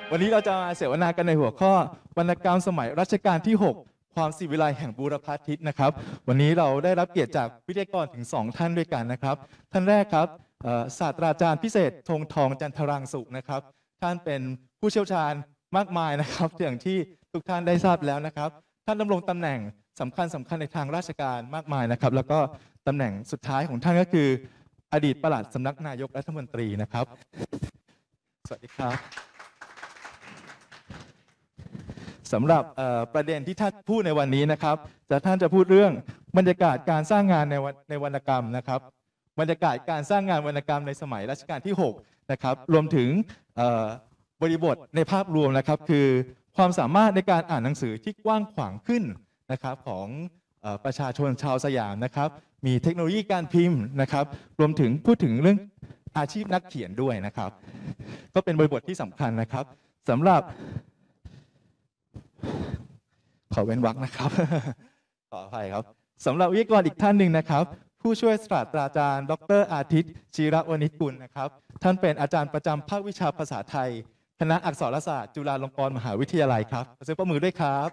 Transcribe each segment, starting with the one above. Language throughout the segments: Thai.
วันนี้เราจะมาเสวนากันในหัวข้อวรรณกรรมสมัยรัชกาลที่ 6 ความศิวิไลย์แห่งบูรพาทิตนะครับวันนี้เราได้รับเกียรติจากวิทยากรถึง2ท่านด้วยกันนะครับท่านแรกครับศาสตราจารย์พิเศษธงทองจันทรังสุขนะครับท่านเป็นผู้เชี่ยวชาญมากมายนะครับอย่างที่ทุกท่านได้ทราบแล้วนะครับท่านดำรงตำแหน่งสำคัญในทางราชการมากมายนะครับแล้วก็ตำแหน่งสุดท้ายของท่านก็คืออดีตปลัดสำนักนายกรัฐมนตรีนะครับสวัสดีครับสำหรับประเด็นที่ท่านพูดในวันนี้นะครับท่านจะพูดเรื่องบรรยากาศการสร้างงานในวรรณกรรมนะครับบรรยากาศการสร้างงานวรรณกรรมในสมัยรัชกาลที่ 6นะครับรวมถึงบริบทในภาพรวมนะครับคือความสามารถในการอ่านหนังสือที่กว้างขวางขึ้นนะครับของประชาชนชาวสยามนะครับมีเทคโนโลยีการพิมพ์นะครับรวมถึงพูดถึงเรื่องอาชีพนักเขียนด้วยนะครับก็เป็นบริบทที่สำคัญนะครับสำหรับขอเว้นวรรคนะครับขออภัยครับสำหรับวิทยากรอีกท่านหนึ่งนะครับผู้ช่วยศาสตราจารย์ดร.อาทิตย์ชีรวณิชกุลนะครับท่านเป็นอาจารย์ประจำภาควิชาภาษาไทยคณะอักษรศาสตร์จุฬาลงกรณ์มหาวิทยาลัยครับขอเสียงปรบมือด้วยครับ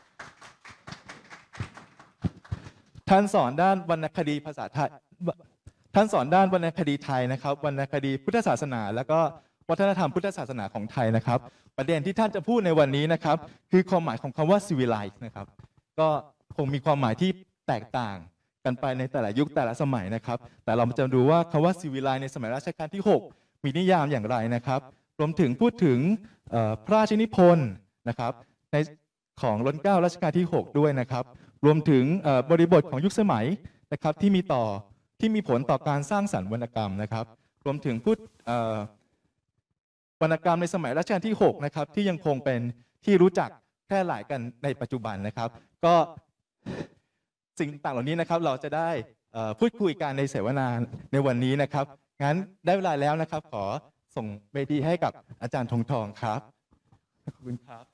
ท่านสอนด้านวรรณคดีภาษาไทยท่านสอนด้านวรรณคดีไทยนะครับวรรณคดีพุทธศาสนาแล้วก็วัฒนธรรมพุทธศาสนาของไทยนะครับประเด็นที่ท่านจะพูดในวันนี้นะครับคือความหมายของคำว่า civilized นะครับก็คงมีความหมายที่แตกต่างกันไปในแต่ละยุคแต่ละสมัยนะครับแต่เราจะดูว่าคำว่า civilized ในสมัยรัชกาลที่ 6 มีนิยามอย่างไรนะครับรวมถึงพูดถึงพระราชนิพนธ์นะครับในของรัชกาลรัชกาลที่ 6 ด้วยนะครับรวมถึงบริบทของยุคสมัยนะครับที่มีผลต่อการสร้างสรรค์วรรณกรรมนะครับรวมถึงวรรณกรรมในสมัยรัชกาลที่ 6นะครับที่ยังคงเป็นที่รู้จักแพร่หลายกันในปัจจุบันนะครับก็สิ่งต่างเหล่านี้นะครับเราจะได้พูดคุยกันในเสวนาในวันนี้นะครับงั้นได้เวลาแล้วนะครับขอส่งเวทีให้กับอาจารย์ธงทองครับขอบคุณครับ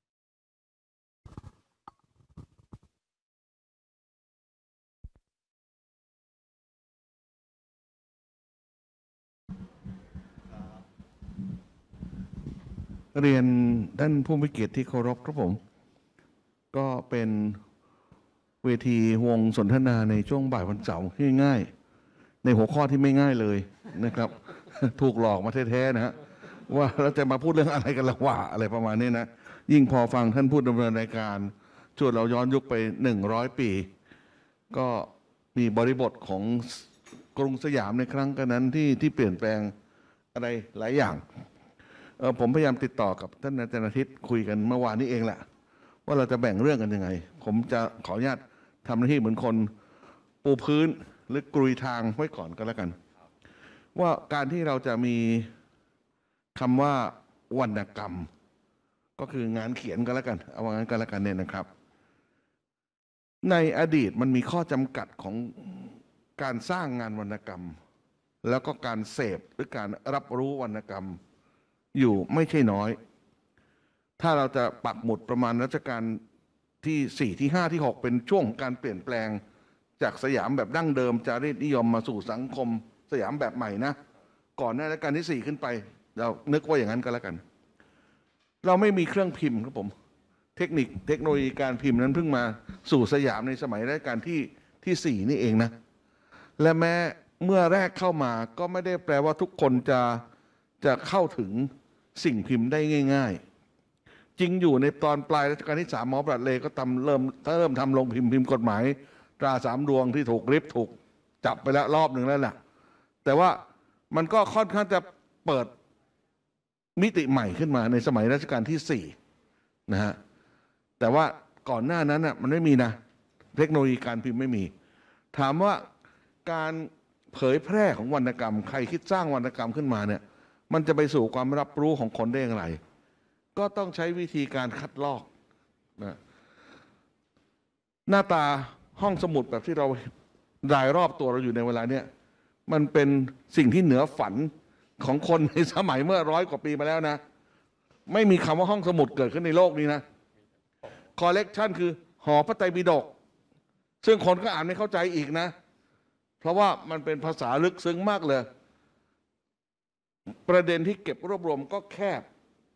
เรียนท่านผู้มีเกียรติที่เคารพครับผมก็เป็นเวทีวงสนทนาในช่วงบ่ายวันเสาร์ง่ายๆในหัวข้อที่ไม่ง่ายเลยนะครับ ถูกหลอกมาแท้ๆนะฮะว่าเราจะมาพูดเรื่องอะไรกันละว่าอะไรประมาณนี้นะยิ่งพอฟังท่านพูดดำเนินรายการชวนเราย้อนยุคไป100 ปีก็มีบริบทของกรุงสยามในครั้งกันนั้นที่เปลี่ยนแปลงอะไรหลายอย่างผมพยายามติดต่อกับท่านอาจารย์อาทิตย์คุยกันเมื่อวานนี้เองแหละว่าเราจะแบ่งเรื่องกันยังไงผมจะขออนุญาตทำหน้าที่เหมือนคนปูพื้นหรือกรุยทางไว้ก่อนก็แล้วกันว่าการที่เราจะมีคำว่าวรรณกรรมก็คืองานเขียนก็แล้วกันเอาว่างั้นก็แล้วกันเนี่ยนะครับในอดีตมันมีข้อจำกัดของการสร้างงานวรรณกรรมแล้วก็การเสพหรือการรับรู้วรรณกรรมอยู่ไม่ใช่น้อยถ้าเราจะปักหมุดประมาณรัชกาลที่4ที่5ที่6เป็นช่วงการเปลี่ยนแปลงจากสยามแบบดั้งเดิมจารีตนิยมมาสู่สังคมสยามแบบใหม่นะก่อนหน้ารัชกาลที่4ขึ้นไปเรานึกว่าอย่างนั้นก็แล้วกันเราไม่มีเครื่องพิมพ์ครับผมเทคโนโลยีการพิมพ์นั้นเพิ่งมาสู่สยามในสมัยรัชกาลที่4นี่เองนะและแม้เมื่อแรกเข้ามาก็ไม่ได้แปลว่าทุกคนจะเข้าถึงสิ่งพิมพ์ได้ง่ายๆจริงอยู่ในตอนปลายรัชกาลที่3หมอปราดเลก็เริ่มทำลงพิมพ์กฎหมายตรา3 ดวงที่ถูกริบถูกจับไปแล้วรอบหนึ่งแล้วแหละแต่ว่ามันก็ค่อนข้างจะเปิดมิติใหม่ขึ้นมาในสมัยรัชกาลที่4นะฮะแต่ว่าก่อนหน้านั้นน่ะมันไม่มีนะเทคโนโลยีการพิมพ์ไม่มีถามว่าการเผยแพร่ของวรรณกรรมใครคิดสร้างวรรณกรรมขึ้นมาเนี่ยมันจะไปสู่ความรับรู้ของคนได้อย่างไรก็ต้องใช้วิธีการคัดลอกนะหน้าตาห้องสมุดแบบที่เรารายรอบตัวเราอยู่ในเวลาเนี้ยมันเป็นสิ่งที่เหนือฝันของคนในสมัยเมื่อ100 กว่าปีมาแล้วนะไม่มีคำว่าห้องสมุดเกิดขึ้นในโลกนี้นะคอลเลกชันคือหอพระไตรปิฎกซึ่งคนก็อ่านไม่เข้าใจอีกนะเพราะว่ามันเป็นภาษาลึกซึ้งมากเลยประเด็นที่เก็บรวบรวมก็แคบ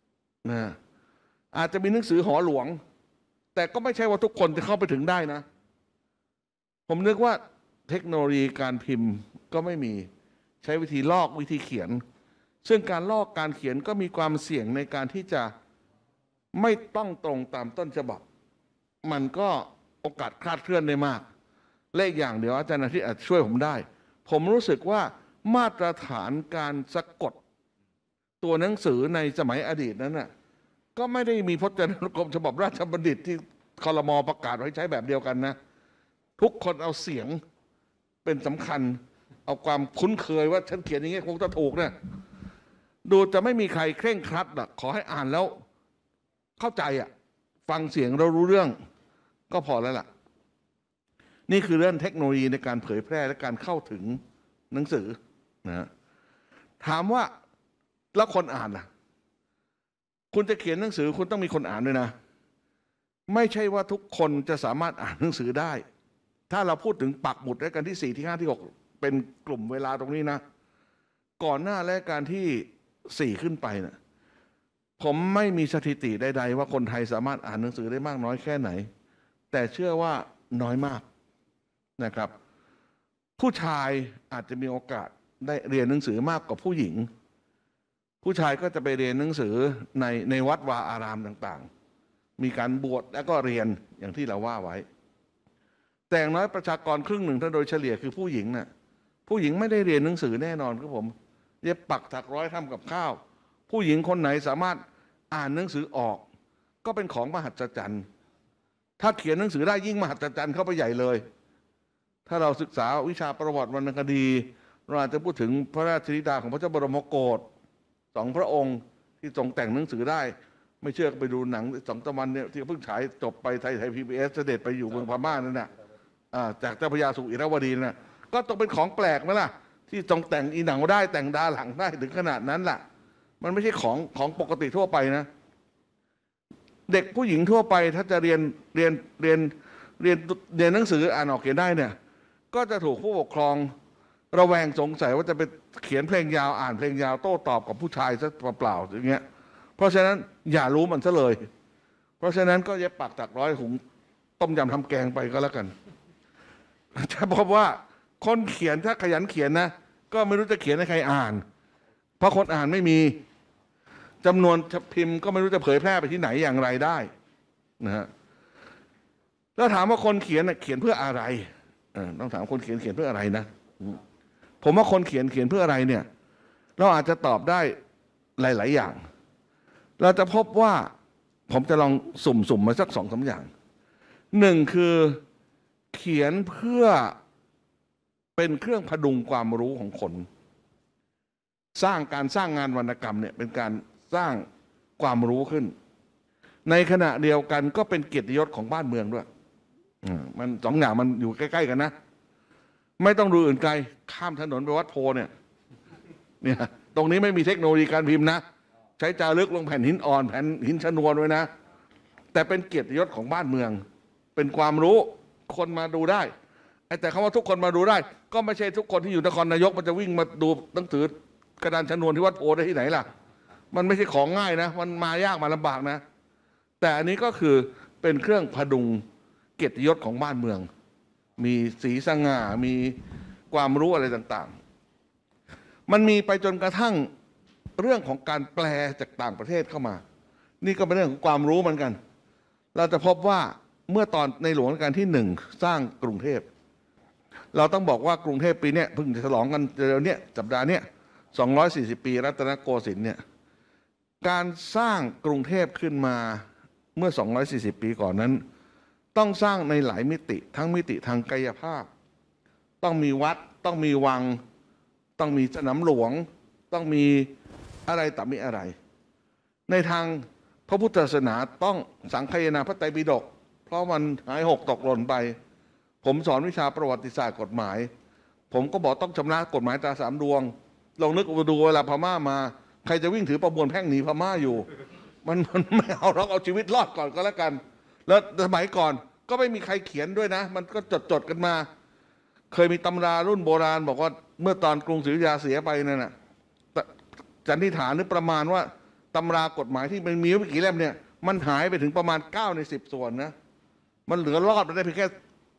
นะอาจจะมีหนังสือหอหลวง แต่ก็ไม่ใช่ว่าทุกคนจะเข้าไปถึงได้นะ ผมนึกว่าเทคโนโลยีการพิมพ์ก็ไม่มีใช้วิธีลอกวิธีเขียน ซึ่งการลอกการเขียนก็มีความเสี่ยงในการที่จะไม่ต้องตรงตามต้นฉบับ มันก็โอกาสคลาดเคลื่อนได้มากและอีกอย่างเดี๋ยวอาจารย์อาทิตย์อาจช่วยผมได้ ผมรู้สึกว่ามาตรฐานการสะกดตัวหนังสือในสมัยอดีตนั้นน่ะก็ไม่ได้มีพจนานุกรมฉบับราชบัณฑิตที่ครม.ประกาศไว้ใช้แบบเดียวกันนะทุกคนเอาเสียงเป็นสำคัญเอาความคุ้นเคยว่าฉันเขียนอย่างนี้คงจะถูกเนี่ยดูจะไม่มีใครเคร่งครัดหรอกขอให้อ่านแล้วเข้าใจอ่ะฟังเสียงเรารู้เรื่องก็พอแล้วล่ะนี่คือเรื่องเทคโนโลยีในการเผยแพร่และการเข้าถึงหนังสือนะถามว่าแล้วคนอ่านล่ะคุณจะเขียนหนังสือคุณต้องมีคนอ่านด้วยนะไม่ใช่ว่าทุกคนจะสามารถอ่านหนังสือได้ถ้าเราพูดถึงปักหมุดรายการที่4ที่5ที่6เป็นกลุ่มเวลาตรงนี้นะก่อนหน้ารายการที่4ขึ้นไปนะผมไม่มีสถิติใดๆว่าคนไทยสามารถอ่านหนังสือได้มากน้อยแค่ไหนแต่เชื่อว่าน้อยมากนะครับผู้ชายอาจจะมีโอกาสได้เรียนหนังสือมากกว่าผู้หญิงผู้ชายก็จะไปเรียนหนังสือในวัดวาอารามต่างๆมีการบวชแล้วก็เรียนอย่างที่เราว่าไว้แต่อย่างน้อยประชากรครึ่งหนึ่งถ้าโดยเฉลี่ยคือผู้หญิงน่ะผู้หญิงไม่ได้เรียนหนังสือแน่นอนครับผมเย็บปักถักร้อยทำกับข้าวผู้หญิงคนไหนสามารถอ่านหนังสือออกก็เป็นของมหัศจรรย์ถ้าเขียนหนังสือได้ยิ่งมหัศจรรย์เข้าไปใหญ่เลยถ้าเราศึกษาวิชาประวัติวรรณคดีเราอาจจะพูดถึงพระราชธิดาของพระเจ้าบรมโกศ2 พระองค์ที่ทรงแต่งหนังสือได้ไม่เชื่อก็ไปดูหนัง2 ตะวันเนี่ยที่เพิ่งฉายจบไปไทย PBS เสด็จไปอยู่เมืองพม่านั่นน่ะจากเจ้าพระยาสุอิรวดีน่ะก็ต้องเป็นของแปลกไหมล่ะที่ทรงแต่งอีหนังได้แต่งดาหลังได้ถึงขนาดนั้นล่ะมันไม่ใช่ของปกติทั่วไปนะเด็กผู้หญิงทั่วไปถ้าจะเรียนหนังสืออ่านออกเขียนได้เนี่ยก็จะถูกผู้ปกครองระแวงสงสัยว่าจะไปเขียนเพลงยาวอ่านเพลงยาวโต้ตอบกับผู้ชายซะเปล่าๆอย่างเงี้ยเพราะฉะนั้นอย่ารู้มันซะเลยเพราะฉะนั้นก็เย็บปักถักร้อยหุงต้มยำทำแกงไปก็แล้วกันจะพบว่าคนเขียนถ้าขยันเขียนนะก็ไม่รู้จะเขียนให้ใครอ่านเพราะคนอ่านไม่มีจำนวนพิมพ์ก็ไม่รู้จะเผยแพร่ไปที่ไหนอย่างไรได้นะฮะแล้วถามว่าคนเขียนเขียนเพื่ออะไรต้องถามคนเขียนเพื่ออะไรนะผมว่าคนเขียนเพื่ออะไรเนี่ยเราอาจจะตอบได้หลายๆอย่างเราจะพบว่าผมจะลองสุ่มมาสัก2-3อย่าง1คือเขียนเพื่อเป็นเครื่องพดุงความรู้ของคนสร้างงานวรรณกรรมเนี่ยเป็นการสร้างความรู้ขึ้นในขณะเดียวกันก็เป็นเกียรติยศของบ้านเมืองด้วยมัน2 อย่างมันอยู่ใกล้ๆกันนะไม่ต้องดูอื่นไกลข้ามถนนไปวัดโพเนี่ยตรงนี้ไม่มีเทคโนโลยีการพิมพ์นะใช้จารึกลงแผ่นหินอ่อนแผ่นหินชนวนไว้นะแต่เป็นเกียรติยศของบ้านเมืองเป็นความรู้คนมาดูได้แต่คำว่าทุกคนมาดูได้ก็ไม่ใช่ทุกคนที่อยู่นครนายกมันจะวิ่งมาดูหนังสือกระดานชนวนที่วัดโพได้ที่ไหนล่ะมันไม่ใช่ของง่ายนะมันมายากมาลำบากนะแต่อันนี้ก็คือเป็นเครื่องพดุงเกียรติยศของบ้านเมืองมีสีสง่ามีความรู้อะไรต่างๆมันมีไปจนกระทั่งเรื่องของการแปลจากต่างประเทศเข้ามานี่ก็เป็นเรื่องของความรู้เหมือนกันเราจะพบว่าเมื่อตอนในหลวงรัชกาลที่1สร้างกรุงเทพเราต้องบอกว่ากรุงเทพปีนี้เพิ่งจะฉลองกันเร็วนี้สัปดาห์นี้240 ปีรัตนโกสินทร์เนี่ยการสร้างกรุงเทพขึ้นมาเมื่อ240 ปีก่อนนั้นต้องสร้างในหลายมิติทั้งมิติทางกายภาพต้องมีวัดต้องมีวังต้องมีสนามหลวงต้องมีอะไรต่อมีอะไรในทางพระพุทธศาสนาต้องสังคายนาพระไตรปิฎกเพราะมันหายหกตกหล่นไปผมสอนวิชาประวัติศาสตร์กฎหมายผมก็บอกต้องชำระกฎหมายตรา3 ดวงลองนึกดูเวลาพม่ามาใครจะวิ่งถือประมวลแพ่งหนีพม่าอยู่มันไม่เอาเราเอาชีวิตรอดก่อนก็แล้วกันแล้วสมัยก่อนก็ไม่มีใครเขียนด้วยนะมันก็จดกันมาเคยมีตำรารุ่นโบราณบอกว่าเมื่อตอนกรุงศรีอยุธยาเสียไปนั่นน่ะสันนิษฐานหรือประมาณว่าตำรากฎหมายที่มันมีไม่กี่เล่มเนี่ยมันหายไปถึงประมาณ9 ใน 10 ส่วนนะมันเหลือรอดไปได้เพียงแค่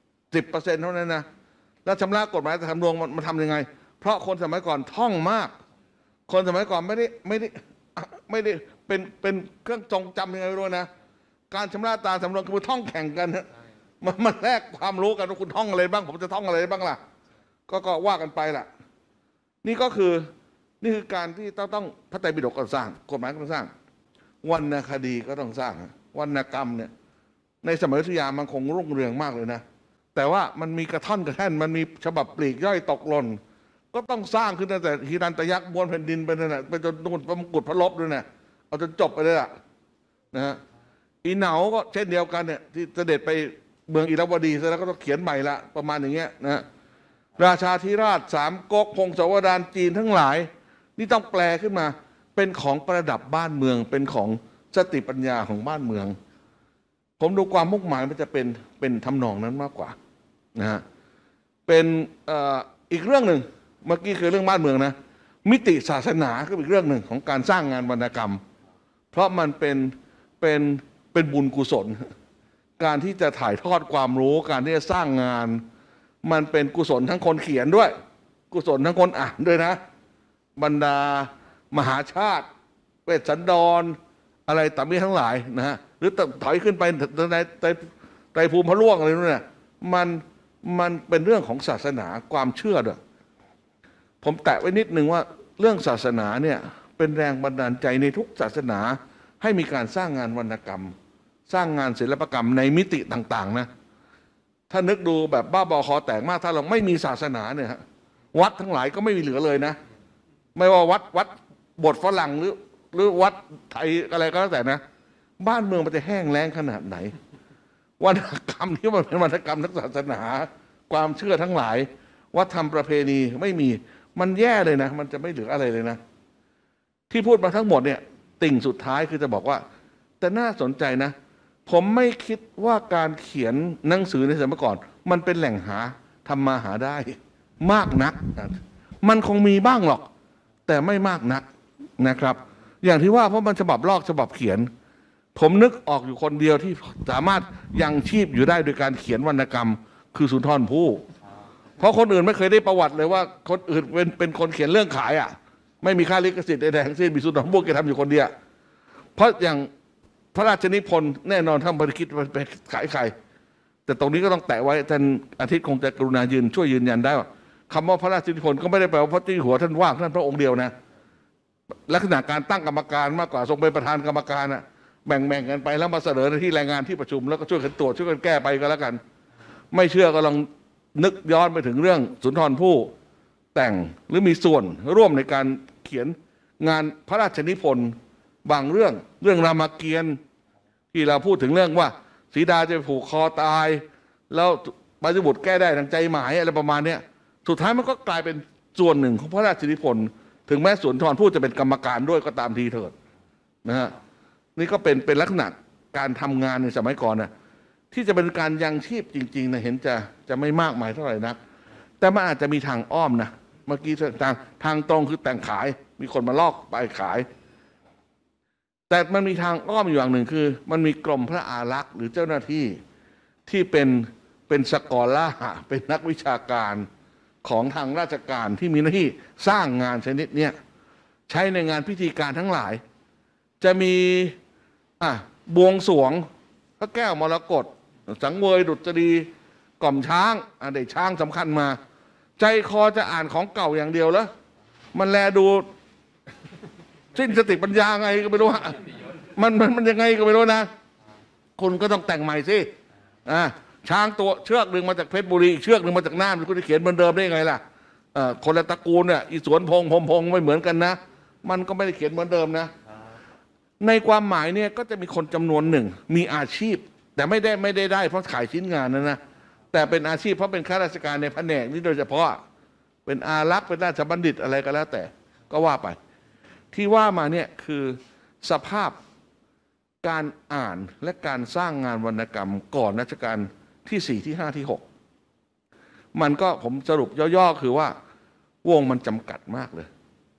10%เท่านั้นนะแล้วชำระกฎหมายแต่ทำรวงมันทำยังไงเพราะคนสมัยก่อนท่องมากคนสมัยก่อนไม่ได้เป็นเครื่องจงจำยังไงไม่รู้นะการชำระตามสำรวงคือท่องแข่งกันนะมันแลกความรู้กันว่าคุณท่องอะไรบ้างผมจะท่องอะไรบ้างล่ะก็ว่ากันไปล่ะนี่คือการที่ต้องพระไตรปิฎกก็สร้างกฎหมายก็ต้องสร้างวรรณคดีก็ต้องสร้างวรรณกรรมเนี่ยในสมัยอยุธยามันคงรุ่งเรืองมากเลยนะแต่ว่ามันมีกระท่อนกระแท่นมันมีฉบับปลีกย่อยตกหล่นก็ต้องสร้างขึ้นตั้งแต่ฮิรันตยักษ์บนแผ่นดินไปนั่นแหละไปจนนู่นพระมงกุฎพระลบด้วยนะเอาจนจบไปเลยล่ะนะฮะอีเหนาก็เช่นเดียวกันเนี่ยที่เสด็จไปเมืองอิรวดีเสร็จแล้วก็ต้องเขียนใหม่ละประมาณอย่างเงี้ยนะราชาธิราชสามก๊กพงศาวดารจีนทั้งหลายนี่ต้องแปลขึ้นมาเป็นของประดับบ้านเมืองเป็นของสติปัญญาของบ้านเมืองผมดูความมุ่งหมายมันจะเป็นทำนองนั้นมากกว่านะฮะเป็นอีกเรื่องหนึ่งเมื่อกี้คือเรื่องบ้านเมืองนะมิติศาสนาก็อีกเรื่องหนึ่งของการสร้างงานวรรณกรรมเพราะมันเป็นบุญกุศลการที่จะถ่ายทอดความรู้การที่จะสร้างงานมันเป็นกุศลทั้งคนเขียนด้วยกุศลทั้งคนอ่านด้วยนะบรรดามหาชาติเวชสันดรอะไรต่างๆทั้งหลายนะฮะหรือถอยขึ้นไปในไตรภูมิพระล่วงอะไรนู่นน่ะมันเป็นเรื่องของศาสนาความเชื่อด้วยผมแตะไว้นิดนึงว่าเรื่องศาสนาเนี่ยเป็นแรงบันดาลใจในทุกศาสนาให้มีการสร้างงานวรรณกรรมสร้างงานศิลปกรรมในมิติต่างๆนะถ้านึกดูแบบบ้าบอคอแตกมากถ้าเราไม่มีศาสนาเนี่ยวัดทั้งหลายก็ไม่มีเหลือเลยนะไม่ว่าวัดบทฝรั่งหรือวัดไทยอะไรก็แล้วแต่นะบ้านเมืองมันจะแห้งแล้งขนาดไหนวรรณกรรมที่มันเป็นวรรณกรรมทางศาสนาความเชื่อทั้งหลายวัฒนธรรมประเพณีไม่มีมันแย่เลยนะมันจะไม่เหลืออะไรเลยนะที่พูดมาทั้งหมดเนี่ยติ่งสุดท้ายคือจะบอกว่าแต่น่าสนใจนะผมไม่คิดว่าการเขียนหนังสือในสมัยก่อนมันเป็นแหล่งหาทำมาหาได้มากนักมันคงมีบ้างหรอกแต่ไม่มากนักนะครับอย่างที่ว่าเพราะมันฉบับลอกฉบับเขียนผมนึกออกอยู่คนเดียวที่สามารถยังชีพอยู่ได้โดยการเขียนวรรณกรรมคือสุนทรภู่เพราะคนอื่นไม่เคยได้ประวัติเลยว่าคนอื่นเป็นคนเขียนเรื่องขายอ่ะไม่มีค่าลิขสิทธิ์ใดๆทั้งสิ้นมีสุนทรภู่แกทำอยู่คนเดียวเพราะอย่างพระราชนิพนธ์แน่นอนท่านบริคิดไปขายใครแต่ตรงนี้ก็ต้องแตะไว้ท่านอาทิตย์คงจะกรุณาช่วยยืนยันได้ว่าคำว่าพระราชนิพนธ์ก็ไม่ได้แปลว่าพระเจ้าอยู่หัวท่านว่างท่านพระองค์เดียวนะลักษณะการตั้งกรรมการมากกว่าทรงเป็นประธานกรรมการนะแบ่งกันไปแล้วมาเสนอในที่รายงานที่ประชุมแล้วก็ช่วยกันตรวจช่วยกันแก้ไปก็แล้วกันไม่เชื่อก็ลองนึกย้อนไปถึงเรื่องสุนทรภู่แต่งหรือมีส่วนร่วมในการเขียนงานพระราชนิพนธ์บางเรื่องรามเกียรติ์ที่เราพูดถึงเรื่องว่าสีดาจะผูกคอตายแล้วบรรพบุตรแก้ได้ทางใจหมายอะไรประมาณนี้สุดท้ายมันก็กลายเป็นส่วนหนึ่งของพระราชนิพนธ์ถึงแม้สุนทรภู่จะเป็นกรรมการด้วยก็ตามทีเถิดนะฮะนี่ก็เป็นลักษณะการทำงานในสมัยก่อนนะที่จะเป็นการยังชีพจริงๆนะเห็นจะไม่มากมายเท่าไหร่นักแต่มันอาจจะมีทางอ้อมนะเมื่อกี้ทางตรงคือแต่งขายมีคนมาลอกไปขายแต่มันมีทางอ้อมอยู่อย่างหนึ่งคือมันมีกรมพระอารักษ์หรือเจ้าหน้าที่ที่เป็นสกอล่าเป็นนักวิชาการของทางราชการที่มีหน้าที่สร้างงานชนิดเนี้ยใช้ในงานพิธีการทั้งหลายจะมีบวงสรวงพระแก้วมรกตสังเวยดุษฎีกล่อมช้างได้ช้างสำคัญมาใจคอจะอ่านของเก่าอย่างเดียวแล้วมันแลดูสิ้นสติปัญญาไงก็ไม่รู้มันยังไงก็ไม่รู้นะคุณก็ต้องแต่งใหม่สิช้างตัวเชือกหนึ่งมาจากเพชรบุรีเชือกหนึ่งมาจากน่านคุณจะเขียนเหมือนเดิมได้ไงล่ะคนละตระกูลเนี่ยอีสวนพงไม่เหมือนกันนะมันก็ไม่ได้เขียนเหมือนเดิมนะในความหมายเนี่ยก็จะมีคนจำนวนหนึ่งมีอาชีพแต่ไม่ได้เพราะขายชิ้นงานนะแต่เป็นอาชีพเพราะเป็นข้าราชการในแผนกนี้โดยเฉพาะเป็นอารักษ์เป็นราชบัณฑิตอะไรก็แล้วแต่ก็ว่าไปที่ว่ามาเนี่ยคือสภาพการอ่านและการสร้างงานวรรณกรรมก่อนรัชกาลที่4ที่5ที่6มันก็ผมสรุปย่อๆคือว่าวงมันจำกัดมากเลย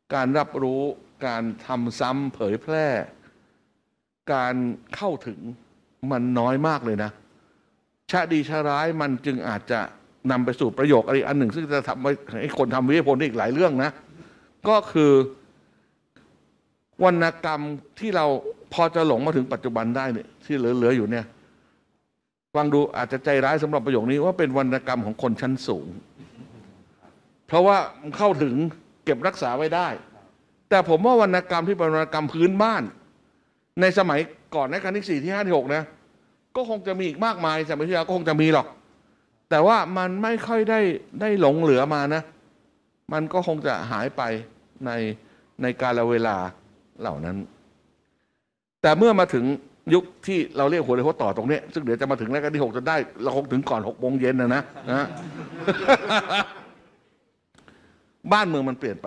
การรับรู้การทำซ้ำเผยแพร่ การเข้าถึงมันน้อยมากเลยนะชะดีชะร้ายมันจึงอาจจะนำไปสู่ประโยคอะไรอันหนึ่ง ซึ่งจะทำให้คนทำวิทยาพลได้อีกหลายเรื่องนะก็คือวรรณกรรมที่เราพอจะหลงมาถึงปัจจุบันได้เนี่ยที่เหลืออยู่เนี่ยฟังดูอาจจะใจร้ายสำหรับประโยคนี้ว่าเป็นวรรณกรรมของคนชั้นสูงเพราะว่าเข้าถึงเก็บรักษาไว้ได้แต่ผมว่าวรรณกรรมที่เป็นวรรณกรรมพื้นบ้านในสมัยก่อนรัชกาลที่ 4 ที่ 5 ที่ 6นะก็คงจะมีอีกมากมายสมัยที่แล้วก็คงจะมีหรอกแต่ว่ามันไม่ค่อยได้หลงเหลือมานะมันก็คงจะหายไปในกาลเวลาเหล่านั้นแต่เมื่อมาถึงยุคที่เราเรียกหัวเรือหัวต่อตรงนี้ซึ่งเดี๋ยวจะมาถึงรัชกาลที่ 6จนได้เราคงถึงก่อน6 โมงเย็นนะ บ้านเมืองมันเปลี่ยนไป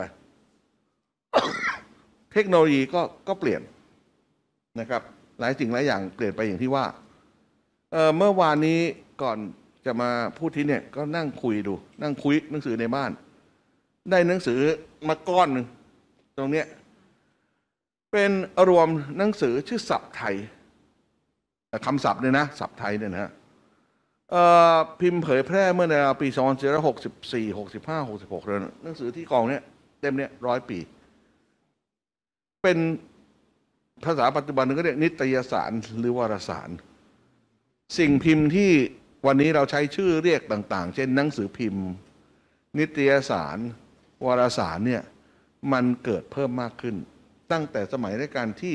เทคโนโลยีก็เปลี่ยนนะครับหลายสิ่งหลายอย่างเปลี่ยนไปอย่างที่ว่าเมื่อวานนี้ก่อนจะมาพูดที่เนี่ยก็นั่งคุยดูนั่งคุยหนังสือในบ้านได้หนังสือมาก้อนหนึ่งตรงเนี้ยเป็นรวมหนังสือชื่อศัพท์ไทยคำศัพท์เนี่ยนะศัพท์ไทยเนี่ยนะพิมพ์เผยแพร่เมื่อในปี2464 65 66เลยหนังสือที่กองเนี้ยเล่มเนี้ย100 ปีเป็นภาษาปัจจุบันนึงก็เรียกนิตยสารหรือวารสารสิ่งพิมพ์ที่วันนี้เราใช้ชื่อเรียกต่างๆเช่นหนังสือพิมพ์นิตยสารวารสารเนี่ยมันเกิดเพิ่มมากขึ้นตั้งแต่สมัยรัชกาลที่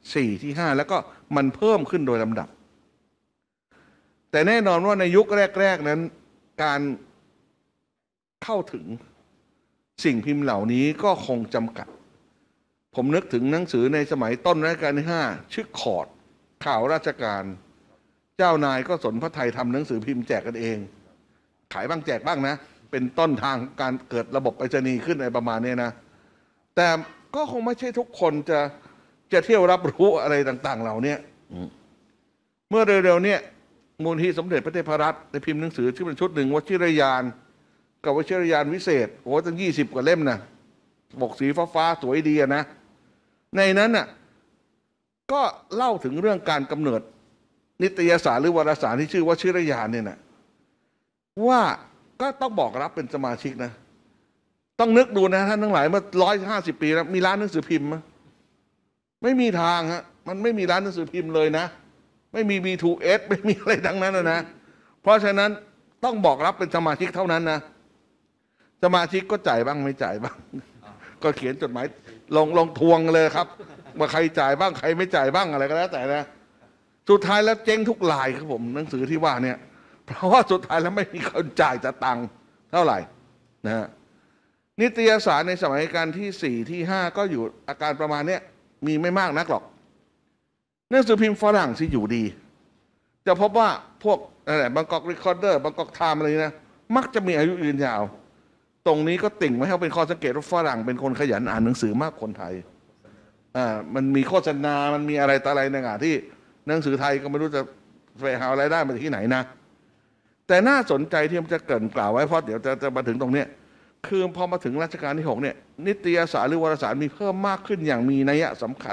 4 ที่ 5แล้วก็มันเพิ่มขึ้นโดยลำดับแต่แน่นอนว่าในยุคแรกๆนั้นการเข้าถึงสิ่งพิมพ์เหล่านี้ก็คงจำกัดผมนึกถึงหนังสือในสมัยต้นรัชกาลที่ 5ชื่อคอร์ดข่าวราชการเจ้านายก็สนพระไทยทำหนังสือพิมพ์แจกกันเองขายบ้างแจกบ้างนะเป็นต้นทางการเกิดระบบไปรษณีย์ขึ้นอะไรประมาณนี้นะแต่ก็คงไม่ใช่ทุกคนจะเที่ยวรับรู้อะไรต่างๆเหล่านี้เมื่อเร็วๆเนี่ยมูลนิธิสมเด็จพระเทพรัตน์ได้พิมพ์หนังสือที่เป็นชุดหนึ่งวชิรยานกับวชิรยานวิเศษโอ้ตั้ง20 กว่าเล่มนะปกสีฟ้าๆสวยดีนะในนั้นน่ะก็เล่าถึงเรื่องการกำเนิดนิตยสารหรือวารสารที่ชื่อว่าวชิรยานเนี่ยนะว่าก็ต้องบอกรับเป็นสมาชิกนะต้องนึกดูนะท่านทั้งหลายเมื่อ150 ปีแล้วมีร้านหนังสือพิมพ์มั้ยไม่มีทางฮะมันไม่มีร้านหนังสือพิมพ์เลยนะไม่มี B2S ไม่มีอะไรทั้งนั้นนะเพราะฉะนั้นต้องบอกรับเป็นสมาชิกเท่านั้นนะสมาชิกก็จ่ายบ้างไม่จ่ายบ้างก็เขียนจดหมายลงทวงเลยครับว่าใครจ่ายบ้างใครไม่จ่ายบ้างอะไรก็แล้วแต่นะสุดท้ายแล้วเจ๊งทุกรายครับผมหนังสือที่ว่าเนี่ยเพราะว่าสุดท้ายแล้วไม่มีคนจ่ายจะตังค์เท่าไหร่นะฮะนิตยสารในสมัยการที่ 4 ที่ 5ก็อยู่อาการประมาณนี้มีไม่มากนักหรอกหนังสือพิมพ์ฝรั่งที่อยู่ดีจะพบว่าพวกอะไรบางกอกรีคอร์เดอร์บางกอกไทม์อะไรนะมักจะมีอายุยืนยาวตรงนี้ก็ติ่งไว้ให้เป็นข้อสังเกตว่าฝรั่งเป็นคนขยันอ่านหนังสือมากคนไทยมันมีโฆษณามันมีอะไรต่ออะไรในที่หนังสือไทยก็ไม่รู้จะไปหาอะไรได้มาจากที่ไหนนะแต่น่าสนใจที่ผมจะเกริ่นกล่าวไว้เพราะเดี๋ยวจะมาถึงตรงนี้คือพอมาถึงรัชกาลที่ 6เนี่ยนิตยสารหรือวารสารมีเพิ่มมากขึ้นอย่างมีนัยสำคัญ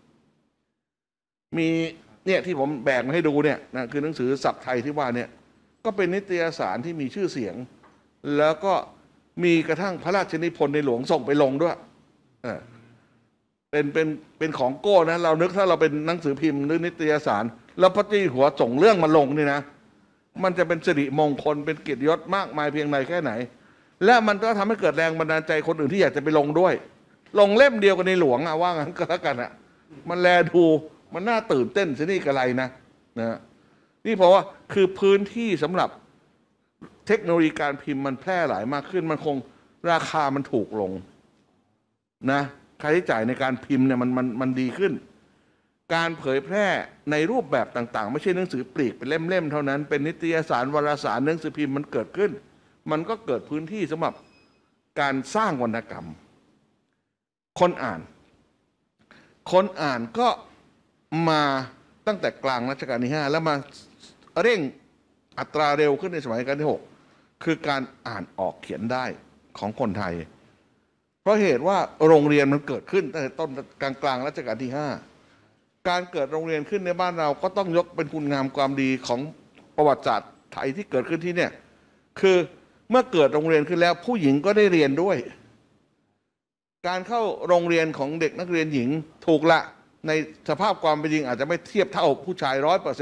มีเนี่ยที่ผมแบ่งมาให้ดูเนี่ยนะคือหนังสือศัพท์ไทยที่ว่าเนี่ยก็เป็นนิตยสารที่มีชื่อเสียงแล้วก็มีกระทั่งพระราชนิพนธ์ในหลวงส่งไปลงด้วยเป็นของโก้นะเรานึกถ้าเราเป็นหนังสือพิมพ์หรือนิตยสารแล้วพระเจ้าอยู่หัวส่งเรื่องมาลงนี่นะมันจะเป็นสิริมงคลเป็นเกียรติยศมากมายเพียงใดแค่ไหนและมันก็ทำให้เกิดแรงบันดาลใจคนอื่นที่อยากจะไปลงด้วยลงเล่มเดียวกันในหลวงว่างั้นก็แล้วกันมันแลดูมันน่าตื่นเต้นสินี่กระไรนะนี่เพราะว่าคือพื้นที่สำหรับเทคโนโลยีการพิมพ์มันแพร่หลายมากขึ้นมันคงราคามันถูกลงนะค่าใช้จ่ายในการพิมพ์เนี่ยมันดีขึ้นการเผยแพร่ในรูปแบบต่างๆไม่ใช่หนังสือปลีกเป็นเล่มๆเท่านั้นเป็นนิตยสารวารสารหนังสือพิมพ์มันเกิดขึ้นมันก็เกิดพื้นที่สำหรับการสร้างวรรณกรรมคนอ่านก็มาตั้งแต่กลางรัชกาลที่ 5แล้วมาเร่งอัตราเร็วขึ้นในสมัยรัชกาลที่ 6คือการอ่านออกเขียนได้ของคนไทยเพราะเหตุว่าโรงเรียนมันเกิดขึ้นตั้งแต่ต้นกลางรัชกาลที่ 5การเกิดโรงเรียนขึ้นในบ้านเราก็ต้องยกเป็นคุณงามความดีของประวัติศาสตร์ไทยที่เกิดขึ้นที่เนี่ยคือเมื่อเกิดโรงเรียนขึ้นแล้วผู้หญิงก็ได้เรียนด้วยการเข้าโรงเรียนของเด็กนักเรียนหญิงถูกละในสภาพความเป็นจริงอาจจะไม่เทียบเท่าผู้ชาย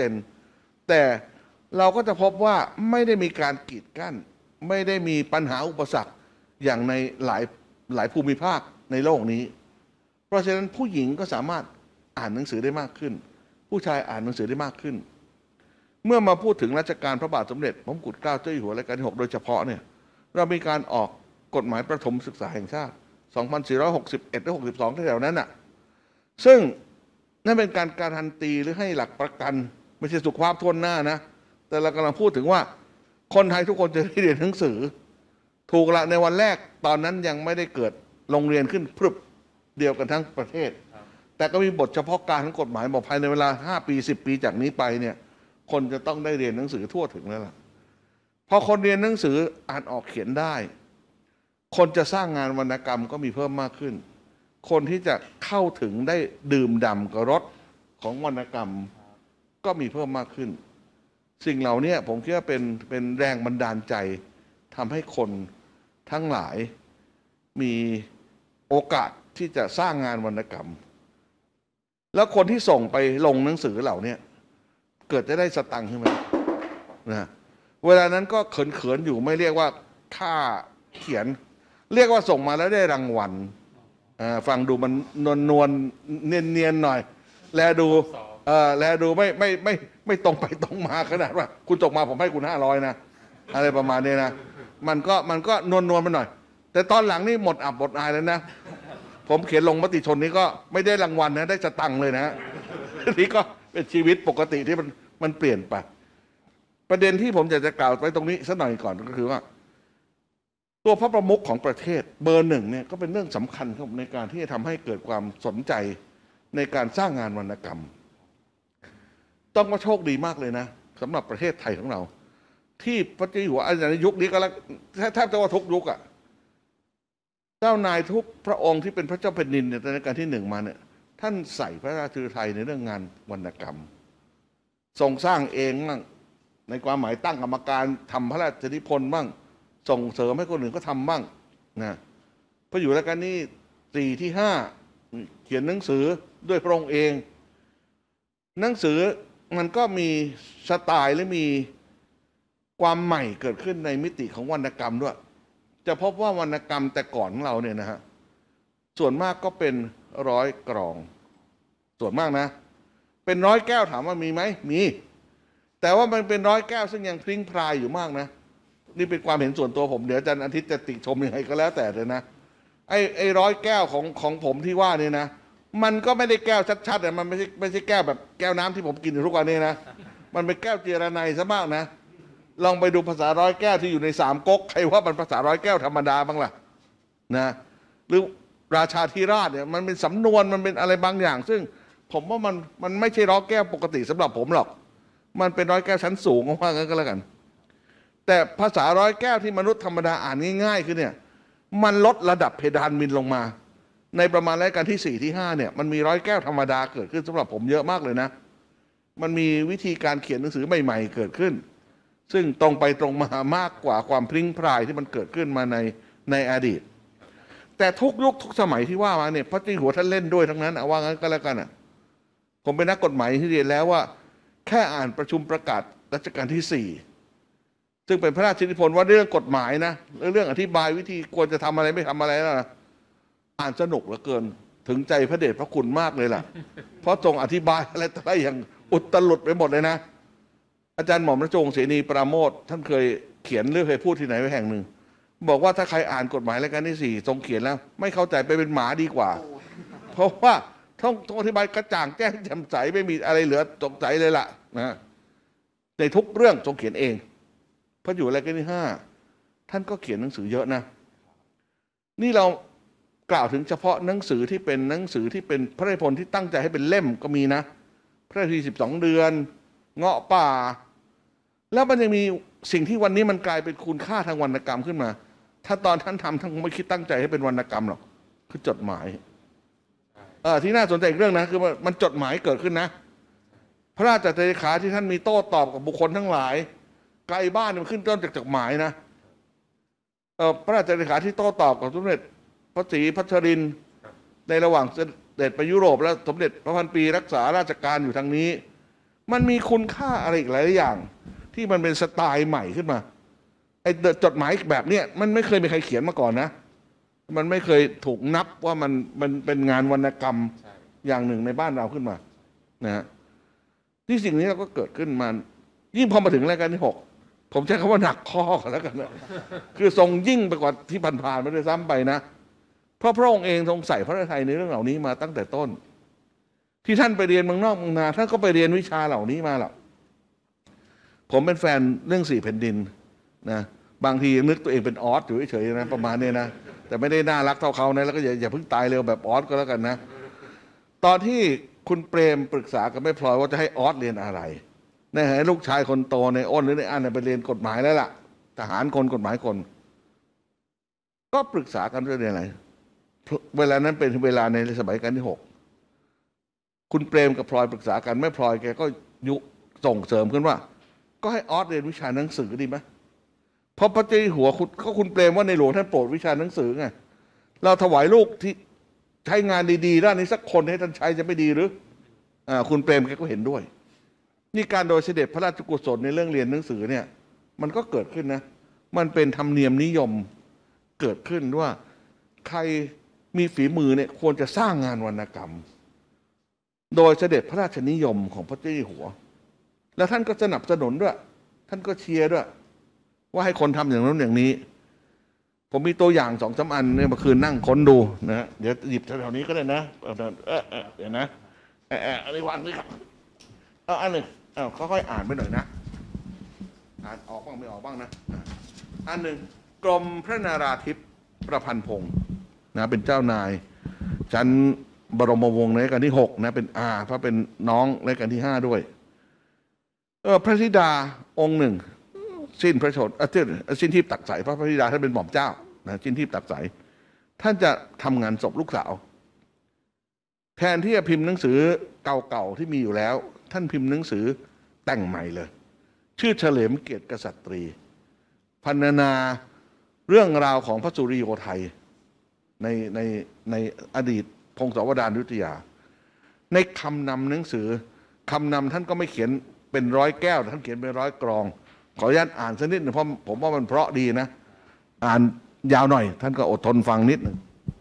100%แต่เราก็จะพบว่าไม่ได้มีการกีดกั้นไม่ได้มีปัญหาอุปสรรคอย่างในหลายภูมิภาคในโลกนี้เพราะฉะนั้นผู้หญิงก็สามารถอ่านหนังสือได้มากขึ้นผู้ชายอ่านหนังสือได้มากขึ้นเมื่อมาพูดถึงรัชกาลพระบาทสมเด็จพระมงกุฎเกล้าเจ้าอยู่หัวรัชกาลที่ 6โดยเฉพาะเนี่ยเรามีการออกกฎหมายประถมศึกษาแห่งชาติ2461 หรือ 62แถวนั้นน่ะซึ่งนั่นเป็นการการันตีหรือให้หลักประกันไม่ใช่สุขภาพทั่วหน้านะแต่เรากำลังพูดถึงว่าคนไทยทุกคนจะได้เรียนหนังสือถูกละในวันแรกตอนนั้นยังไม่ได้เกิดโรงเรียนขึ้นพรึบเดียวกันทั้งประเทศแต่ก็มีบทเฉพาะการของกฎหมายบอกภายในเวลา5 ปี 10 ปีจากนี้ไปเนี่ยคนจะต้องได้เรียนหนังสือทั่วถึงแล้วล่ะพอคนเรียนหนังสืออ่านออกเขียนได้คนจะสร้างงานวรรณกรรมก็มีเพิ่มมากขึ้นคนที่จะเข้าถึงได้ดื่มด่ำกับรสของวรรณกรรมก็มีเพิ่มมากขึ้นสิ่งเหล่านี้ผมคิดว่าเป็นแรงบันดาลใจทำให้คนทั้งหลายมีโอกาสที่จะสร้างงานวรรณกรรมแล้วคนที่ส่งไปลงหนังสือเหล่านี้เกิดจะได้สตังค์ขึ้นมานะเวลานั้นก็เขินๆอยู่ไม่เรียกว่าค่าเขียนเรียกว่าส่งมาแล้วได้รางวัลฟังดูมันนวลเนียนๆหน่อยแลดูไม่ตรงไปตรงมาขนาดว่าคุณส่งมาผมให้คุณ500นะอะไรประมาณนี้นะมันก็นวลมันหน่อยแต่ตอนหลังนี่หมดอับหมดอายแล้วนะผมเขียนลงมติชนนี้ก็ไม่ได้รางวัลนะได้สตังค์เลยนะนี่ก็เป็นชีวิตปกติที่มันเปลี่ยนไปประเด็นที่ผมอยากจะกล่าวไปตรงนี้สักหน่อยก่อนก็คือว่าตัวพระประมุขของประเทศเบอร์ 1เนี่ยก็เป็นเรื่องสำคัญครับในการที่จะทำให้เกิดความสนใจในการสร้างงานวรรณกรรมต้องว่าโชคดีมากเลยนะสำหรับประเทศไทยของเราที่พระเจ้าอยู่หัวในยุคนี้ก็แล้วแทบจะว่าทุกยุคอะเจ้านายทุกพระองค์ที่เป็นพระเจ้าแผ่นดินในรัชกาลที่1มาเนี่ยท่านใส่พระราชฤทัยในเรื่องงานวรรณกรรมทรงสร้างเองบ้างในความหมายตั้งกรรมการทำพระราชนิพนธ์บ้างส่งเสริมให้คนอื่นก็ทำบ้างนะพระอยู่รัชกาลที่4 ที่ 5เขียนหนังสือด้วยพระองค์เองหนังสือมันก็มีสไตล์และมีความใหม่เกิดขึ้นในมิติของวรรณกรรมด้วยจะพบว่าวรรณกรรมแต่ก่อนของเราเนี่ยนะฮะส่วนมากก็เป็นร้อยกรองส่วนมากนะเป็นร้อยแก้วถามว่ามีไหมมีแต่ว่ามันเป็นร้อยแก้วซึ่งยังพลิ้งพลายอยู่มากนะนี่เป็นความเห็นส่วนตัวผมเดี๋ยวอาจารย์อาทิตย์จะติชมยังไงก็แล้วแต่เลยนะไอ้ร้อยแก้วของผมที่ว่านี่นะมันก็ไม่ได้แก้วชัดๆแต่มันไม่ใช่แก้วแบบแก้วน้ำที่ผมกินอยู่ทุกวันนี้นะมันเป็นแก้วเจรไนซะมากนะลองไปดูภาษาร้อยแก้วที่อยู่ใน3ก๊กใครว่ามันภาษาร้อยแก้วธรรมดาบ้างล่ะนะหรือราชาธิราชเนี่ยมันเป็นสำนวนมันเป็นอะไรบางอย่างซึ่งผมว่ามันไม่ใช่ร้อยแก้วปกติสำหรับผมหรอกมันเป็นร้อยแก้วชั้นสูงว่างั้นก็แล้วกันแต่ภาษาร้อยแก้วที่มนุษย์ธรรมดาอ่านง่ายๆคือเนี่ยมันลดระดับเพดานมินลงมาในประมาณรายการที่4 ที่ 5เนี่ยมันมีร้อยแก้วธรรมดาเกิดขึ้นสำหรับผมเยอะมากเลยนะมันมีวิธีการเขียนหนังสือใหม่ๆเกิดขึ้นซึ่งตรงไปตรงมามากกว่าความพลิ้งพลายที่มันเกิดขึ้นมาในอดีตแต่ทุกยุคทุกสมัยที่ว่ามาเนี่ยพระเจ้าอยู่หัวท่านเล่นด้วยทั้งนั้นว่างั้นก็แล้วกันผมเป็นนักกฎหมายที่เรียนแล้วว่าแค่อ่านประชุมประกาศรัชกาลที่4ซึ่งเป็นพระราชนิพนธ์ว่าเรื่องกฎหมายนะเรื่องอธิบายวิธีควรจะทำอะไรไม่ทำอะไรแล้วนะอ่านสนุกเหลือเกินถึงใจพระเดชพระคุณมากเลยล่ะเพราะทรงอธิบายอะไรต่ออะไรอย่างอุตลุดไปหมดเลยนะอาจารย์หม่อมราชวงศ์เสนีปราโมทท่านเคยเขียนเรื่องเคยพูดที่ไหนไว้แห่งหนึ่งบอกว่าถ้าใครอ่านกฎหมายรายการที่4ทรงเขียนแล้วไม่เข้าใจไปเป็นหมาดีกว่าเพราะว่าต้องอธิบายกระจ่างแจ้งแจ่มใสไม่มีอะไรเหลือสงสัยเลยล่ะนะในทุกเรื่องทรงเขียนเองพระอยู่รายการที่5ท่านก็เขียนหนังสือเยอะนะนี่เรากล่าวถึงเฉพาะหนังสือที่เป็นหนังสือที่เป็นพระราชนิพนธ์ที่ตั้งใจให้เป็นเล่มก็มีนะพระราชพิธี12 เดือนเงาะป่าแล้วมันยังมีสิ่งที่วันนี้มันกลายเป็นคุณค่าทางวรรณกรรมขึ้นมาถ้าตอนท่านทำท่านคงไม่คิดตั้งใจให้เป็นวรรณกรรมหรอกคือจดหมายที่น่าสนใจอีกเรื่องนะคือมันจดหมายเกิดขึ้นนะพระราชเลขาที่ท่านมีโต้ตอบกับบุคคลทั้งหลายไกลบ้านมันขึ้นต้นจากจดหมายนะพระราชเลขาที่โต้ตอบกับสมเด็จพระศรีพัชรินทร์ในระหว่างเสด็จไปยุโรปและสมเด็จพระพันปีรักษาราชการอยู่ทางนี้ มันมีคุณค่าอะไรอีกหลายอย่างที่มันเป็นสไตล์ใหม่ขึ้นมาไอ้จดหมายแบบเนี้ยมันไม่เคยมีใครเขียนมาก่อนนะมันไม่เคยถูกนับว่ามันเป็นงานวรรณกรรมอย่างหนึ่งในบ้านเราขึ้นมานะฮะที่สิ่งนี้เราก็เกิดขึ้นมายิ่งพอมาถึงรายการที่6ผมใช้คำว่าหนักข้อกันแล้วกันนะคือทรงยิ่งไปกว่าที่ผ่านๆมาด้วยซ้ำไปนะเพราะพระองค์เองทรงใส่พระทัยในเรื่องเหล่านี้มาตั้งแต่ต้นที่ท่านไปเรียนเมืองนอกเมืองนาท่านก็ไปเรียนวิชาเหล่านี้มาหรอกผมเป็นแฟนเรื่อง4 แผ่นดินนะบางทีนึกตัวเองเป็นออสอยู่เฉยๆนะประมาณนี้นะแต่ไม่ได้น่ารักเท่าเขานะแล้วก็อย่าเพิ่งตายเร็วแบบออสก็แล้วกันนะตอนที่คุณเปรมปรึกษากับแม่พลอยว่าจะให้ออสเรียนอะไรนะให้ลูกชายคนโตในอ้นหรือในอันไปเรียนกฎหมายแล้วล่ะทหารคนกฎหมายคนก็ปรึกษากันเรื่องอะไรเวลานั้นเป็นเวลาในสมัยการที่6คุณเปรมกับพลอยปรึกษากันแม่พลอยแกก็ยุส่งเสริมขึ้นว่าก็ให้ออสเรียนวิชาหนังสือดีไหมเพราะพระเจ้าอยู่หัวคุณเปรมว่าในหลวงท่านโปรดวิชาหนังสือไงเราถวายลูกที่ใช้งานดีๆด้านนี้สักคนให้ท่านใช้จะไม่ดีหรือคุณเปรมแกก็เห็นด้วยนี่การโดยเสด็จพระราชกุศลในเรื่องเรียนหนังสือเนี่ยมันก็เกิดขึ้นนะมันเป็นธรรมเนียมนิยมเกิดขึ้นว่าใครมีฝีมือเนี่ยควรจะสร้างงานวรรณกรรมโดยเสด็จพระราชนิยมของพระเจ้าอยู่หัวแล้วท่านก็สนับสนุนด้วยท่านก็เชียร์ด้วยว่าให้คนทำอย่างนั้นอย่างนี้ผมมีตัวอย่าง2-3 อันเนี่ยเมื่อคืนนั่งค้นดูนะเดี๋ยวหยิบแถวๆนี้ก็ได้นะเดี๋ยวนะอันนี้วางนี่ครับอันหนึ่งค่อยๆอ่านไปหน่อยนะอ่านออกบ้างไม่ออกบ้างนะอันหนึ่งกรมพระนาราธิปประพันธ์พงศ์นะเป็นเจ้านายชั้นบรมวงศ์ในรัชกาลที่6นะเป็นพระเป็นน้องในรัชกาลที่5ด้วยพระธิดาองค์หนึ่งสิ้นพระชนสิ้นทิพย์ตักใสพระธิดาท่านเป็นหม่อมเจ้านะสิ้นทิพย์ตักใสท่านจะทำงานศพลูกสาวแทนที่จะพิมพ์หนังสือเก่าๆที่มีอยู่แล้วท่านพิมพ์หนังสือแต่งใหม่เลยชื่อเฉลิมเกียรติกษัตรีพรรณนาเรื่องราวของพระสุริโยไทยในอดีตพงศาวดารอยุธยาในคำนำหนังสือคำนำท่านก็ไม่เขียนเป็น100 แก้วท่านเขียนเป็น100 กรองขออนุญาตอ่านสักนิดหนึ่งเพราะผมว่ามันเพราะดีนะอ่านยาวหน่อยท่านก็อดทนฟังนิดหนึ่ง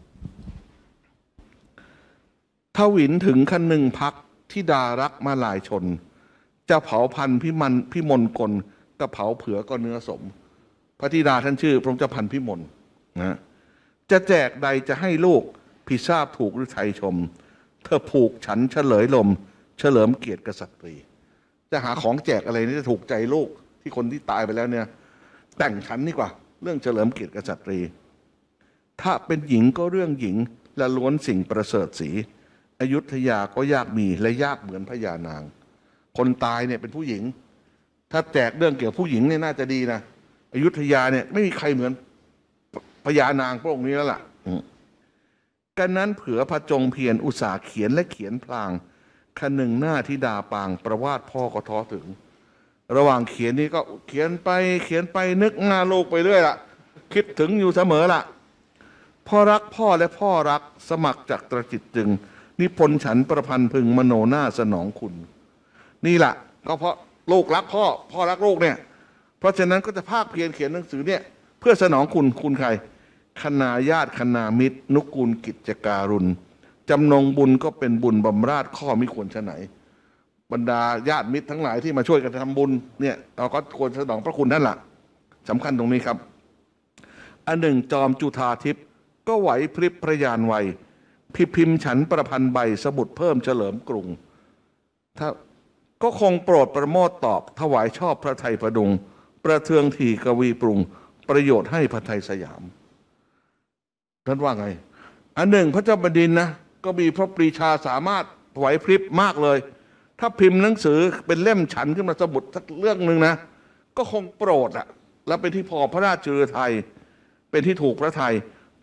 ทวินถึงคันหนึ่งพักที่ดารักมาหลายชนจะเผาพันพิมลกลก็เผาเผือก็เนื้อสมพระธิดาท่านชื่อพระเจ้าพันพิมลนะจะแจกใดจะให้ลูกพิทราบถูกหรือไทยชมเธอผูกฉันเฉลยลมเฉลิมเกียรติกษัตรีจะหาของแจกอะไรนี่จะถูกใจลูกที่คนที่ตายไปแล้วเนี่ยแต่งฉันนี่กว่าเรื่องเฉลิมเกียรติกษัตรีถ้าเป็นหญิงก็เรื่องหญิงและล้วนสิ่งประเสริฐสีอยุธยาก็ยากมีและยากเหมือนพญานางคนตายเนี่ยเป็นผู้หญิงถ้าแจกเรื่องเกี่ยวกับผู้หญิงเนี่ยน่าจะดีนะอยุธยาเนี่ยไม่มีใครเหมือนพญานางพระองค์นี้แล้วล่ะกันนั้นเผื่อพระจงเพียรอุตสาห์เขียนและเขียนพลางคันหนึ่งหน้าที่ดาปางประวาติพ่อก็ท้อถึงระหว่างเขียนนี้ก็เขียนไปนึกหน้าลูกไปเรื่อยล่ะคิดถึงอยู่เสมอล่ะพ่อรักพ่อและพ่อรักสมัครจากตรจิตจึงนิพนธ์ฉันประพันธ์พึงมโนหน้าสนองคุณนี่แหละก็เพราะลูกรักพ่อรักลูกเนี่ยเพราะฉะนั้นก็จะภาคเพียรเขียนหนังสือเนี่ยเพื่อสนองคุณใครคณาญาติคณามิตรนุกูลกิจการุณจำนงบุญก็เป็นบุญบำราศข้อมิควรฉะไหนบรรดาญาติมิตรทั้งหลายที่มาช่วยกันทำบุญเนี่ยเราก็ควรสนองพระคุณนั่นแหละสำคัญตรงนี้ครับอันหนึ่งจอมจุฑาทิพย์ก็ไหวพริบพระยานไวพิมพ์ฉันประพันธ์ใบสมุดเพิ่มเฉลิมกรุงถ้าก็คงโปรดประโมทตอบถวายชอบพระไทยประดุงประเทืองทีกวีปรุงประโยชน์ให้พระไทยสยามท่านว่าไงอันหนึ่งพระเจ้าแผ่นดินนะก็มีพระปรีชาสามารถไหวพริบมากเลยถ้าพิมพ์หนังสือเป็นเล่มฉันขึ้นมาสมุดสักเรื่องหนึ่งนะก็คงโปรดอะแล้วเป็นที่พอพระราชฤทัยเป็นที่ถูกพระทัยพ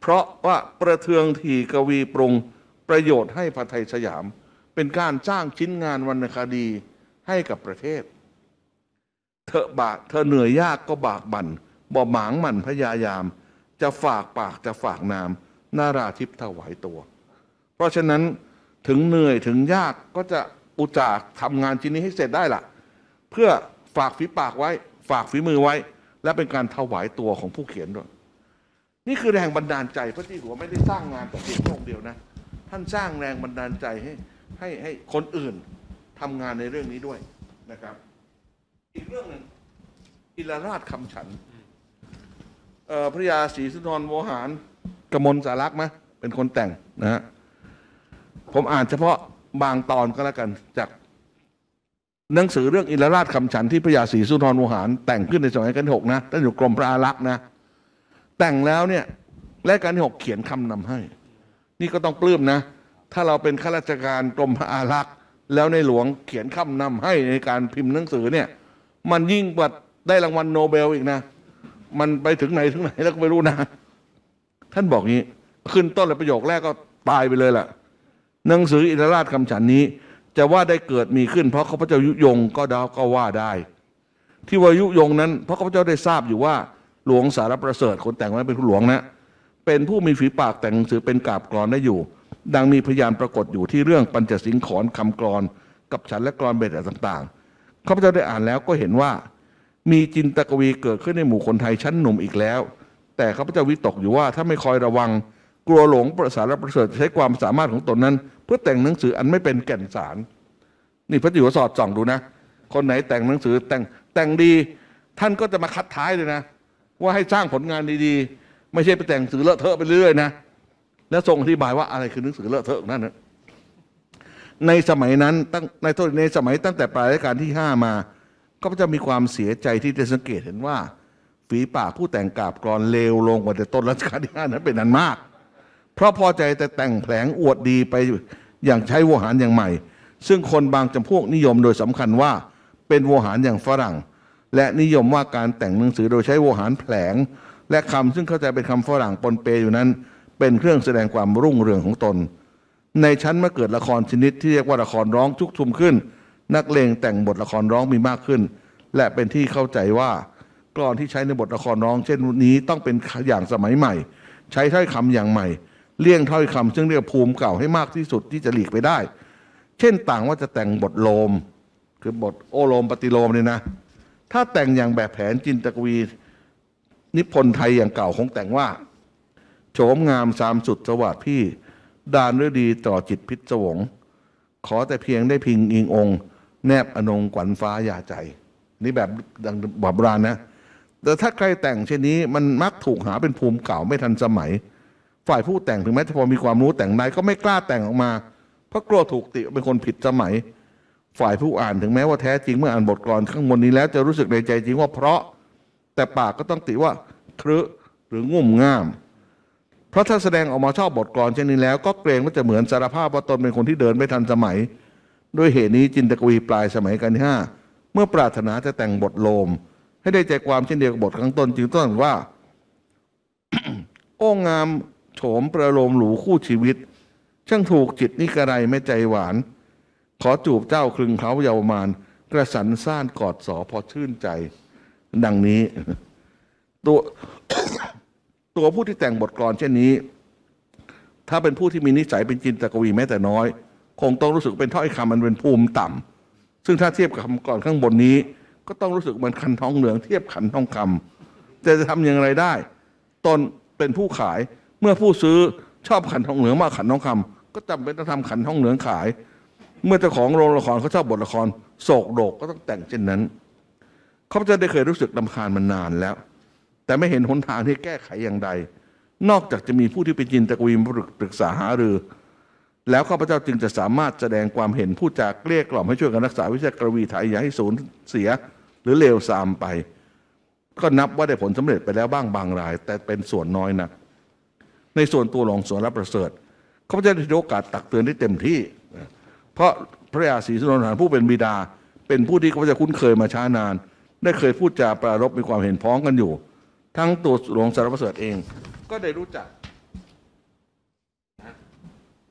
เพราะว่าประเทืองทีกวีปรุงประโยชน์ให้พระไทยสยาม เป็นการสร้างชิ้นงานวรรณคดีให้กับประเทศเธอเหนื่อยยากก็บากบั่นบ่หมางหมั่นพยายามจะฝากปากจะฝากนามนาราธิปถวายตัว เพราะฉะนั้นถึงเหนื่อยถึงยากก็จะอุตส่าห์ทำงานชิ้นนี้ให้เสร็จได้ล่ะเพื่อฝากฝีปากไว้ฝากฝีมือไว้และเป็นการถวายตัวของผู้เขียนด้วยนี่คือแรงบันดาลใจพระเจ้าอยู่หัวไม่ได้สร้างงานแต่เพียงพระองค์เดียวนะท่านสร้างแรงบันดาลใจให้คนอื่นทำงานในเรื่องนี้ด้วยนะครับอีกเรื่องหนึ่งอิลราชคำฉันพระยาศรีสุนทรโวหารกมลสารักษ์ไหมเป็นคนแต่งนะฮะผมอ่านเฉพาะบางตอนก็แล้วกันจากหนังสือเรื่องอิลราชคำฉันที่พระยาศรีสุนทรโวหารแต่งขึ้นในสมัยรัชกาลที่ 6นะท่านอยู่กรมพระอารักษ์นะแต่งแล้วเนี่ยรัชกาลที่ 6เขียนคำนำให้นี่ก็ต้องปลื้มนะถ้าเราเป็นข้าราชการกรมพระอารักษ์แล้วในหลวงเขียนคำนำให้ในการพิมพ์หนังสือเนี่ยมันยิ่งกว่าได้รางวัลโนเบลอีกนะมันไปถึงไหนแล้วก็ไม่รู้นะท่านบอกงี้ขึ้นต้นและประโยคแรกก็ตายไปเลยล่ะหนังสืออิลราชคำฉันนี้จะว่าได้เกิดมีขึ้นเพราะข้าพเจ้ายุยงก็ว่าได้ที่ว่ายุยงนั้นเพราะข้าพเจ้าได้ทราบอยู่ว่าหลวงสารประเสริฐคนแต่งไว้เป็นผู้หลวงนะเป็นผู้มีฝีปากแต่งหนังสือเป็นกาบกลอนได้อยู่ดังมีพยานปรากฏอยู่ที่เรื่องปัญจสิงขรณ์คำกลอนกับฉันและกลอนเบ็ดต่างๆข้าพเจ้าได้อ่านแล้วก็เห็นว่ามีจินตกวีเกิดขึ้นในหมู่คนไทยชั้นหนุ่มอีกแล้วแต่ข้าพเจ้าวิตกอยู่ว่าถ้าไม่คอยระวังกลัวหลงประสาทและประเสริฐใช้ความสามารถของตนนั้นเพื่อแต่งหนังสืออันไม่เป็นแก่นสารนี่พระเจ้าอยู่หัวสอดส่องดูนะคนไหนแต่งหนังสือแต่งดีท่านก็จะมาคัดท้ายเลยนะว่าให้สร้างผลงานดีๆไม่ใช่ไปแต่งหนังสือเลอะเทอะไปเรื่อยๆนะแล้วทรงอธิบายว่าอะไรคือหนังสือเลอะเทอะนั่นนะในสมัยนั้นในสมัยตั้งแต่ปลายรัชกาลที่ 5มาก็จะมีความเสียใจที่ได้สังเกตเห็นว่าฝีปากผู้แต่งกาบกลอนเลวลงกว่าแต่ต้นรัชกาลที่ 5นั้นเป็นอันมากเพราะพอใจแต่แต่งแผลงอวดดีไปอย่างใช้โวหารอย่างใหม่ซึ่งคนบางจำพวกนิยมโดยสำคัญว่าเป็นโวหารอย่างฝรั่งและนิยมว่าการแต่งหนังสือโดยใช้โวหารแผลงและคำซึ่งเข้าใจเป็นคำฝรั่งปนเปอยู่นั้นเป็นเครื่องแสดงความรุ่งเรืองของตนในชั้นเมื่อเกิดละครชนิดที่เรียกว่าละครร้องชุกชุมขึ้นนักเลงแต่งบทละครร้องมีมากขึ้นและเป็นที่เข้าใจว่ากลอนที่ใช้ในบทละครร้องเช่นนี้ต้องเป็นอย่างสมัยใหม่ใช้ถ้อยคำอย่างใหม่เลี่ยงถ้อยคำซึ่งเรียกภูมิเก่าให้มากที่สุดที่จะหลีกไปได้เช่นต่างว่าจะแต่งบทโลมคือบทโอโลมปฏิโลมเนี่ยนะถ้าแต่งอย่างแบบแผนจินตกวีนิพนธ์ไทยอย่างเก่าคงแต่งว่าโฉมงามสามสุดสวัสดิ์พี่ดานฤดีต่อจิตพิศวงขอแต่เพียงได้พิงอิงองค์แนบอนงขวัญฟ้าอย่าใจนี่แบบดังโบราณนะแต่ถ้าใครแต่งเช่นนี้มันมักถูกหาเป็นภูมิเก่าไม่ทันสมัยฝ่ายผู้แต่งถึงแม้จะพอมีความรู้แต่งได้ก็ไม่กล้าแต่งออกมาเพราะกลัวถูกติเป็นคนผิดสมัยฝ่ายผู้อ่านถึงแม้ว่าแท้จริงเมื่ออ่านบทกลอนข้างบนนี้แล้วจะรู้สึกในใจจริงว่าเพราะแต่ปากก็ต้องติว่าครึหรืองุ่มง่ามเพราะถ้าแสดงออกมาชอบบทกลอนเช่นนี้แล้วก็เกรงว่าจะเหมือนสารภาพว่าตนเป็นคนที่เดินไม่ทันสมัยด้วยเหตุนี้จินตกวีปลายสมัยรัชกาลที่ 5เมื่อปรารถนาจะแต่งบทโลมให้ได้ใจความเช่นเดียวกับบทข้างต้นจึงต้องว่า โอ้งามโฉมประโลมหรูคู่ชีวิตช่างถูกจิตนิกระไรไม่ใจหวานขอจูบเจ้าคลึงเขาเยาวมานกระสันซ่านกอดสอพอชื่นใจดังนี้ตัว ตัวผู้ที่แต่งบทกลอนเช่นนี้ถ้าเป็นผู้ที่มีนิสัยเป็นจินตกวีแม้แต่น้อยคงต้องรู้สึกเป็นถ้อยคำมันเป็นภูมิต่ำซึ่งถ้าเทียบกับคำกลอนข้างบนนี้ก็ต้องรู้สึกเหมือนขันทองเหลืองเทียบขันทองคำแต่จะทำอย่างไรได้ตนเป็นผู้ขายเมื่อผู้ซื้อชอบขันทองเหลืองมากขันทองคำก็จำเป็นต้องทำขันทองเหลืองขายเมื่อเจ้าของโรงละครเขาชอบบทละครโศกโดกก็ต้องแต่งเช่นนั้นเขาจะได้เคยรู้สึกรำคาญมานานแล้วแต่ไม่เห็นหนทางที่แก้ไขอย่างใดนอกจากจะมีผู้ที่เป็นจินตกวีมาปรึกษาหารือแล้วข้าพเจ้าจึงจะสามารถแสดงความเห็นผู้จากเกลี้ยกล่อมให้ช่วยกันรักษาวิชากวีไทยอย่าให้สูญเสียหรือเลวทรามไปก็นับว่าได้ผลสำเร็จไปแล้วบ้างบางรายแต่เป็นส่วนน้อยนะในส่วนตัวหลวงสารประเสริฐข้าพเจ้าได้โอกาสตักเตือนได้เต็มที่เพราะพระยาศรีสุนทรภรผู้เป็นบิดาเป็นผู้ที่ข้าพเจ้าคุ้นเคยมาช้านานได้เคยพูดจาปรารภมีความเห็นพ้องกันอยู่ทั้งตัวหลวงสารประเสริฐเองก็ได้รู้จัก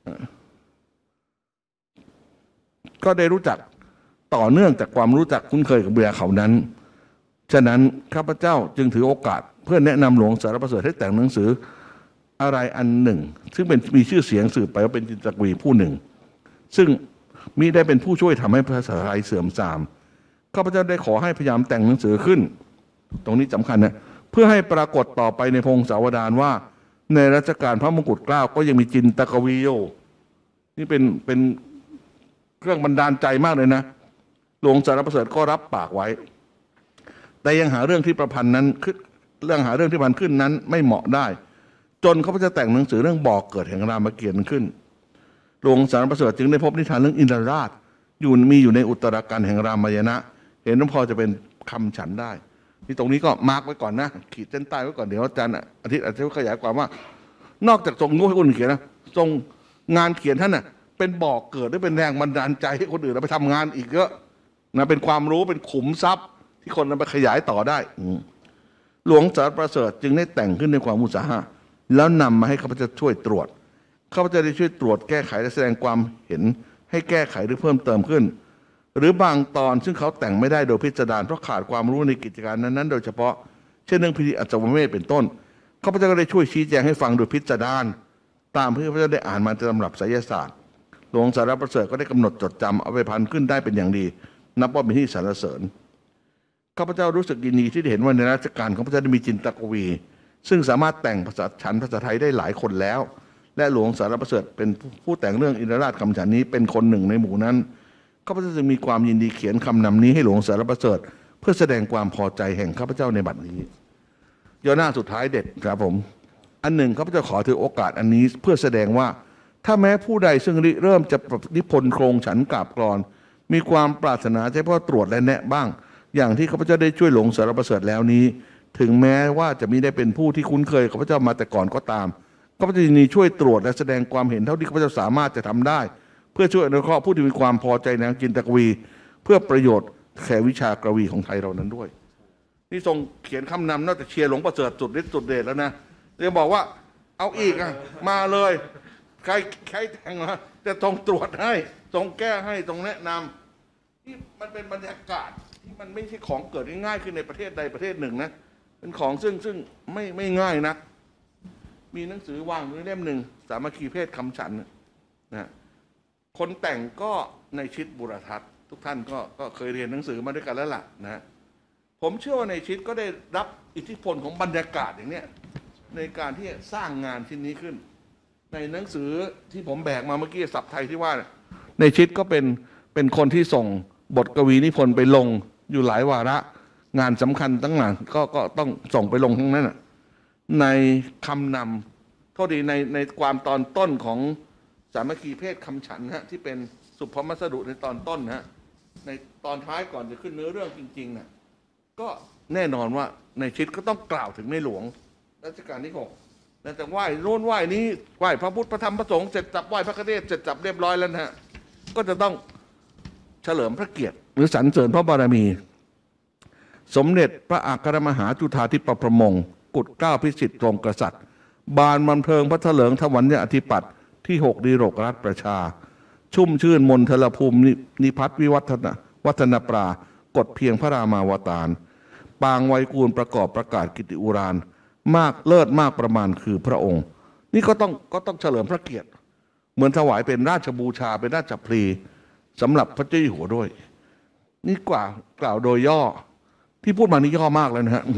ก็ได้รู้จักต่อเนื่องจากความรู้จักคุ้นเคยกับเบียเขานั้นฉะนั้นข้าพเจ้าจึงถือโอกาสเพื่อแนะนำหลวงสารประเสริฐให้แต่งหนังสืออะไรอันหนึ่งซึ่งมีชื่อเสียงสืบไปว่าเป็นจินตกวีผู้หนึ่งซึ่งมิได้เป็นผู้ช่วยทำให้ภาษาไทยเสื่อมทรามข้าพเจ้าได้ขอให้พยายามแต่งหนังสือขึ้นตรงนี้สำคัญนะเพื่อให้ปรากฏต่อไปในพงศาวดารว่าในรัชกาลพระมงกุฎเกล้าก็ยังมีจินตกวีอยู่นี่เป็นเครื่องบันดาลใจมากเลยนะหลวงสารประเสริฐก็รับปากไว้แต่ยังหาเรื่องที่ประพันธ์นั้นหาเรื่องที่พันขึ้นนั้นไม่เหมาะได้จนเขาจะแต่งหนังสือเรื่องบอกเกิดแห่งรามเกียรติ์ขึ้นหลวงสารประเสริฐจึงได้พบนิทานเรื่องอินทรราชมีอยู่ในอุตตรกันแห่งรามายณะเห็นว่าพอจะเป็นคำฉันได้ที่ตรงนี้ก็มาร์กไว้ก่อนนะขีดเส้นใต้ไว้ก่อนเดี๋ยวอาจารย์อาทิตย์อาจจะขยายความว่านอกจากทรงนู้ให้คนอื่นเขียนนะทรงงานเขียนท่านน่ะเป็นบอกเกิดได้เป็นแรงบันดาลใจให้คนอื่นเอาไปทำงานอีกเยอะนะเป็นความรู้เป็นขุมทรัพย์ที่คนนำไปขยายต่อได้หลวงสารประเสริฐจึงได้แต่งขึ้นในความอุตสาหะแล้วนำมาให้ข้าพเจ้าช่วยตรวจข้าพเจ้าได้ช่วยตรวจแก้ไขและแสดงความเห็นให้แก้ไขหรือเพิ่มเติมขึ้นหรือบางตอนซึ่งเขาแต่งไม่ได้โดยพิสดารเพราะขาดความรู้ในกิจการนั้นๆโดยเฉพาะเช่นเรื่องพิธีอัศวเมธเป็นต้นข้าพเจ้าก็ได้ช่วยชี้แจงให้ฟังโดยพิสดารตามที่ข้าพเจ้าได้อ่านมาจากตำรับไสยศาสตร์หลวงสารประเสริฐก็ได้กำหนดจดจำเอาไปพันขึ้นได้เป็นอย่างดีนับว่าเป็นที่สรรเสริญข้าพเจ้ารู้สึกยินดีที่ได้เห็นว่าในรัชกาลของพระเจ้าได้มีจินตกวีซึ่งสามารถแต่งภาษาไทยได้หลายคนแล้วและหลวงสารประเสริฐเป็นผู้แต่งเรื่องอินทรราชคำฉันนี้เป็นคนหนึ่งในหมู่นั้นข้าพเจ้าจึงมีความยินดีเขียนคำนำนี้ให้หลวงสารประเสริฐเพื่อแสดงความพอใจแห่งข้าพเจ้าในบัดนี้ย่อหน้าสุดท้ายเด็ดครับผมอันหนึ่งข้าพเจ้าขอถือโอกาสอันนี้เพื่อแสดงว่าถ้าแม้ผู้ใดซึ่งเริ่มจะนิพนธ์โครงฉันกาบกรอนมีความปรารถนาจะเพื่อตรวจและแนะบ้างอย่างที่ข้าพเจ้าได้ช่วยหลวงสารประเสริฐแล้วนี้ถึงแม้ว่าจะมิได้เป็นผู้ที่คุ้นเคยข้าพเจ้ามาแต่ก่อนก็ตามข้าพเจ้ายินดีช่วยตรวจและแสดงความเห็นเท่าที่ข้าพเจ้าสามารถจะทำได้เพื่อช่วยอนุเคราะห์ผู้ที่มีความพอใจในจินตกวีเพื่อประโยชน์แก่วิชากวีของไทยเรานั้นด้วยนี่ทรงเขียนคำนำนอกจากเชียร์หลวงประเสริฐสุดฤทธิ์สุดเดชแล้วนะจะบอกว่าเอาอีกมาเลยใครแต่งมาจะทรงตรวจให้ทรงแก้ให้ทรงแนะนำที่มันเป็นบรรยากาศที่มันไม่ใช่ของเกิดง่ายๆขึ้นในประเทศใดประเทศหนึ่งนะเป็นของซึ่งไม่ง่ายนะมีหนังสือวางอยู่เล่มหนึ่งสามัคคีเพศคำฉันนะคนแต่งก็ในชิดบุรทัศน์ทุกท่านก็เคยเรียนหนังสือมาด้วยกันแล้วล่ะนะผมเชื่อว่าในชิดก็ได้รับอิทธิพลของบรรยากาศอย่างนี้ในการที่สร้างงานชิ้นนี้ขึ้นในหนังสือที่ผมแบกมาเมื่อกี้ศัพท์ไทยที่ว่าในชิดก็เป็นคนที่ส่งบทกวีนิพนธ์ไปลงอยู่หลายวาระงานสำคัญตั้งหลายก็ต้องส่งไปลงทั้งนั้นในคำนำโทษดีในความตอนต้นของสามัคคีเพศคำฉันฮะที่เป็นสุภมัสดุในตอนต้นฮะในตอนท้ายก่อนจะขึ้นเนื้อเรื่องจริงๆนะก็แน่นอนว่าในชิดก็ต้องกล่าวถึงในหลวงรัชกาลที่6แต่ไหว้โน้นไหว้นี้ไหว้พระพุทธพระธรรมพระสงฆ์เสร็จจับไหว้พระคเนศเสร็จจับเรียบร้อยแล้วนะฮะก็จะต้องเฉลิมพระเกียรติหรือสรรเสริญพระบารมีสมเด็จพระอัครมหาจุฑาธิปประมงกุฎเกล้าพิสิทธิ์ทรงกษัตริย์บานบำเพ็ญพระเถลิงถวัลยอธิปัตย์ที่6ดีโรกรัฐประชาชุ่มชื่นมนทลภูมินิพัฒน์วิวัฒนปรากฎเพียงพระรามาวตารปางไวยกูลประกอบประกาศกิตติอุรานมากเลิศมากประมาณคือพระองค์นี่ก็ต้องเฉลิมพระเกียรติเหมือนถวายเป็นราชบูชาเป็นราชพลีสำหรับพระเจ้าอยู่หัวด้วยนี่กล่าวโดยย่อที่พูดมานี่ย่อมากแล้วนะฮะ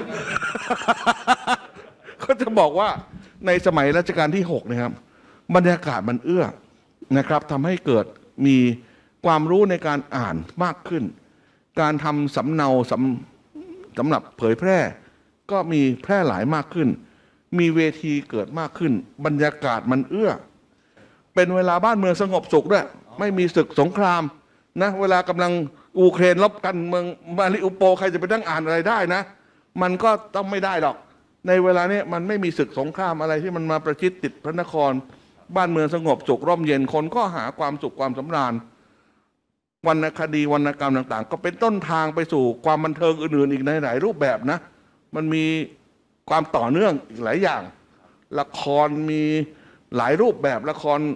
ก็จะบอกว่าในสมัยรัชกาลที่6นะครับบรรยากาศมันเอื้อนะครับทำให้เกิดมีความรู้ในการอ่านมากขึ้นการทำสำเนาสำหรับเผยแพร่ก็มีแพร่หลายมากขึ้นมีเวทีเกิดมากขึ้นบรรยากาศมันเอื้อเป็นเวลาบ้านเมืองสงบสุขด้วยไม่มีศึกสงครามนะเวลากำลังอูเครนรบกันเมืองมาริอุโปใครจะไปนั่งอ่านอะไรได้นะมันก็ต้องไม่ได้หรอกในเวลานี้มันไม่มีศึกสงครามอะไรที่มันมาประชิดติดพระนครบ้านเมืองสงบสุขร่มเย็นคนก็หาความสุขความสำราญวรรณคดีวรรณกรรมต่างๆก็เป็นต้นทางไปสู่ความบันเทิงอื่นๆอีกในหลายรูปแบบนะมันมีความต่อเนื่องอีกหลายอย่างละครมีหลายรูปแบบละคร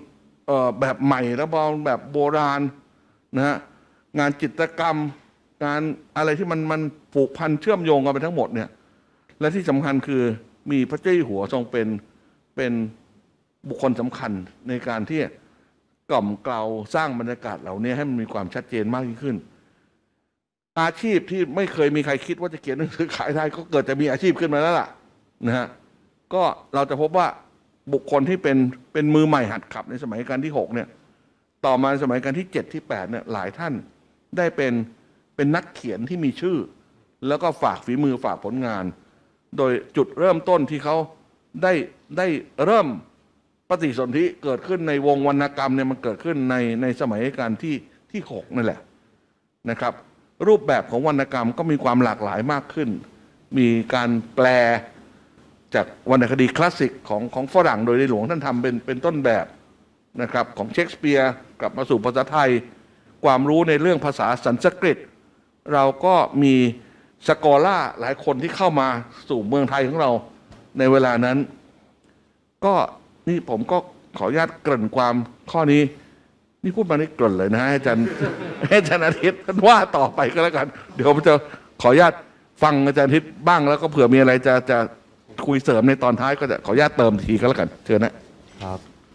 แบบใหม่แล้วแบบโบราณนะฮะงานจิตรกรรมงานอะไรที่มันผูกพันเชื่อมโยงกันไปทั้งหมดเนี่ยและที่สำคัญคือมีพระเจ้าอยู่หัวทรงเป็นบุคคลสำคัญในการที่กล่อมเกลาสร้างบรรยากาศเหล่านี้ให้มันมีความชัดเจนมากยิ่งขึ้นอาชีพที่ไม่เคยมีใครคิดว่าจะเขียนหนังสือขายได้ก็เกิดจะมีอาชีพขึ้นมาแล้วล่ะนะฮะก็เราจะพบว่าบุคคลที่เป็นมือใหม่หัดขับในสมัยรัชกาลที่6เนี่ยต่อมาในสมัยรัชกาลที่7ที่8เนี่ยหลายท่านได้เป็นนักเขียนที่มีชื่อแล้วก็ฝากฝีมือฝากผลงานโดยจุดเริ่มต้นที่เขาได้เริ่มปฏิสนธิเกิดขึ้นในวงวรรณกรรมเนี่ยมันเกิดขึ้นในสมัยรัชกาลที่6นั่นแหละนะครับรูปแบบของวรรณกรรมก็มีความหลากหลายมากขึ้นมีการแปลจากวรรณคดีคลาสสิกของฝรั่งโดยในหลวงท่านทำเป็นต้นแบบนะครับของเชคสเปียร์กลับมาสู่ภาษาไทยความรู้ในเรื่องภาษาสันสกฤตเราก็มีสกอล่าหลายคนที่เข้ามาสู่เมืองไทยของเราในเวลานั้นก็นี่ผมก็ขออนุญาตเกริ่นความข้อนี้นี่พูดมานี่เกริ่นเลยนะอาจารย์อาทิตย์ท่านว่าต่อไปก็แล้วกันเดี๋ยวผมจะขออนุญาตฟังอาจารย์อาทิตย์บ้างแล้วก็เผื่อมีอะไรจะคุยเสริมในตอนท้ายก็จะขออนุญาตเติมทีก็แล้วกันเชิญนะครับ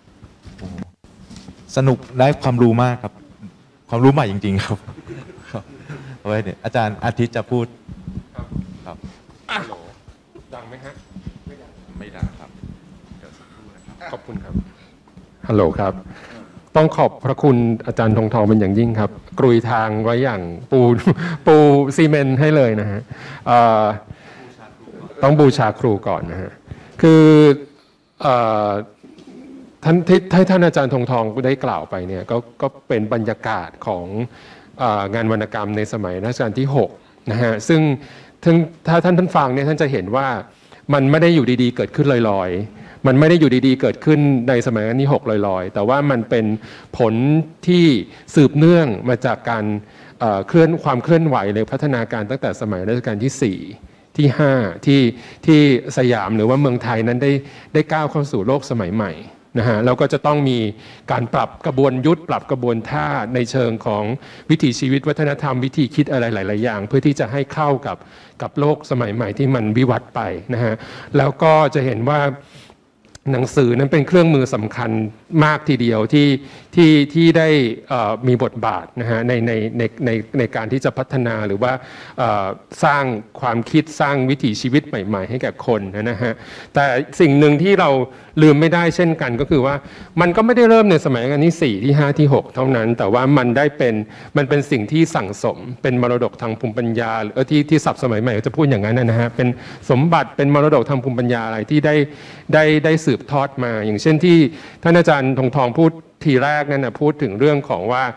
สนุกได้ความรู้มากครับความรู้ใหม่จริงๆครับเอาไว้เนี่ยอาจารย์อาทิตย์จะพูดครับดังไหมฮะไม่ดังครับขอบคุณครับฮัลโหลครับต้องขอบพระคุณอาจารย์ทองเป็นอย่างยิ่งครับกรุยทางไว้อย่างปูซีเมนต์ให้เลยนะฮะต้องบูชาครูก่อนนะฮะคือท่านที่ท่านอาจารย์ทองได้กล่าวไปเนี่ยก็เป็นบรรยากาศของงานวรรณกรรมในสมัยรัชกาลที่6นะฮะซึ่งถ้าท่านฟังเนี่ยท่านจะเห็นว่ามันไม่ได้อยู่ดีๆเกิดขึ้นลอยๆมันไม่ได้อยู่ดีๆเกิดขึ้นในสมัยรัชกาลที่6ลอยๆแต่ว่ามันเป็นผลที่สืบเนื่องมาจากการความเคลื่อนไหวในพัฒนาการตั้งแต่สมัยรัชกาลที่4ที่5ที่สยามหรือว่าเมืองไทยนั้นได้ก้าวเข้าสู่โลกสมัยใหม่นะฮะแล้วก็จะต้องมีการปรับกระบวนยุทธปรับกระบวนท่าในเชิงของวิถีชีวิตวัฒนธรรมวิธีคิดอะไรหลายๆอย่างเพื่อที่จะให้เข้ากับโลกสมัยใหม่ที่มันวิวัฒน์ไปนะฮะแล้วก็จะเห็นว่าหนังสือนั้นเป็นเครื่องมือสำคัญมากทีเดียวที่ได้มีบทบาทนะฮะในการที่จะพัฒนาหรือว่าสร้างความคิดสร้างวิถีชีวิตใหม่ๆให้แก่คนนะฮะแต่สิ่งหนึ่งที่เราลืมไม่ได้เช่นกันก็คือว่ามันก็ไม่ได้เริ่มในสมัยรัชกาลที่4ที่5ที่6เท่านั้นแต่ว่ามันเป็นสิ่งที่สั่งสมเป็นมรดกทางภูมิปัญญาที่ศัพท์สมัยใหม่จะพูดอย่างนั้นนะฮะเป็นสมบัติเป็นมรดกทางภูมิปัญญาอะไรที่ได้สืบทอดมาอย่างเช่นที่ท่านอาจารย์ทองพูดทีแรกนั่นนะพูดถึงเรื่องของว่า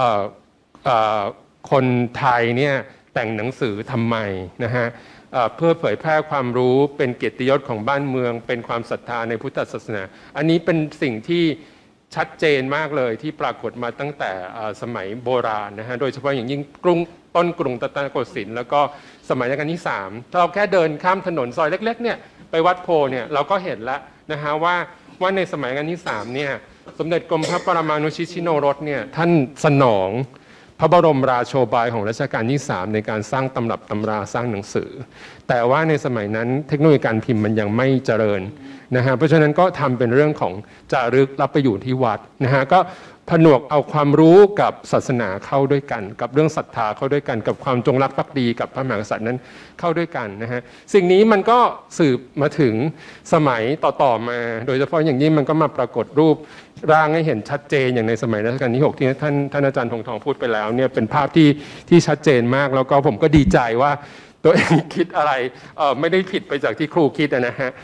คนไทยเนี่ยแต่งหนังสือทำไมนะฮะเพื่อเผยแพร่ความรู้เป็นเกียรติยศของบ้านเมืองเป็นความศรัทธาในพุทธศาสนาอันนี้เป็นสิ่งที่ชัดเจนมากเลยที่ปรากฏมาตั้งแต่สมัยโบราณนะฮะโดยเฉพาะอย่างยิ่งต้นกรุงรัตนโกสินทร์แล้วก็สมัยรัชกาลที่3ถ้าเราแค่เดินข้ามถนนซอยเล็กๆเนี่ยไปวัดโพเนี่ยเราก็เห็นแล้วนะฮะว่าในสมัยรัชกาลที่3เนี่ยสมเด็จกรมพระปรมานุชิตชิโนรสเนี่ยท่านสนองพระบรมราโชบายของรัชกาลที่3ในการสร้างตำรับตำราสร้างหนังสือแต่ว่าในสมัยนั้นเทคโนโลยีการพิมพ์มันยังไม่เจริญนะฮะเพราะฉะนั้นก็ทำเป็นเรื่องของจารึกรับไปอยู่ที่วัดนะฮะก็ผนวกเอาความรู้กับศาสนาเข้าด้วยกันกับเรื่องศรัทธาเข้าด้วยกันกับความจงรักภักดีกับพระมหากษัตริย์นั้นเข้าด้วยกันนะฮะสิ่งนี้มันก็สืบมาถึงสมัยต่อๆมาโดยเฉพาะอย่างยิ่งมันก็มาปรากฏรูปร่างให้เห็นชัดเจนอย่างในสมัยรัชกาลที่6ที่ท่านอาจารย์ทองพูดไปแล้วเนี่ยเป็นภาพที่ชัดเจนมากแล้วก็ผมก็ดีใจว่าตัวเองคิดอะไรไม่ได้ผิดไปจากที่ครูคิดนะฮะ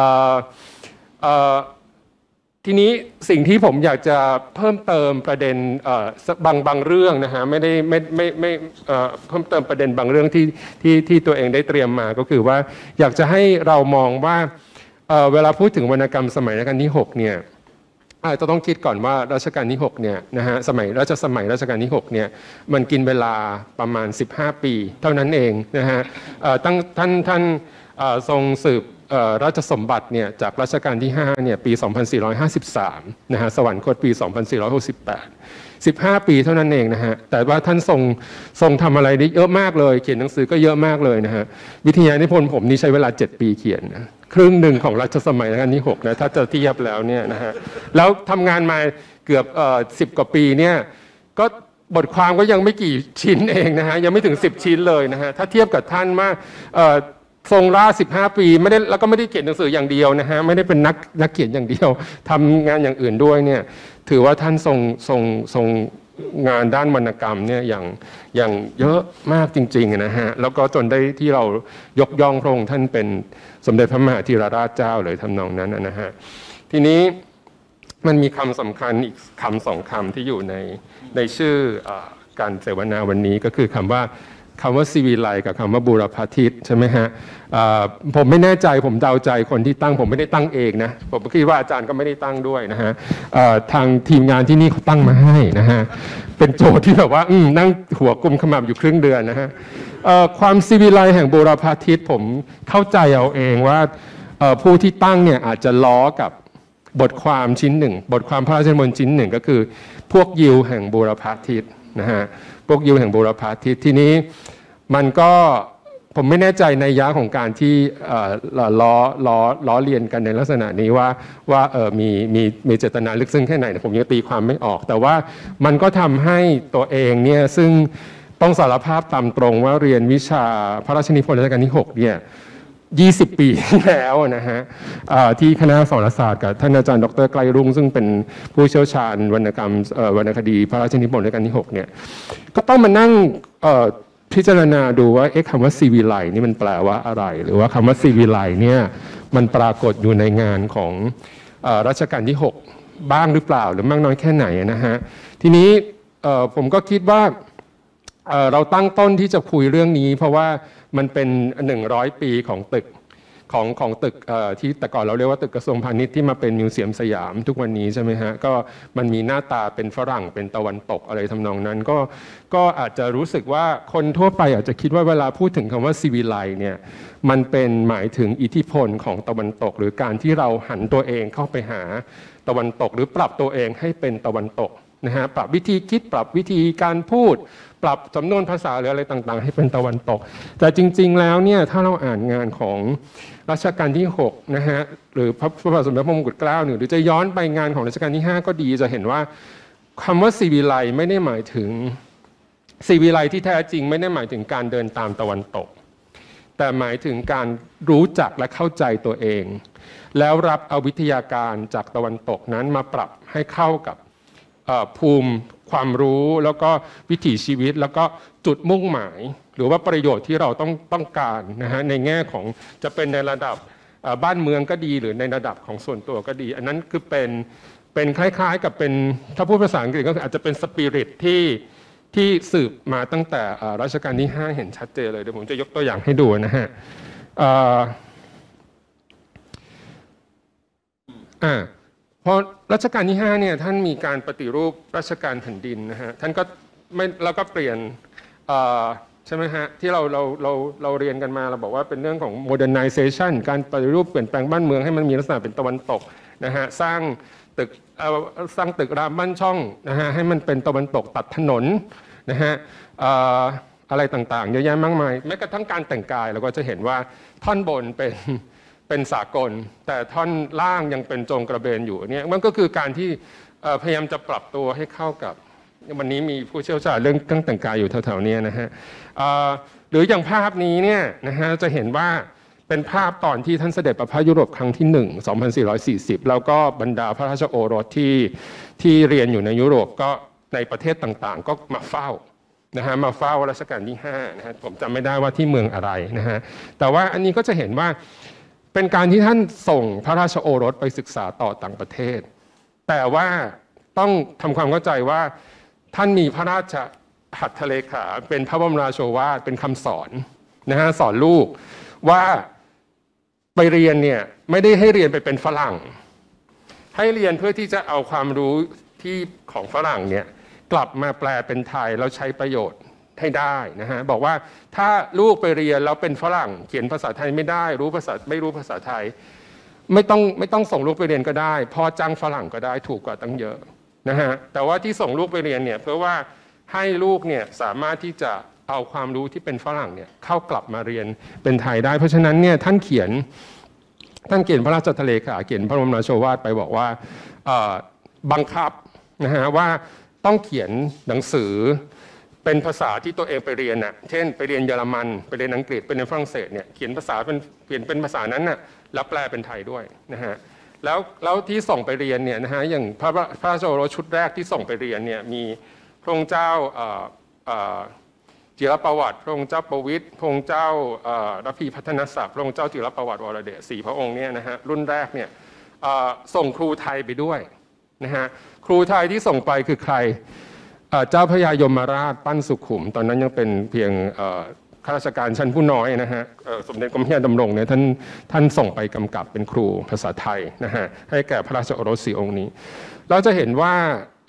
ทีนี้สิ่งที่ผมอยากจะเพิ่มเติมประเด็นบางเรื่องนะฮะไม่เพิ่มเติมประเด็นบางเรื่องที่ตัวเองได้เตรียมมาก็คือว่าอยากจะให้เรามองว่าเวลาพูดถึงวรรณกรรมสมัยรัชกาลที่6เนี่ยจะต้องคิดก่อนว่ารัชกาลที่6เนี่ยนะฮะสมัยรัชกาลที่6เนี่ยมันกินเวลาประมาณ15 ปีเท่านั้นเองนะฮะท่านทรงสืบราชสมบัติเนี่ยจากรัชกาลที่5เนี่ยปี 2453 นะฮะสวรรคตปี 2468 15 ปีเท่านั้นเองนะฮะแต่ว่าท่านทรงทำอะไรได้เยอะมากเลยเขียนหนังสือก็เยอะมากเลยนะฮะวิทยานิพนธ์ผมนี่ใช้เวลา7 ปีเขียนนะครึ่งหนึ่งของรัชสมัยรัชกาลที่6นะถ้าจะเทียบแล้วเนี่ยนะฮะแล้วทำงานมาเกือบ10 กว่าปีเนี่ยก็บทความก็ยังไม่กี่ชิ้นเองนะฮะยังไม่ถึง10 ชิ้นเลยนะฮะถ้าเทียบกับท่านมาทรงราช15 ปีไม่ได้แล้วก็ไม่ได้เขียนหนังสืออย่างเดียวนะฮะไม่ได้เป็นนักเขียนอย่างเดียวทำงานอย่างอื่นด้วยเนี่ยถือว่าท่านทรงงานด้านวรรณกรรมเนี่ยอย่างเยอะมากจริงๆนะฮะแล้วก็จนได้ที่เรายกย่องพระองค์ท่านเป็นสมเด็จพระมหาธีรราชเจ้าเลยทำนองนั้นนะฮะทีนี้มันมีคำสำคัญอีก2 คำที่อยู่ในชื่อการเสวนาวันนี้ก็คือคำว่าศิวิไลกับคำว่าบูรพาทิตใช่ไหมฮะผมไม่แน่ใจผมเดาใจคนที่ตั้งผมไม่ได้ตั้งเองนะผมคิดว่าอาจารย์ก็ไม่ได้ตั้งด้วยนะฮะทางทีมงานที่นี่เขาตั้งมาให้นะฮะเป็นโจทย์ที่แบบว่านั่งหัวกุมขมับอยู่ครึ่งเดือนนะฮะความศิวิไลแห่งบูรพาทิตผมเข้าใจเอาเองว่าผู้ที่ตั้งเนี่ยอาจจะล้อกับบทความชิ้นหนึ่งบทความพระราชนิพนธ์ชิ้นหนึ่งก็คือพวกยิวแห่งบูรพาทิตนะฮะพวกยิวแห่งบูรพาทิตทีนี้มันก็ผมไม่แน่ใจในยะของการที่ล้อเลียนกันในลักษณะนี้ว่ามีเจตนาลึกซึ้งแค่ไหนผมยังตีความไม่ออกแต่ว่ามันก็ทำให้ตัวเองเนี่ยซึ่งต้องสารภาพตามตรงว่าเรียนวิชาพระราชนิพนธ์รัชกาลที่6เนี่ย20 ปีแล้วนะฮะที่คณะอักษรศาสตร์กับท่านอาจารย์ดร.ไกลรุ่งซึ่งเป็นผู้เชี่ยวชาญวรรณกรรมวรรณคดีพระราชนิพนธ์รัชกาลที่6เนี่ยก็ต้องมานั่งพิจารณาดูว่าคำว่าศิวิไลนี่มันแปลว่าอะไรหรือว่าคำว่าศิวิไลเนี่ยมันปรากฏอยู่ในงานของรัชกาลที่6บ้างหรือเปล่าหรือมากน้อยแค่ไหนนะฮะทีนี้ผมก็คิดว่าเราตั้งต้นที่จะคุยเรื่องนี้เพราะว่ามันเป็น100 ปีของตึกของตึกที่แต่ก่อนเราเรียกว่าตึกกระทรวงพาณิชย์ที่มาเป็นมิวเซียมสยามทุกวันนี้ใช่ไหมฮะก็มันมีหน้าตาเป็นฝรั่งเป็นตะวันตกอะไรทำนองนั้นก็อาจจะรู้สึกว่าคนทั่วไปอาจจะคิดว่าเวลาพูดถึงคำว่าศิวิไลเนี่ยมันเป็นหมายถึงอิทธิพลของตะวันตกหรือการที่เราหันตัวเองเข้าไปหาตะวันตกหรือปรับตัวเองให้เป็นตะวันตกนะฮะปรับวิธีคิดปรับวิธีการพูดปรับสำนวนภาษาหรืออะไรต่างๆให้เป็นตะวันตกแต่จริงๆแล้วเนี่ยถ้าเราอ่านงานของรัชกาลที่6นะฮะหรือพระบาทสมเด็จพระมงกุฎเกล้าหรือจะย้อนไปงานของรัชกาลที่5ก็ดีจะเห็นว่าคำว่าศิวิไลไม่ได้หมายถึงศิวิไลที่แท้จริงไม่ได้หมายถึงการเดินตามตะวันตกแต่หมายถึงการรู้จักและเข้าใจตัวเองแล้วรับเอาวิทยาการจากตะวันตกนั้นมาปรับให้เข้ากับภูมิความรู้แล้วก็วิถีชีวิตแล้วก็จุดมุ่งหมายหรือว่าประโยชน์ที่เราต้องการนะฮะในแง่ของจะเป็นในระดับบ้านเมืองก็ดีหรือในระดับของส่วนตัวก็ดีอันนั้นคือเป็นคล้ายๆกับเป็นถ้าพูดภาษาอังกฤษก็อาจจะเป็นสปิริตที่สืบมาตั้งแต่รัชกาลที่5เห็นชัดเจนเลยเดี๋ยวผมจะยกตัวอย่างให้ดูนะฮะพอรัชกาลที่5เนี่ยท่านมีการปฏิรูปราชการแผ่นดินนะฮะท่านก็ไม่แล้วก็เปลี่ยนใช่ไหมฮะที่เราเรียนกันมาเราบอกว่าเป็นเรื่องของ modernization การปฏิรูปเปลี่ยนแปลงบ้านเมืองให้มันมีลักษณะเป็นตะวันตกนะฮะสร้างตึกรามบ้านช่องนะฮะให้มันเป็นตะวันตกตัดถนนนะฮะอะไรต่างๆเยอะแยะมากมายแม้กระทั่งการแต่งกายเราก็จะเห็นว่าท่อนบนเป็นสากลแต่ท่อนล่างยังเป็นโจงกระเบนอยู่เนี่ยมันก็คือการที่พยายามจะปรับตัวให้เข้ากับวันนี้มีผู้เชี่ยวชาญเรื่องเครื่องแต่งกายอยู่แถวๆนี้นะฮะหรืออย่างภาพนี้เนี่ยนะฮะจะเห็นว่าเป็นภาพตอนที่ท่านเสด็จประพาสยุโรปครั้งที่1 2440แล้วก็บรรดาพระราชโอรสที่เรียนอยู่ในยุโรปก็ในประเทศต่างๆก็มาเฝ้านะฮะมาเฝ้ารัชกาลที่5นะฮะผมจำไม่ได้ว่าที่เมืองอะไรนะฮะแต่ว่าอันนี้ก็จะเห็นว่าเป็นการที่ท่านส่งพระราชโอรสไปศึกษาต่อต่างประเทศแต่ว่าต้องทำความเข้าใจว่าท่านมีพระราชหัตถเลขาเป็นพระบรมราโชวาทเป็นคำสอนนะฮะสอนลูกว่าไปเรียนเนี่ยไม่ได้ให้เรียนไปเป็นฝรั่งให้เรียนเพื่อที่จะเอาความรู้ที่ของฝรั่งเนี่ยกลับมาแปลเป็นไทยแล้วใช้ประโยชน์ให้ได้นะฮะบอกว่าถ้าลูกไปเรียนแล้วเป็นฝรั่งเขียนภาษาไทยไม่ได้ไม่รู้ภาษาไทยไม่ต้องส่งลูกไปเรียนก็ได้พ่อจ้างฝรั่งก็ได้ถูกกว่าตั้งเยอะนะฮะแต่ว่าที่ส่งลูกไปเรียนเนี่ยเพื่อว่าให้ลูกเนี่ยสามารถที่จะเอาความรู้ที่เป็นฝรั่งเนี่ยเข้ากลับมาเรียนเป็นไทยได้เพราะฉะนั้นเนี่ยท่านเขียนพระราชทะเลขาเขียนพระบรมราโชวาทไปบอกว่าบังคับนะฮะว่าต้องเขียนหนังสือเป็นภาษาที่ตัวเองไปเรียนน่ะเช่นไปเรียนเยอรมันไปเรียนอังกฤษไปเรียนฝรั่งเศสเนี่ยเขียนภาษาเป็นภาษานั้นน่ะแล้วแปลเป็นไทยด้วยนะฮะแล้วที่ส่งไปเรียนเนี่ยนะฮะอย่างพระราชโอรสชุดแรกที่ส่งไปเรียนเนี่ยมีพระองค์เจ้าจิรประวัติพระองค์เจ้าประวิตรพระองค์เจ้าระพีพัฒนศักดิ์พระองค์เจ้าจิรประวัติวรเดช4พระองค์เนี่ยนะฮะรุ่นแรกเนี่ยส่งครูไทยไปด้วยนะฮะครูไทยที่ส่งไปคือใครเจ้าพระยายมราชปั้นสุขุมตอนนั้นยังเป็นเพียงข้าราชการชั้นผู้น้อยนะฮะสมเด็จกรมพระยาดำรงเนี่ยท่านส่งไปกำกับเป็นครูภาษาไทยนะฮะให้แก่พระราชโอรส4องค์นี้เราจะเห็นว่า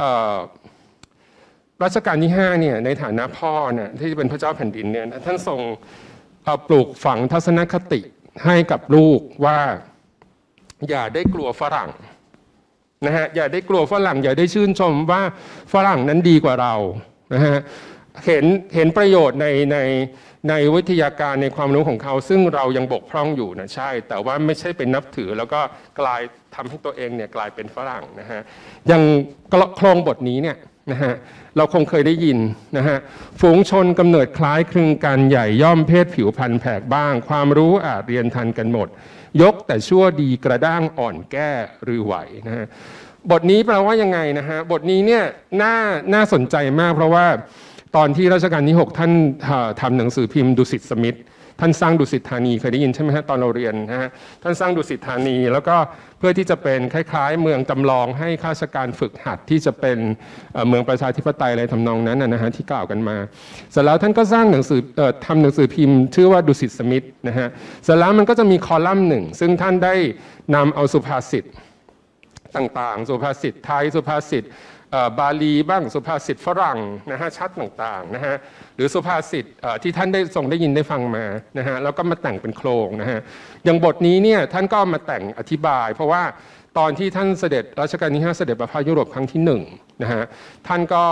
รัชกาลที่5เนี่ยในฐานะพ่อเนี่ยที่เป็นพระเจ้าแผ่นดินเนี่ยท่านทรงปลูกฝังทัศนคติให้กับลูกว่าอย่าได้กลัวฝรั่งนะฮะอย่าได้กลัวฝรั่งอย่าได้ชื่นชมว่าฝรั่งนั้นดีกว่าเรานะฮะเห็นประโยชน์ในวิทยาการในความรู้ของเขาซึ่งเรายังบกพร่องอยู่นะใช่แต่ว่าไม่ใช่เป็นนับถือแล้วก็ทำให้ตัวเองเนี่ยกลายเป็นฝรั่งนะฮะอย่างโครงบทนี้เนี่ยนะฮะเราคงเคยได้ยินนะฮะฝูงชนกำเนิดคล้ายคลึงกันใหญ่ย่อมเพศผิวพรรณแผกบ้างความรู้อาจเรียนทันกันหมดยกแต่ชั่วดีกระด้างอ่อนแก้หรือไหวนะฮะบทนี้แปลว่ายังไงนะฮะบทนี้เนี่ยน่าสนใจมากเพราะว่าตอนที่รัชกาลที่6ท่านทำหนังสือพิมพ์ดุสิตสมิทธท่านสร้างดุสิตธานีเคยได้ยินใช่ไหมฮะตอนเราเรียนนะฮะท่านสร้างดุสิตธานีแล้วก็เพื่อที่จะเป็นคล้ายๆเมืองจำลองให้ข้าราชการฝึกหัดที่จะเป็นเมืองประชาธิปไตยอะไรทำนองนั้นนะฮะที่กล่าวกันมาเสร็จแล้วท่านก็สร้างหนังสือทำหนังสือพิมพ์ชื่อว่าดุสิตสมิทธนะฮะเสร็จแล้วมันก็จะมีคอลัมน์หนึ่งซึ่งท่านได้นำเอาสุภาษิตต่างๆสุภาษิตไทยสุภาษิตบาลีบ้างสุภาษิตฝรั่งนะฮะชัดต่างๆนะฮะหรือสุภาษิตที่ท่านได้ทรงได้ยินได้ฟังมานะฮะแล้วก็มาแต่งเป็นโครงนะฮะอย่างบทนี้เนี่ยท่านก็มาแต่งอธิบายเพราะว่าตอนที่ท่านเสด็จรัชกาลที่5เสด็จประพาสยุโรปครั้งที่1นะฮะท่านก็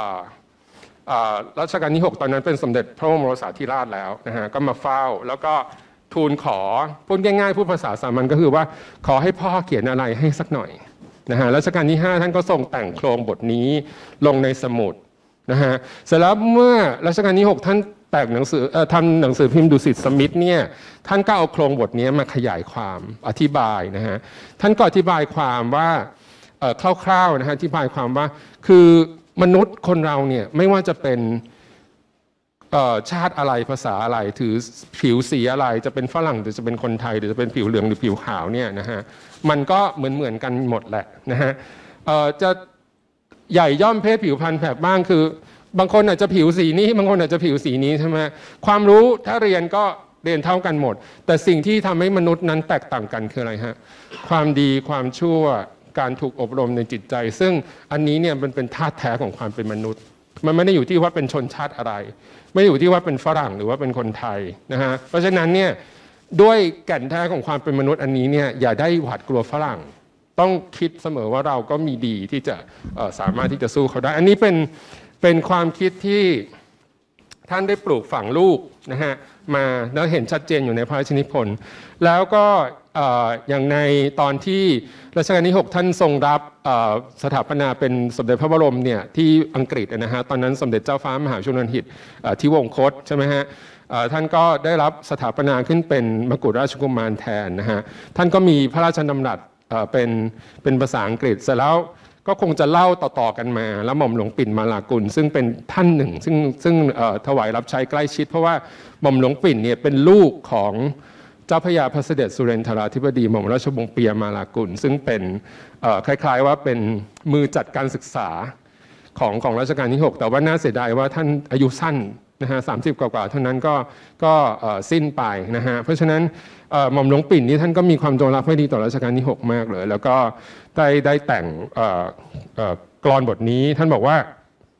รัชกาลที่6ตอนนั้นเป็นสมเด็จพระบรมโอรสาธิราชแล้วนะฮะก็มาเฝ้าแล้วก็ทูลขอพูดง่ายๆพูดภาษาสามัญก็คือว่าขอให้พ่อเขียนอะไรให้สักหน่อยนะฮะรัชกาลที่5ท่านก็ทรงแต่งโครงบทนี้ลงในสมุดนะฮะเสร็จแล้วเมื่อรัชกาลที่6ท่านแต่งหนังสือทำหนังสือพิมพ์ดุสิตสมิทธเนี่ยท่านก็เอาโครงบทนี้มาขยายความอธิบายนะฮะท่านก็อธิบายความว่าคร่าวๆนะฮะอธิบายความว่าคือมนุษย์คนเราเนี่ยไม่ว่าจะเป็นชาติอะไรภาษาอะไรถือผิวสีอะไรจะเป็นฝรั่งหรือจะเป็นคนไทยหรือจะเป็นผิวเหลืองหรือผิวขาวเนี่ยนะฮะมันก็เหมือนกันหมดแหละนะฮะจะใหญ่ย่อมเพศผิวพรรณแผกบ้างคือบางคนอาจจะผิวสีนี้บางคนอาจจะผิวสีนี้ใช่ไหมความรู้ถ้าเรียนก็เรียนเท่ากันหมดแต่สิ่งที่ทำให้มนุษย์นั้นแตกต่างกันคืออะไรฮะความดีความชั่วการถูกอบรมในจิตใจซึ่งอันนี้เนี่ยมันเป็นธาตุแท้ของความเป็นมนุษย์มันไม่ได้อยู่ที่ว่าเป็นชนชาติอะไรไม่อยู่ที่ว่าเป็นฝรั่งหรือว่าเป็นคนไทยนะฮะเพราะฉะนั้นเนี่ยด้วยแก่นแท้ของความเป็นมนุษย์อันนี้เนี่ยอย่าได้หวาดกลัวฝรั่งต้องคิดเสมอว่าเราก็มีดีที่จะสามารถที่จะสู้เขาได้อันนี้เป็นความคิดที่ท่านได้ปลูกฝังลูกนะฮะมาแล้วเห็นชัดเจนอยู่ในพระราชนิพนธ์แล้วก็อย่างในตอนที่รัชกาลที่6ท่านทรงรับสถาปนาเป็นสมเด็จพระบรมเนี่ยที่อังกฤษนะฮะตอนนั้นสมเด็จเจ้าฟ้ามหาชนกหิตที่วงคตใช่ไหมฮะท่านก็ได้รับสถาปนาขึ้นเป็นมกุฎราชกุมารแทนนะฮะท่านก็มีพระราชดำรัสเป็นภาษาอังกฤษเสร็จแล้วก็คงจะเล่าต่อๆกันมาแล้วหม่อมหลวงปิ่นมาลากุลซึ่งเป็นท่านหนึ่งซึ่งถวายรับใช้ใกล้ชิดเพราะว่าหม่อมหลวงปิ่นเนี่ยเป็นลูกของเจ้าพระยาพระเสด็จสุเรนทราธิบดีหม่อมราชวงศ์เปียมาลากุลซึ่งเป็นคล้ายๆว่าเป็นมือจัดการศึกษาของรัชกาลที่6แต่ว่าน่าเสียดายว่าท่านอายุสั้นนะฮะ30 กว่าเท่านั้นก็สิ้นไปนะฮะเพราะฉะนั้นหม่อมหลวงปิ่นนี่ท่านก็มีความจงรักภักดีต่อรัชกาลที่6มากเลยแล้วก็ได้แต่งกลอนบทนี้ท่านบอกว่า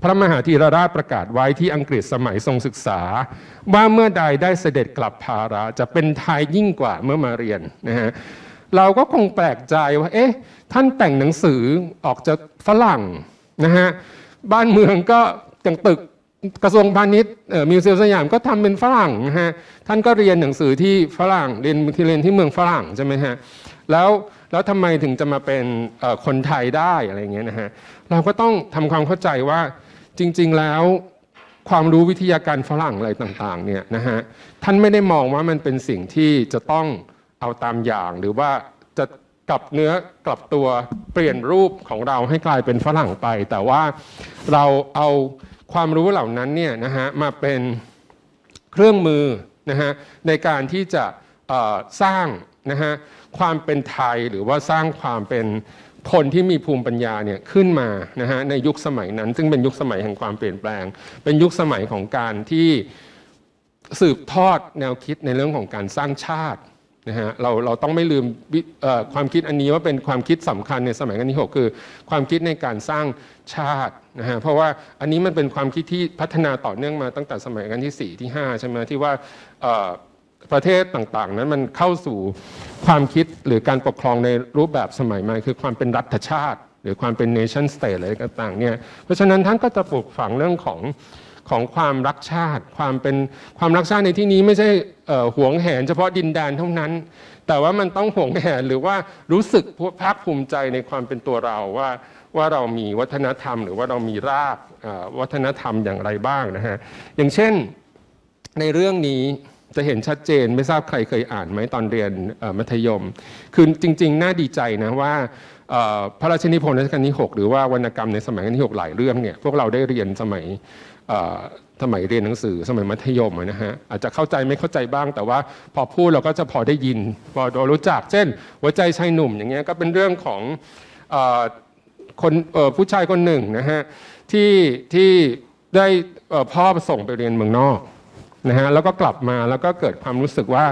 พระมหาธีรราชประกาศไว้ที่อังกฤษสมัยทรงศึกษาว่าเมื่อใดได้เสด็จกลับภาระจะเป็นไทยยิ่งกว่าเมื่อมาเรียนนะฮะเราก็คงแปลกใจว่าเอ๊ะท่านแต่งหนังสือออกจากฝรั่งนะฮะบ้านเมืองก็อย่างตึกกระทรวงพาณิชย์มิวเซียมสยามก็ทำเป็นฝรั่งนะฮะท่านก็เรียนหนังสือที่ฝรั่งเรียนที่เมืองฝรั่งใช่ไหมฮะแล้วทำไมถึงจะมาเป็นคนไทยได้อะไรเงี้ยนะฮะเราก็ต้องทำความเข้าใจว่าจริงๆแล้วความรู้วิทยาการฝรั่งอะไรต่างๆเนี่ยนะฮะท่านไม่ได้มองว่ามันเป็นสิ่งที่จะต้องเอาตามอย่างหรือว่าจะกลับเนื้อกลับตัวเปลี่ยนรูปของเราให้กลายเป็นฝรั่งไปแต่ว่าเราเอาความรู้เหล่านั้นเนี่ยนะฮะมาเป็นเครื่องมือนะฮะในการที่จะสร้างนะฮะความเป็นไทยหรือว่าสร้างความเป็นคนที่มีภูมิปัญญาเนี่ยขึ้นมานะฮะในยุคสมัยนั้นซึ่งเป็นยุคสมัยแห่งความเปลี่ยนแปลงเป็นยุคสมัยของการที่สืบทอดแนวคิดในเรื่องของการสร้างชาตินะฮะเราต้องไม่ลืมความคิดอันนี้ว่าเป็นความคิดสำคัญในสมัยรัชกาลที่ 6คือความคิดในการสร้างชาตินะฮะเพราะว่าอันนี้มันเป็นความคิดที่พัฒนาต่อเนื่องมาตั้งแต่สมัยรัชกาลที่ 4 ที่ 5ใช่ไหมที่ว่าประเทศต่างๆนั้นมันเข้าสู่ความคิดหรือการปกครองในรูปแบบสมัยใหม่คือความเป็นรัฐชาติหรือความเป็น nation state อะไรต่างๆเนี่ยเพราะฉะนั้นท่านก็จะปลูกฝังเรื่องของความรักชาติความรักชาติในที่นี้ไม่ใช่หวงแหนเฉพาะดินแดนเท่านั้นแต่ว่ามันต้องหวงแหนหรือว่ารู้สึกภาคภูมิใจในความเป็นตัวเราว่าเรามีวัฒนธรรมหรือว่าเรามีรากวัฒนธรรมอย่างไรบ้างนะฮะอย่างเช่นในเรื่องนี้จะเห็นชัดเจนไม่ทราบใครเคยอ่านไหมตอนเรียนมัธยมคือจริงๆน่าดีใจนะว่าพระราชนิพนธ์รัชกาลที่ 6หรือว่าวรรณกรรมในสมัยรัชกาลที่ 6หลายเรื่องเนี่ยพวกเราได้เรียนสมัยเรียนหนังสือสมัยมัธยมนะฮะอาจจะเข้าใจไม่เข้าใจบ้างแต่ว่าพอพูดเราก็จะพอได้ยินพอรู้จักเช่นหัวใจชายหนุ่มอย่างเงี้ยก็เป็นเรื่องของคนผู้ชายคนหนึ่งนะฮะที่ได้พ่อส่งไปเรียนเมืองนอกนะฮะแล้วก็กลับมาแล้วก็เกิดความรู้สึกว่า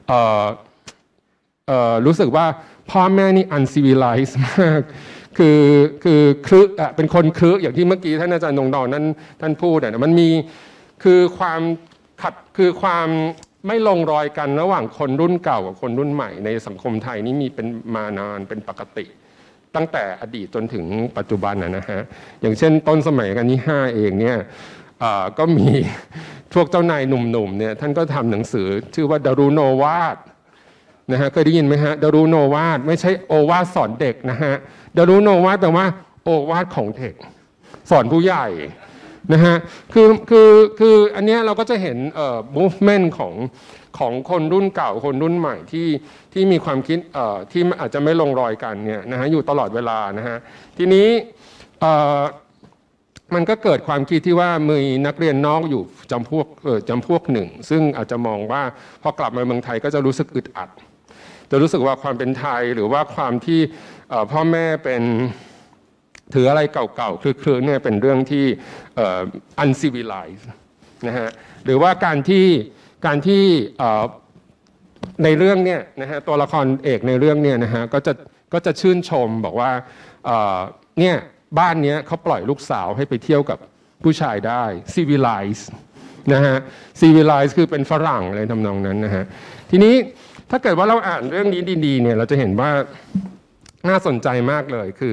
พ่อแม่นี่ uncivilized มากคือครึเป็นคนครึอย่างที่เมื่อกี้ท่านอาจารย์ดงดอนนั้นท่านพูดเนี่ยมันมีคือความไม่ลงรอยกันระหว่างคนรุ่นเก่ากับคนรุ่นใหม่ในสังคมไทยนี่มีเป็นมานานเป็นปกติตั้งแต่อดีตจนถึงปัจจุบันนะฮะอย่างเช่นต้นสมัยรัชกาลที่ 5เองเนี่ยก็มีพวกเจ้านายหนุ่มๆเนี่ยท่านก็ทำหนังสือชื่อว่าดารุโนวาทนะฮะเคยได้ยินไหมฮะดารุโนวาทไม่ใช่โอวาทสอนเด็กนะฮะดารุโนวาทแปลว่าโอวาทของเด็กสอนผู้ใหญ่นะฮะคืออันนี้เราก็จะเห็นmovement ของคนรุ่นเก่าคนรุ่นใหม่ที่มีความคิดที่อาจจะไม่ลงรอยกันเนี่ยนะฮะอยู่ตลอดเวลานะฮะทีนี้มันก็เกิดความคิดที่ว่ามีนักเรียนนอกอยู่จำพวกหนึ่งซึ่งอาจจะมองว่าพอกลับมาเมืองไทยก็จะรู้สึกอึดอัดจะรู้สึกว่าความเป็นไทยหรือว่าความที่พ่อแม่เป็นถืออะไรเก่าๆคลึกๆเนี่ยเป็นเรื่องที่uncivilized นะฮะหรือว่าการที่ในเรื่องเนี่ยนะฮะตัวละครเอกในเรื่องเนี่ยนะฮะก็จะชื่นชมบอกว่าเนี่ยบ้านนี้เขาปล่อยลูกสาวให้ไปเที่ยวกับผู้ชายได้ civilize นะฮะ civilize คือเป็นฝรั่งอะไรทำนองนั้นนะฮะทีนี้ถ้าเกิดว่าเราอ่านเรื่องนี้ดีๆเนี่ยเราจะเห็นว่าน่าสนใจมากเลยคือ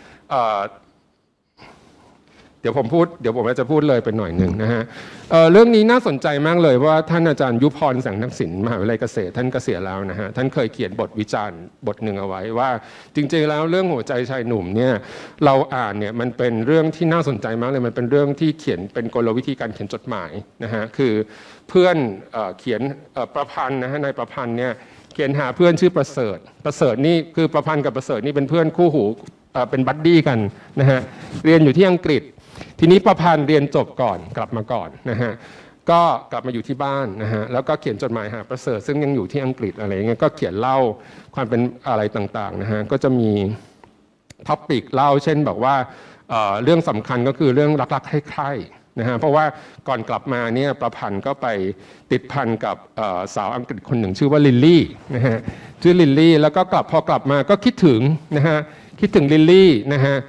เดี๋ยวผมจะพูดเลยไปหน่อยหนึ่งนะฮะเรื่องนี้น่าสนใจมากเลยว่าท่านอาจารย์ยุพรแสงทักษิณมหาวิทยาลัยเกษตรท่านเกษียณแล้วนะฮะท่านเคยเขียนบทวิจารณ์บทหนึ่งเอาไว้ว่าจริงๆแล้วเรื่องหัวใจชายหนุ่มเนี่ยเราอ่านเนี่ยมันเป็นเรื่องที่น่าสนใจมากเลยมันเป็นเรื่องที่เขียนเป็นกลวิธีการเขียนจดหมายนะฮะคือเพื่อนเขียนประพันธ์นะฮะในประพันธ์เนี่ยเขียนหาเพื่อนชื่อประเสริฐนี่คือประพันธ์กับประเสริฐนี่เป็นเพื่อนคู่หูเป็นบัดดี้กันนะฮะเรียนอยู่ที่อังกฤษทีนี้ประพันธ์เรียนจบก่อนกลับมาก่อนนะฮะก็กลับมาอยู่ที่บ้านนะฮะแล้วก็เขียนจดหมายหาประเสริฐซึ่งยังอยู่ที่อังกฤษอะไรเงี้ยก็เขียนเล่าความเป็นอะไรต่างๆนะฮะก็จะมีท็อปิกเล่าเช่นบอกว่าเรื่องสำคัญก็คือเรื่องรักๆใคร่ๆนะฮะเพราะว่าก่อนกลับมาเนี่ยประพันธ์ก็ไปติดพันกับสาวอังกฤษคนหนึ่งชื่อว่าลิลลี่นะฮะชื่อลิลลี่แล้วก็พอกลับมาก็คิดถึงนะฮะคิดถึงลิลลี่นะฮะ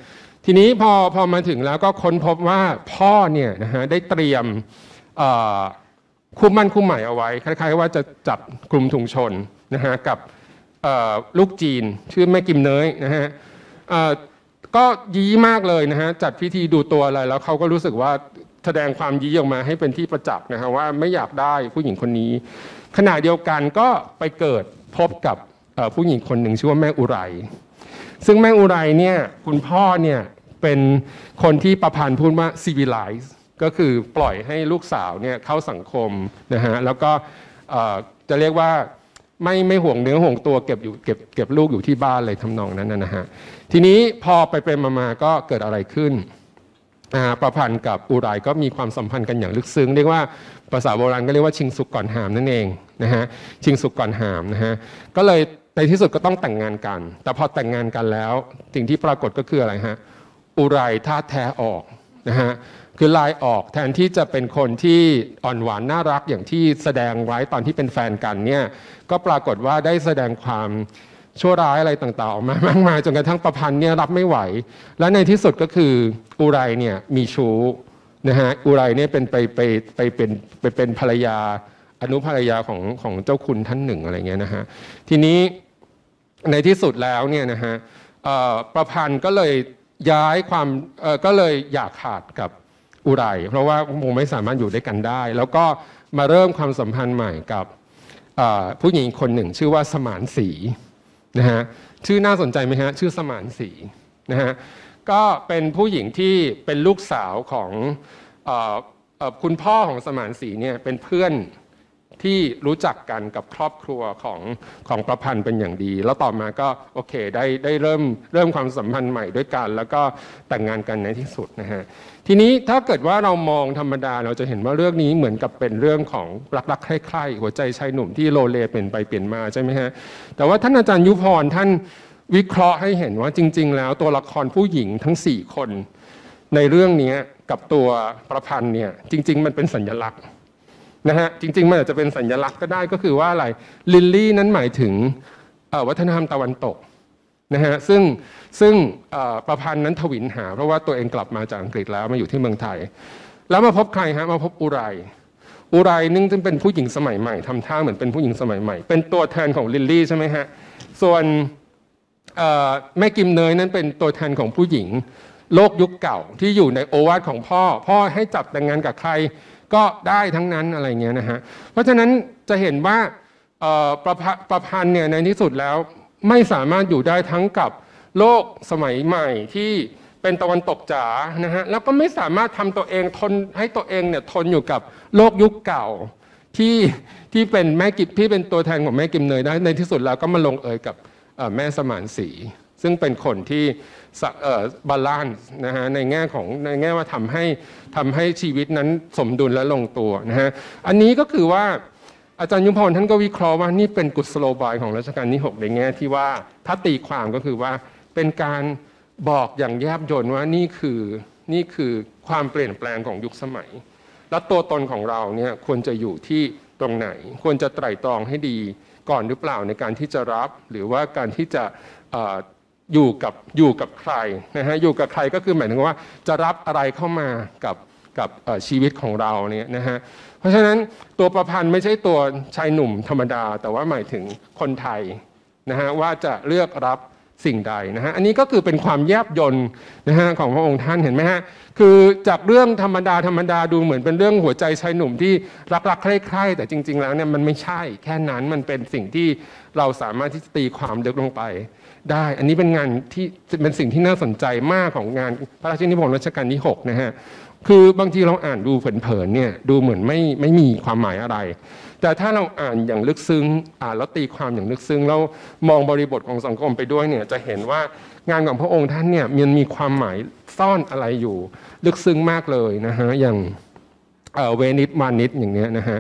ทีนี้พอมาถึงแล้วก็ค้นพบว่าพ่อเนี่ยนะฮะได้เตรียมคู่มั่นคู่หมายเอาไว้คล้ายๆว่าจะจับกลุ่มถุงชนนะฮะกับลูกจีนชื่อแม่กิมเนยนะฮะก็ยี้มากเลยนะฮะจัดพิธีดูตัวอะไรแล้วเขาก็รู้สึกว่าแสดงความยี้ออกมาให้เป็นที่ประจักษ์นะฮะว่าไม่อยากได้ผู้หญิงคนนี้ขณะเดียวกันก็ไปเกิดพบกับผู้หญิงคนหนึ่งชื่อว่าแม่อุไรซึ่งแม่อุไรเนี่ยคุณพ่อเนี่ยเป็นคนที่ประพันธ์พูดว่า civilize ก็คือปล่อยให้ลูกสาวเนี่ยเข้าสังคมนะฮะแล้วก็จะเรียกว่าไม่ห่วงเนื้อห่วงตัวเก็บลูกอยู่ที่บ้านเลยทำนองนั้นนะฮะทีนี้พอไปมาก็เกิดอะไรขึ้นประพันธ์กับอุไรก็มีความสัมพันธ์กันอย่างลึกซึ้งเรียกว่าภาษาโบราณก็เรียกว่าชิงสุกก่อนหามนั่นเองนะฮะชิงสุกก่อนหามนะฮะก็เลยในที่สุดก็ต้องแต่งงานกันแต่พอแต่งงานกันแล้วสิ่งที่ปรากฏก็คืออะไรฮะอุไรธาตุแท้ออกนะฮะคือลายออกแทนที่จะเป็นคนที่อ่อนหวานน่ารักอย่างที่แสดงไว้ตอนที่เป็นแฟนกันเนี่ยก็ปรากฏว่าได้แสดงความชั่วร้ายอะไรต่างๆออกมามากมายจนกระทั่งประพันธ์เนี่ยรับไม่ไหวและในที่สุดก็คืออุไรเนี่ยมีชู้นะฮะอุไรเนี่ยเป็นภรรยาอนุภรรยาของเจ้าคุณท่านหนึ่งอะไรเงี้ยนะฮะทีนี้ในที่สุดแล้วเนี่ยนะฮะประพันธ์ก็เลยย้ายความก็เลยอยากขาดกับอุไรเพราะว่าคงไม่สามารถอยู่ด้วยกันได้แล้วก็มาเริ่มความสัมพันธ์ใหม่กับผู้หญิงคนหนึ่งชื่อว่าสมานศรีนะฮะชื่อน่าสนใจไหมฮะชื่อสมานศรีนะฮะก็เป็นผู้หญิงที่เป็นลูกสาวของคุณพ่อของสมานศรีเนี่ยเป็นเพื่อนที่รู้จักกันกับครอบครัวของประพันธ์เป็นอย่างดีแล้วต่อมาก็โอเคได้เริ่มความสัมพันธ์ใหม่ด้วยกันแล้วก็แต่งงานกันในที่สุดนะฮะทีนี้ถ้าเกิดว่าเรามองธรรมดาเราจะเห็นว่าเรื่องนี้เหมือนกับเป็นเรื่องของรักๆใคร่ๆหัวใจชายหนุ่มที่โลเลเปลี่ยนไปเปลี่ยนมาใช่ไหมฮะแต่ว่าท่านอาจารย์ยุพรท่านวิเคราะห์ให้เห็นว่าจริงๆแล้วตัวละครผู้หญิงทั้ง4คนในเรื่องนี้กับตัวประพันธ์เนี่ยจริงๆมันเป็นสัญลักษณ์นะฮะจริงๆมันอาจจะเป็นสัญลักษณ์ก็ได้ก็คือว่าอะไรลิลลี่นั้นหมายถึงวัฒนธรรมตะวันตกนะฮะซึ่งประพันธ์นั้นทวินหาเพราะว่าตัวเองกลับมาจากอังกฤษแล้วมาอยู่ที่เมืองไทยแล้วมาพบใครฮะมาพบอุไรนึงซึ่งเป็นผู้หญิงสมัยใหม่ทำท่าเหมือนเป็นผู้หญิงสมัยใหม่เป็นตัวแทนของลิลลี่ใช่ไหมฮะส่วนแม่กิมเนยนั้นเป็นตัวแทนของผู้หญิงโลกยุคเก่าที่อยู่ในโอวาทของพ่อให้จับแต่งงานกับใครก็ได้ทั้งนั้นอะไรเงี้ยนะฮะเพราะฉะนั้นจะเห็นว่าประพันธ์เนี่ยในที่สุดแล้วไม่สามารถอยู่ได้ทั้งกับโลกสมัยใหม่ที่เป็นตะวันตกจ๋านะฮะแล้วก็ไม่สามารถทำตัวเองทนให้ตัวเองเนี่ยทนอยู่กับโลกยุคเก่าที่เป็นแม่กิมที่เป็นตัวแทนของแม่กิมเนยได้ในที่สุดแล้วก็มาลงเอยกับแม่สมานศรีซึ่งเป็นคนที่บาลานซ์นะฮะในแง่ว่าทำให้ชีวิตนั้นสมดุลและลงตัวนะฮะอันนี้ก็คือว่าอาจารย์ยุพรท่านก็วิเคราะห์ว่านี่เป็นกุศโลบายของรัชกาลที่6ในแง่ที่ว่าถ้าตีความก็คือว่าเป็นการบอกอย่างแยบยลว่านี่คือความเปลี่ยนแปลงของยุคสมัยและตัวตนของเราเนี่ยควรจะอยู่ที่ตรงไหนควรจะไตร่ตรองให้ดีก่อนหรือเปล่าในการที่จะรับหรือว่าการที่จะอยู่กับใครนะฮะอยู่กับใครก็คือหมายถึงว่าจะรับอะไรเข้ามากับชีวิตของเราเนี่ยนะฮะเพราะฉะนั้นตัวประพันธ์ไม่ใช่ตัวชายหนุ่มธรรมดาแต่ว่าหมายถึงคนไทยนะฮะว่าจะเลือกรับสิ่งใดนะฮะอันนี้ก็คือเป็นความแยบยลนะฮะของพระองค์ท่านเห็นไหมฮะคือจากเรื่องธรรมดาดูเหมือนเป็นเรื่องหัวใจชายหนุ่มที่รักใคร่ๆแต่จริงๆแล้วเนี่ยมันไม่ใช่แค่นั้นมันเป็นสิ่งที่เราสามารถที่จะตีความลึกลงไปได้อันนี้เป็นงานที่เป็นสิ่งที่น่าสนใจมากของงานพระราชนิพนธ์รัชกาลที่6นะฮะคือบางทีเราอ่านดูเผินๆเนี่ยดูเหมือนไม่มีความหมายอะไรแต่ถ้าเราอ่านอย่างลึกซึ้งอ่านแล้วตีความอย่างลึกซึ้งแล้วมองบริบทของสังคมไปด้วยเนี่ยจะเห็นว่างานของพระองค์ท่านเนี่ยมันมีความหมายซ่อนอะไรอยู่ลึกซึ้งมากเลยนะฮะอย่างเวนิสวานิสอย่างเนี้ยนะฮะ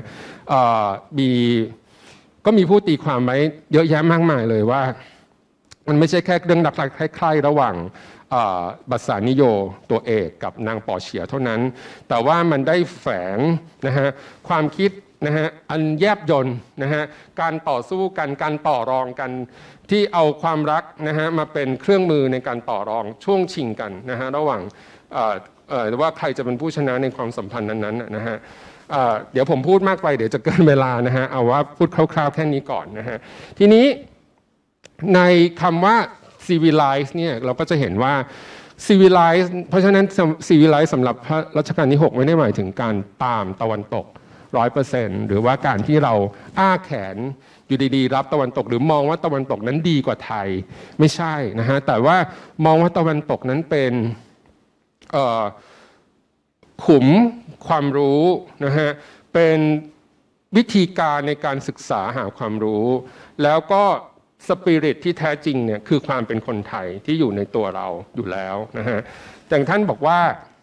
ก็มีผู้ตีความไว้เยอะแยะมากมายเลยว่ามันไม่ใช่แค่เรื่องรักใคร่ระหว่างบัสสานิโยตัวเอกกับนางปอเฉียเท่านั้นแต่ว่ามันได้แฝงนะฮะความคิดนะฮะอันแยบยลนะฮะการต่อสู้กันการต่อรองกันที่เอาความรักนะฮะมาเป็นเครื่องมือในการต่อรองช่วงชิงกันนะฮะระหว่างว่าใครจะเป็นผู้ชนะในความสัมพันธ์นั้นๆนะฮะเดี๋ยวผมพูดมากไปเดี๋ยวจะเกินเวลานะฮะเอาว่าพูดคร่าวๆแค่นี้ก่อนนะฮะทีนี้ในคำว่า civilize เนี่ยเราก็จะเห็นว่า civilize เพราะฉะนั้น civilize สำหรับพระรัชกาลที่ 6ไม่ได้หมายถึงการตามตะวันตก 100% หรือว่าการที่เราอ้าแขนอยู่ดีๆรับตะวันตกหรือมองว่าตะวันตกนั้นดีกว่าไทยไม่ใช่นะฮะแต่ว่ามองว่าตะวันตกนั้นเป็นขุมความรู้นะฮะเป็นวิธีการในการศึกษาหาความรู้แล้วก็สปิริตที่แท้จริงเนี่ยคือความเป็นคนไทยที่อยู่ในตัวเราอยู่แล้วนะฮะอย่างท่านบอกว่า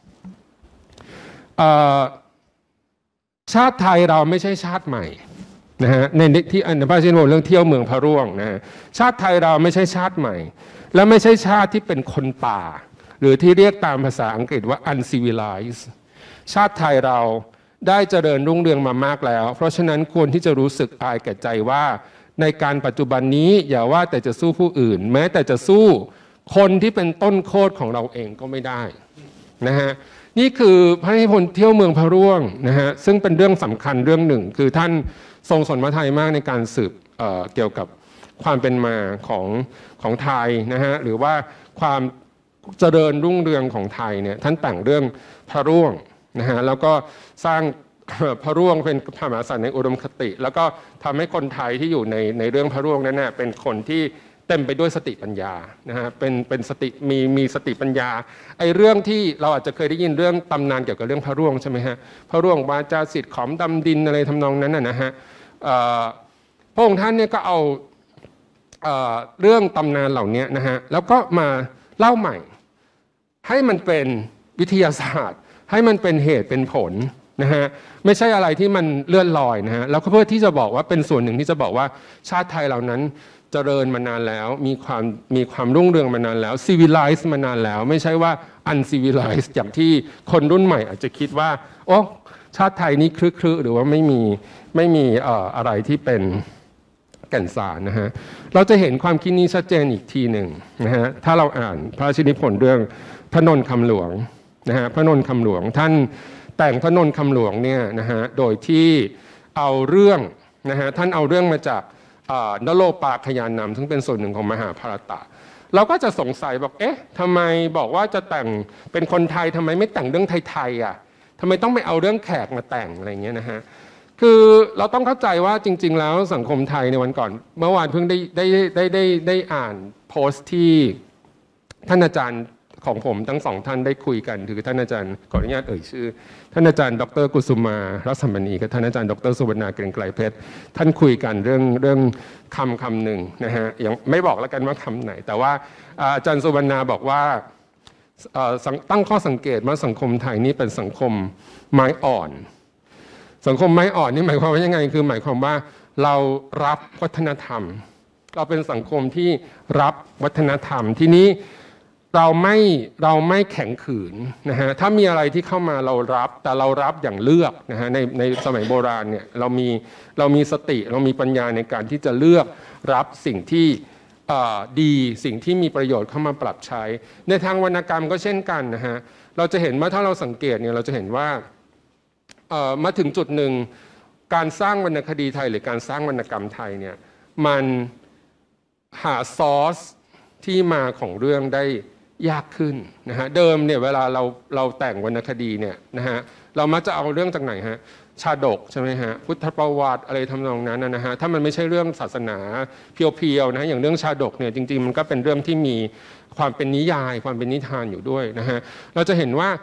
ชาติไทยเราไม่ใช่ชาติใหม่นะฮะในที่อันพระชินโวเรื่องเที่ยวเมืองพระร่วงนะฮะชาติไทยเราไม่ใช่ชาติใหม่และไม่ใช่ชาติที่เป็นคนป่าหรือที่เรียกตามภาษาอังกฤษว่า uncivilized ชาติไทยเราได้เจริญรุ่งเรืองมามากแล้วเพราะฉะนั้นควรที่จะรู้สึกอายแก่ใจว่าในการปัจจุบันนี้อย่าว่าแต่จะสู้ผู้อื่นแม้แต่จะสู้คนที่เป็นต้นโคตรของเราเองก็ไม่ได้นะฮะนี่คือพระนิพนธ์เที่ยวเมืองพระร่วงนะฮะซึ่งเป็นเรื่องสำคัญเรื่องหนึ่งคือท่านทรงสนพระทัยมากในการสืบเกี่ยวกับความเป็นมาของไทยนะฮะหรือว่าความเจริญรุ่งเรืองของไทยเนี่ยท่านแต่งเรื่องพระร่วงนะฮะแล้วก็สร้างพระร่วงเป็นพระมหากษัตริย์ในอุดมคติแล้วก็ทำให้คนไทยที่อยู่ในเรื่องพระร่วงนั้นน่ะเป็นคนที่เต็มไปด้วยสติปัญญานะฮะเป็นสติมีสติปัญญาไอ้เรื่องที่เราอาจจะเคยได้ยินเรื่องตำนานเกี่ยวกับเรื่องพระร่วงใช่ไหมฮะพระร่วงวาจาศิษย์ขอมดำดินอะไรทำนองนั้นนะฮะพระองค์ท่านเนี่ยก็เอาเรื่องตำนานเหล่านี้นะฮะแล้วก็มาเล่าใหม่ให้มันเป็นวิทยาศาสตร์ให้มันเป็นเหตุเป็นผลนะฮะไม่ใช่อะไรที่มันเลื่อนลอยนะฮะแล้วก็เพื่อที่จะบอกว่าเป็นส่วนหนึ่งที่จะบอกว่าชาติไทยเหล่านั้นเจริญมานานแล้วมีความรุ่งเรืองมานานแล้ว civilize มานานแล้วไม่ใช่ว่า uncivilized อย่างที่คนรุ่นใหม่อาจจะคิดว่าโอ้ชาติไทยนี้คลึๆหรือว่าไม่มีอะไรที่เป็นแก่นสารนะฮะเราจะเห็นความคิดนี้ชัดเจนอีกทีหนึ่งนะฮะถ้าเราอ่านพระราชนิพนธ์เรื่องพระนนท์คำหลวงนะฮะพระนนท์คำหลวงท่านแต่งพระนนท์คำหลวงเนี่ยนะฮะโดยที่เอาเรื่องนะฮะท่านเอาเรื่องมาจากนโลปาขยานนำซึ่งเป็นส่วนหนึ่งของมหาภารตะเราก็จะสงสัยบอกเอ๊ะทำไมบอกว่าจะแต่งเป็นคนไทยทำไมไม่แต่งเรื่องไทยอ่ะทำไมต้องไปเอาเรื่องแขกมาแต่งอะไรเงี้ยนะฮะคือเราต้องเข้าใจว่าจริงๆแล้วสังคมไทยในวันก่อนเมื่อวานเพิ่งได้อ่านโพสต์ที่ท่านอาจารย์ของผมทั้งสองท่านได้คุยกันคือท่านอาจารย์ขออนุญาตเอ่ยชื่อท่านอาจารย์ดร.กุสุมารัศมณีกับท่านอาจารย์ดร.สุวรรณาเกรียงไกรเพชรท่านคุยกันเรื่องคำหนึ่งนะฮะยังไม่บอกแล้วกันว่าคำไหนแต่ว่าอาจารย์สุวรรณาบอกว่าตั้งข้อสังเกตว่าสังคมไทยนี่เป็นสังคมไม้อ่อนสังคมไม้อ่อนนี่หมายความว่ายังไงคือหมายความว่าเรารับวัฒนธรรมเราเป็นสังคมที่รับวัฒนธรรมที่นี้เราไม่แข็งขืนนะฮะถ้ามีอะไรที่เข้ามาเรารับแต่เรารับอย่างเลือกนะฮะในสมัยโบราณเนี่ยเรามีสติเรามีปัญญาในการที่จะเลือกรับสิ่งที่ดีสิ่งที่มีประโยชน์เข้ามาปรับใช้ในทางวรรณกรรมก็เช่นกันนะฮะเราจะเห็นว่าถ้าเราสังเกตเนี่ยเราจะเห็นว่ามาถึงจุดหนึ่งการสร้างวรรณคดีไทยหรือการสร้างวรรณกรรมไทยเนี่ยมันหาซอสที่มาของเรื่องได้ยากขึ้นนะฮะเดิมเนี่ยเวลาเราแต่งวรรณคดีเนี่ยนะฮะเรามักจะเอาเรื่องจากไหนฮะชาดกใช่ไหมฮะพุทธประวัติอะไรทำนองนั้นนะฮะถ้ามันไม่ใช่เรื่องศาสนาเพียวๆนะอย่างเรื่องชาดกเนี่ยจริงๆมันก็เป็นเรื่องที่มีความเป็นนิยายความเป็นนิทานอยู่ด้วยนะฮะเราจะเห็นว่า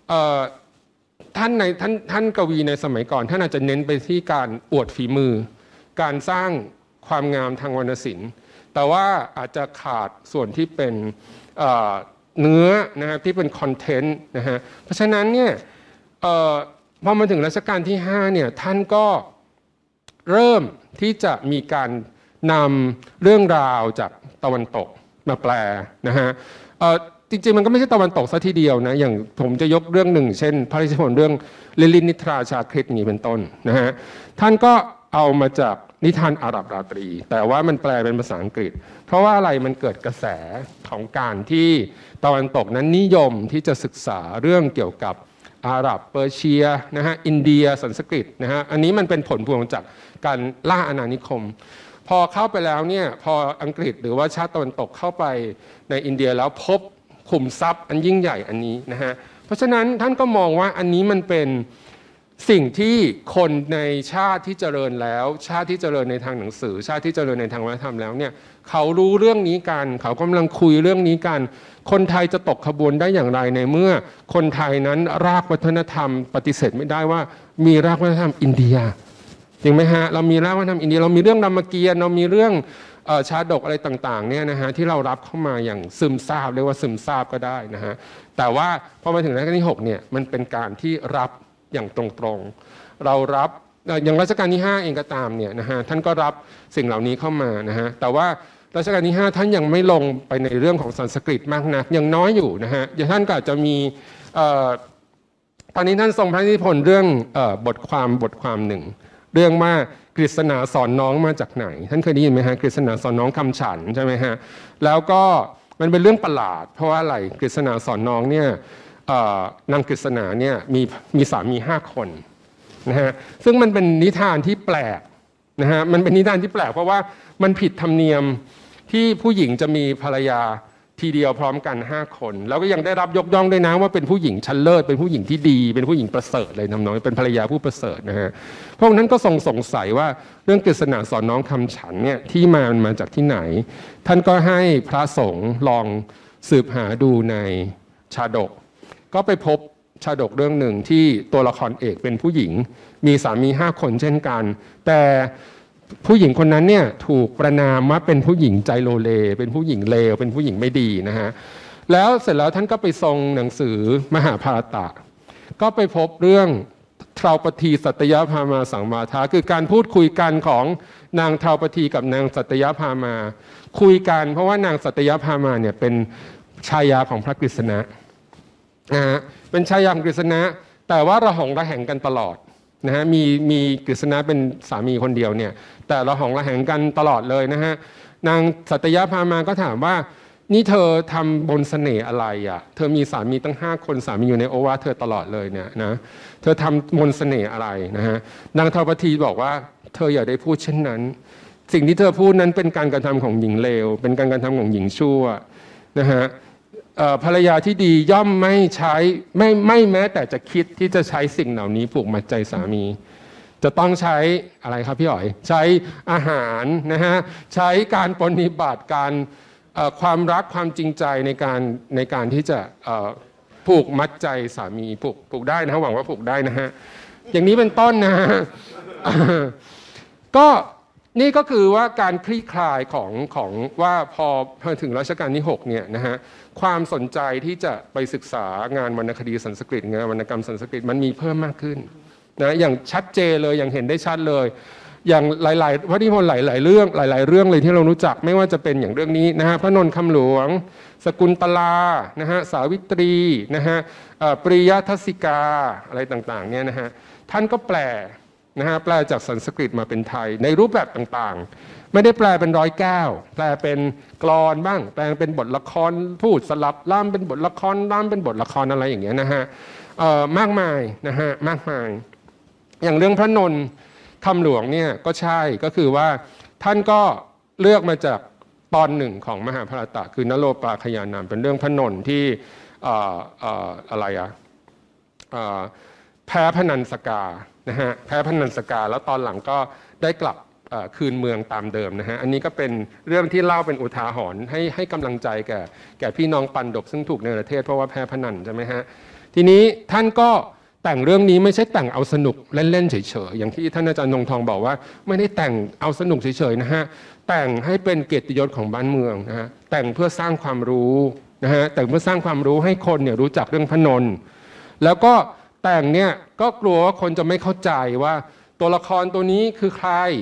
ท่านกวีในสมัยก่อนท่านอาจจะเน้นไปที่การอวดฝีมือการสร้างความงามทางวรรณศิลป์แต่ว่าอาจจะขาดส่วนที่เป็นเนื้อนะครับที่เป็นคอนเทนต์นะฮะเพราะฉะนั้นเนี่ยพอมาถึงรัชกาลที่5เนี่ยท่านก็เริ่มที่จะมีการนำเรื่องราวจากตะวันตกมาแปลนะฮะจจริงๆมันก็ไม่ใช่ตะวันตกซะทีเดียวนะอย่างผมจะยกเรื่องหนึ่งเช่นพระราชนิพนธ์เรื่องลิลินนิทราชาคริตนี้เป็นต้นนะฮะท่านก็เอามาจากนิทานอาหรับราตรีแต่ว่ามันแปลเป็นภาษาอังกฤษเพราะว่าอะไรมันเกิดกระแสของการที่ตะวันตกนั้นนิยมที่จะศึกษาเรื่องเกี่ยวกับอาหรับเปอร์เซียนะฮะอินเดียสันสกฤตนะฮะอันนี้มันเป็นผลพวงจากการล่าอาณานิคมพอเข้าไปแล้วเนี่ยพออังกฤษหรือว่าชาติตะวันตกเข้าไปในอินเดียแล้วพบขุมทรัพย์อันยิ่งใหญ่อันนี้นะฮะเพราะฉะนั้นท่านก็มองว่าอันนี้มันเป็นสิ่งที่คนในชาติที่เจริญแล้วชาติที่เจริญในทางหนังสือชาติที่เจริญในทางวัฒนธรรมแล้วเนี่ยเขารู้เรื่องนี้กันเขากำลังคุยเรื่องนี้กันคนไทยจะตกขบวนได้อย่างไรในเมื่อคนไทยนั้นรากวัฒนธรรมปฏิเสธไม่ได้ว่ามีรากวัฒนธรรมอินเดียจริงไหมฮะเรามีรากวัฒนธรรมอินเดียเรามีเรื่องรามเกียรติ์เรามีเรื่องชาดกอะไรต่างๆเนี่ยนะฮะที่เรารับเข้ามาอย่างซึมซาบเรียกว่าซึมซาบก็ได้นะฮะแต่ว่าพอมาถึงรัชกาลที่6เนี่ยมันเป็นการที่รับอย่างตรงๆเรารับอย่างรัชกาลที่5เองก็ตามเนี่ยนะฮะท่านก็รับสิ่งเหล่านี้เข้ามานะฮะแต่ว่ารัชกาลที่5ท่านยังไม่ลงไปในเรื่องของสันสกฤตมากนักยังน้อยอยู่นะฮะอย่างท่านก็อาจจะมีตอนนี้ท่านทรงพระราชนิพนธ์เรื่องบทความหนึ่งเรื่องว่ากฤษณาสอนน้องมาจากไหนท่านเคยได้ยินไหมฮะกฤษณาสอนน้องคำฉันใช่ไหมฮะแล้วก็มันเป็นเรื่องประหลาดเพราะว่าอะไรกฤษณาสอนน้องเนี่ยนางกฤษณาเนี่ยมีสามี5 คนนะฮะซึ่งมันเป็นนิทานที่แปลกนะฮะมันเป็นนิทานที่แปลกเพราะว่ามันผิดธรรมเนียมที่ผู้หญิงจะมีภรรยาทีเดียวพร้อมกัน5 คนแล้วก็ยังได้รับยกย่องด้วยนะว่าเป็นผู้หญิงชั้นเลิศเป็นผู้หญิงที่ดีเป็นผู้หญิงประเสริฐเลยทำนองเป็นภรรยาผู้ประเสริฐนะฮะพวกนั้นก็สงสัยว่าเรื่องกฤษณาสอนน้องคำฉันเนี่ยที่มาจากที่ไหนท่านก็ให้พระสงฆ์ลองสืบหาดูในชาดกก็ไปพบชาดกเรื่องหนึ่งที่ตัวละครเอกเป็นผู้หญิงมีสามี5 คนเช่นกันแต่ผู้หญิงคนนั้นเนี่ยถูกประณามว่าเป็นผู้หญิงใจโลเลเป็นผู้หญิงเลวเป็นผู้หญิงไม่ดีนะฮะแล้วเสร็จแล้วท่านก็ไปทรงหนังสือมหาภารตะก็ไปพบเรื่องเทราปทีสัตยภามาสังวาทาคือการพูดคุยกันของนางเทราปทีกับนางสัตยภามาคุยกันเพราะว่านางสัตยภามาเนี่ยเป็นชายาของพระกฤษณะนะฮะเป็นชายาของกฤษณะแต่ว่าระหองระแหงกันตลอดนะฮะมีกฤษณะเป็นสามีคนเดียวเนี่ยแต่ระหองระแหงกันตลอดเลยนะฮะนางสัตยภามาก็ถามว่านี่เธอทำบนเสน่ห์อะไรอ่ะเธอมีสามีตั้ง5 คนสามีอยู่ในโอวาทเธอตลอดเลยเนี่ยนะเธอทำบนเสน่ห์อะไรนะฮะนางเทราปทีบอกว่าเธออย่าได้พูดเช่นนั้นสิ่งที่เธอพูดนั้นเป็นการกระทำของหญิงเลวเป็นการกระทำของหญิงชั่วนะฮะภรรยาที่ดีย่อมไม่ใช้ไม่แม้แต่จะคิดที่จะใช้สิ่งเหล่านี้ผูกมัดใจสามีจะต้องใช้อะไรครับพี่อ๋อยใช้อาหารนะฮะใช้การปฏิบัติการความรักความจริงใจในการที่จะผูกมัดใจสามีผูกได้นะหวังว่าผูกได้นะฮะอย่างนี้เป็นต้นนะฮะก็นี่ก็คือว่าการคลี่คลายของว่าพอถึงรัชกาลที่6เนี่ยนะฮะความสนใจที่จะไปศึกษางานวรรณคดีสันสกฤตงานวรรณกรรมสันสกฤตมันมีเพิ่มมากขึ้นนะอย่างชัดเจนเลยอย่างเห็นได้ชัดเลยอย่างหลายๆพระนิพนธ์หลายๆเรื่องเลยที่เรารู้จักไม่ว่าจะเป็นอย่างเรื่องนี้นะฮะพระนนท์คำหลวงสกุลตลานะฮะสาวิตรีนะฮะปริยทัศสิกาอะไรต่างๆเนี่ยนะฮะท่านก็แปลนะฮะแปลจากสันสกฤตมาเป็นไทยในรูปแบบต่างๆไม่ได้แปลเป็นร้อยแก้วแปลเป็นกลอนบ้างแปลเป็นบทละครพูดสลับล่ามเป็นบทละครล่ามเป็นบทละครอะไรอย่างเงี้ยนะฮะมากมายนะฮะมากมายอย่างเรื่องพระนนท์คำหลวงเนี่ยก็ใช่ก็คือว่าท่านก็เลือกมาจากตอนหนึ่งของมหาภารตะคือนโรปาขยานามเป็นเรื่องพระนนท์ที่อะไรอะแพ้พนันสกานะฮะแพ้พนันสกาแล้วตอนหลังก็ได้กลับคืนเมืองตามเดิมนะฮะอันนี้ก็เป็นเรื่องที่เล่าเป็นอุทาหรณ์ให้กำลังใจแก่พี่น้องปันดกซึ่งถูกในประเทศเพราะว่าแพ้พนันใช่ไหมฮะทีนี้ท่านก็แต่งเรื่องนี้ไม่ใช่แต่งเอาสนุกเล่นๆเฉยๆอย่างที่ท่านอาจารย์นงทองบอกว่าไม่ได้แต่งเอาสนุกเฉยๆนะฮะแต่งให้เป็นเกียรติยศของบ้านเมืองนะฮะแต่งเพื่อสร้างความรู้นะฮะแต่งเพื่อสร้างความรู้ให้คนเนี่ยรู้จักเรื่องพระนนท์แล้วก็แต่งเนี่ยก็กลัวว่าคนจะไม่เข้าใจว่าตัวละครตัวนี้คือใคร